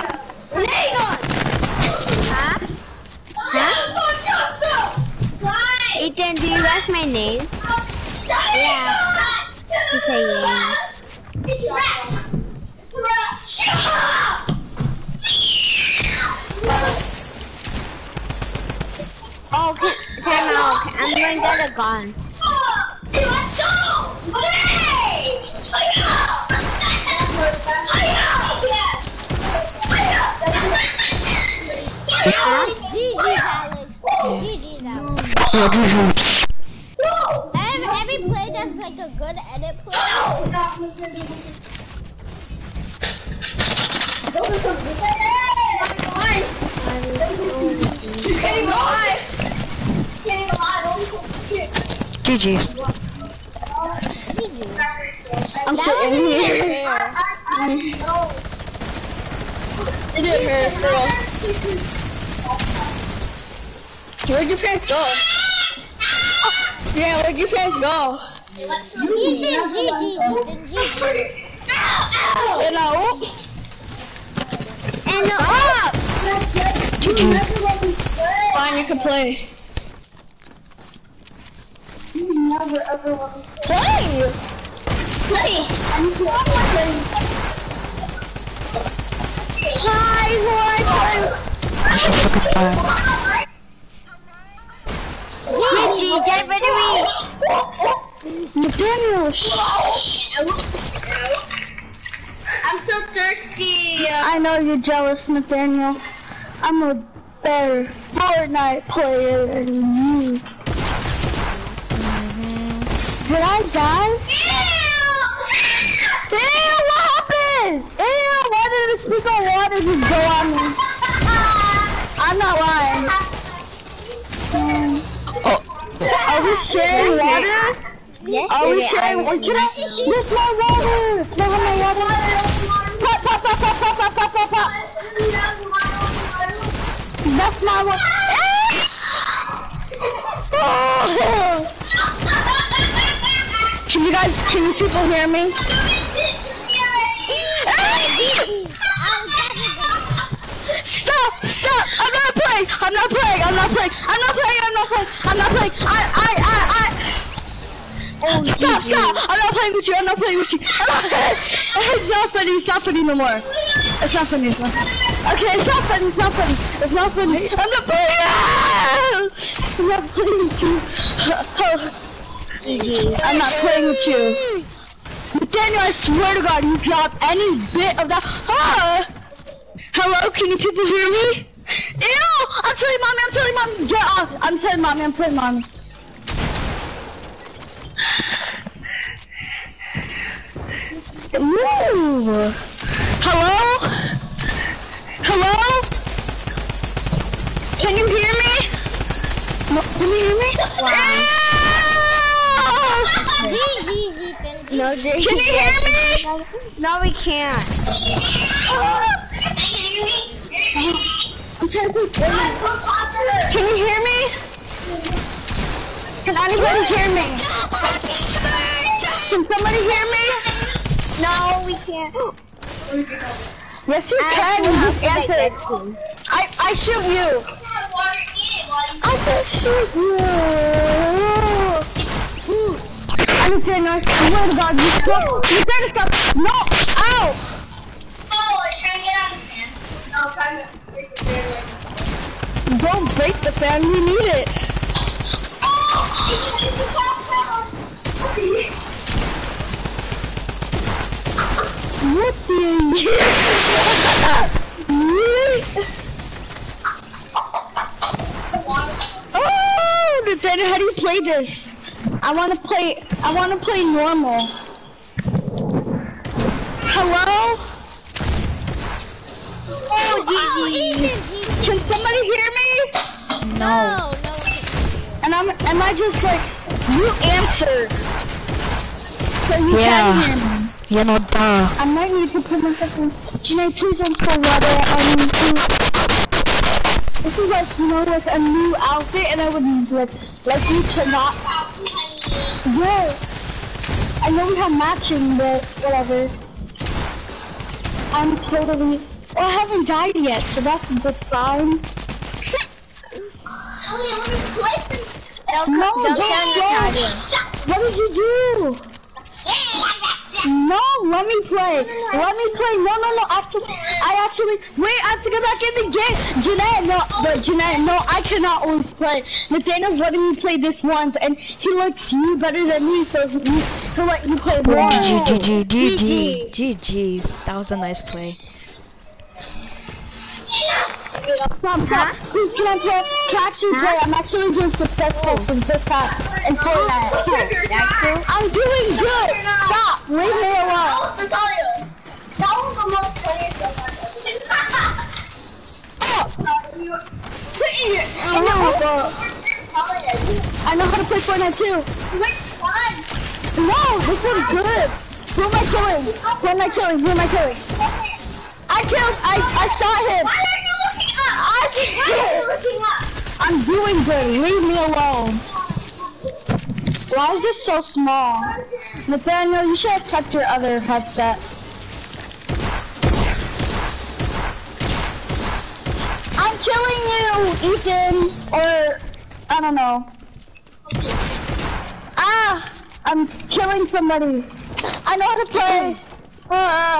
Huh? Huh? Ethan, do you like my name? Yeah. Okay, yeah. Oh, okay, time out. I'm going to get a gun. Let's go! Alex, G G's, Alex. G G's, Alex. Every, every play that's like a good edit play. G G's. I'm sitting here. It didn't hurt, girl. Where'd your parents go? Yeah, where'd your parents go? Ethan, G G's, Ethan, G G's. And now, And no, stop! Fine, you can play. You never ever want to Play! play. Hi, hi, I'm so fucking bad. Gigi, get rid of me. Nathaniel, I'm so thirsty. I know you're jealous, Nathaniel. I'm a better Fortnite player than you. Did I die? Ew, what happened? Ew, why did the speak on water just go on me? I'm not lying. Um, Oh. Are we sharing water? Yes, Are we baby, sharing I water? will. Can I? This my water! Can I have my water? Pop, pop, pop, pop, pop, pop, pop, pop, pop. That's my water. Can you guys, can you people hear me? Stop! Stop! I'm not playing! I'm not playing! I'm not playing! I'm not playing! I'm not playing! I'm not playing! I, I, I, I... Oh, stop! Stop! I'm not playing with you! I'm not playing with you! I'm not... It's not funny! It's not funny no more! It's not funny! It's not funny! Okay, it's not funny! It's not funny! It's not funny! I'm not playing! Ah! I'm not playing with you! I'm not playing with you! Nathaniel, I swear to God, you drop any bit of that. Ah! Hello, can you people hear me? Ew! I'm telling mommy, I'm telling mommy, get off! I'm telling mommy, I'm telling mommy. Ooh. Hello? Hello? Can you hear me? No, can you hear me? Wow. Ah! G G's Ethan. No, G Can you hear me? No, we can't. I'm trying to play. Can you hear me? Can anybody hear me? Can somebody hear me? No, we can't. Yes, you I can. You just answered. I I shoot you. I just shoot you. I'm saying, I swear to God, you stop. You better stop. No! Ow! Don't break the fan, we need it. What the Oh, Nathaniel, how do you play this? I want to play, I want to play normal. Hello? Oh, Gigi. Can somebody hear me? No. No, And I'm, am I just like, you answer. So you Yeah. can hear me. Yeah, no duh. I might need to put myself in. Can I please don't spill water? I mean, please. This is like, you know, like a new outfit, and I would like, like you to not. Yeah. I know we have matching, but whatever. I'm totally. Oh, I haven't died yet, so that's a good sign. Don't, No, don't don't tell go. Natalia. What did you do? No, let me play. Let me play. No, no, no. Actually, I actually wait. I have to go back in the game. Jeanette, no, but Jeanette, no. I cannot always play. Nathaniel's letting me play this once, and he likes you better than me, so he, he'll let you play more. G G G G G G G. That was a nice play. Stop, stop. Please, can I play? Can I actually play? I'm actually doing successful from this time in Fortnite. I'm doing good. Stop. Leave me alone. Natalia, that was the most funniest stuff I know. I know how to play Fortnite too. Which one? No, this one's good. Who am I killing? Who am I killing? Who am I killing? I killed. I I shot him. Why are you looking up? I Why are you looking up? I'm doing good. Leave me alone. Why is this so small? Nathaniel, you should have kept your other headset. I'm killing you, Ethan, or I don't know. Ah, I'm killing somebody. I know how to play. Uh,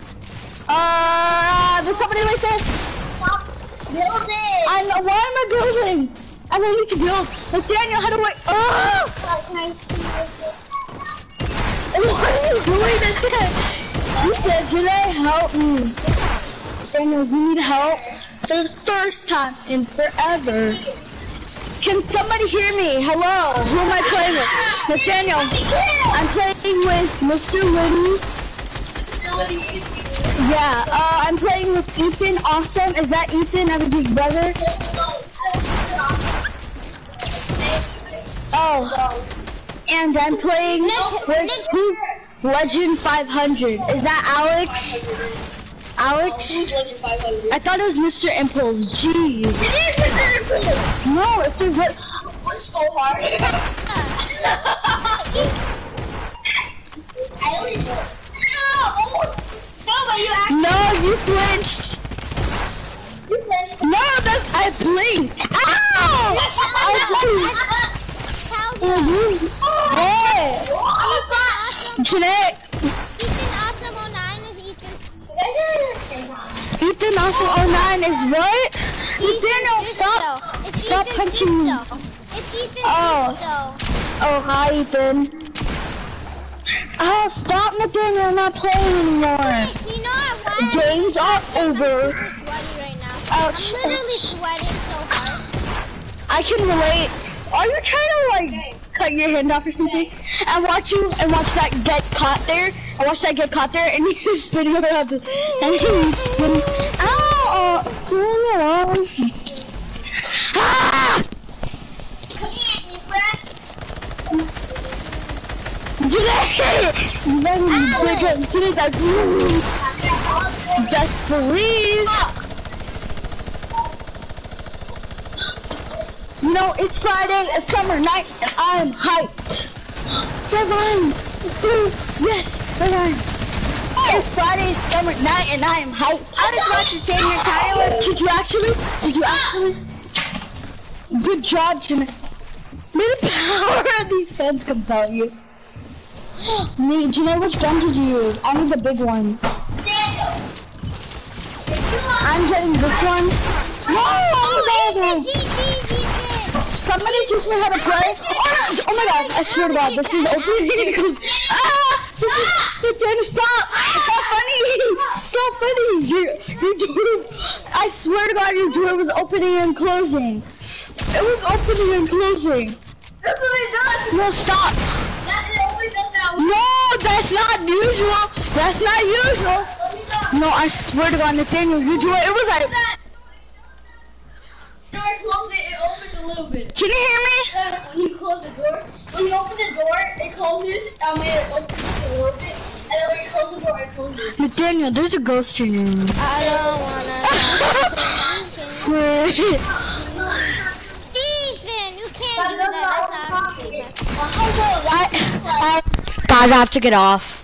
uh, there's somebody like this. Stop building. I know. Why am I building? I don't need to build. Nathaniel, how do I? Oh! Can I see this? What are you doing? You said, Janae, help me. Nathaniel, you need help for the first time in forever. Can somebody hear me? Hello, who am I playing with? Nathaniel, I'm playing with Mister Liddy. Yeah, uh, I'm playing with Ethan. Awesome. Is that Ethan? I'm his brother. Oh, and I'm playing with who's Legend five hundred. Is that Alex? Alex? I thought it was Mister Impulse. Jeez. No, it's just what. It's so hard. No, you flinched. No, that's I blinked. Ow! I blinked. Hey! Jeanette! Ethan Awesome oh nine is Ethan's. Ethan Awesome oh nine is what? Nathaniel, stop! It's Stop Ethan's punching me. sister. It's Ethan's Oh. sister. Oh, hi, Ethan. Oh, stop, Nathaniel, I'm not playing anymore. Wait, you know what? Games are over. I'm super sweaty right now. Ouch. I'm literally sweating so hard. I can relate. Are you trying to like cut your hand off or something? And watch you and watch that get caught there. And watch that get caught there and you spinning around the and he's spinning. Ow! Oh, ah! Come here, you brat. Get it! Get it! Get it! Best believe. You know, it's Friday, a summer night, and I'm hyped. Deadline! Yes, deadline! It's Friday, summer night, and I am hyped. I just watched the Daniel Tyler. Did you actually? Did you actually? Good job, Jimmy. May the power of these fans compel you. Me, do you know which gun did you use? I need the big one. I'm getting this one. No! Oh, somebody teach me how to play. Oh, oh my god, I swear to god, this is opening. Ah! This is, Nathaniel, stop! Stop funny! Stop funny! Your, your door was, I swear to god, your door was opening and closing. It was opening and closing. That's what it does. No, stop. That it always does that. No, that's not usual. That's not usual. No, I swear to god, Nathaniel, you do it. It was like... When I close it, it opens a little bit. Can you hear me? Uh, when you close the door, when you open the door, it closes, I mean it opens a little bit, and then when you close the door, it closes. Nathaniel, there's a ghost in your room. I don't wanna. Ethan, you can't do that. That's not I, I, guys, I have to get off.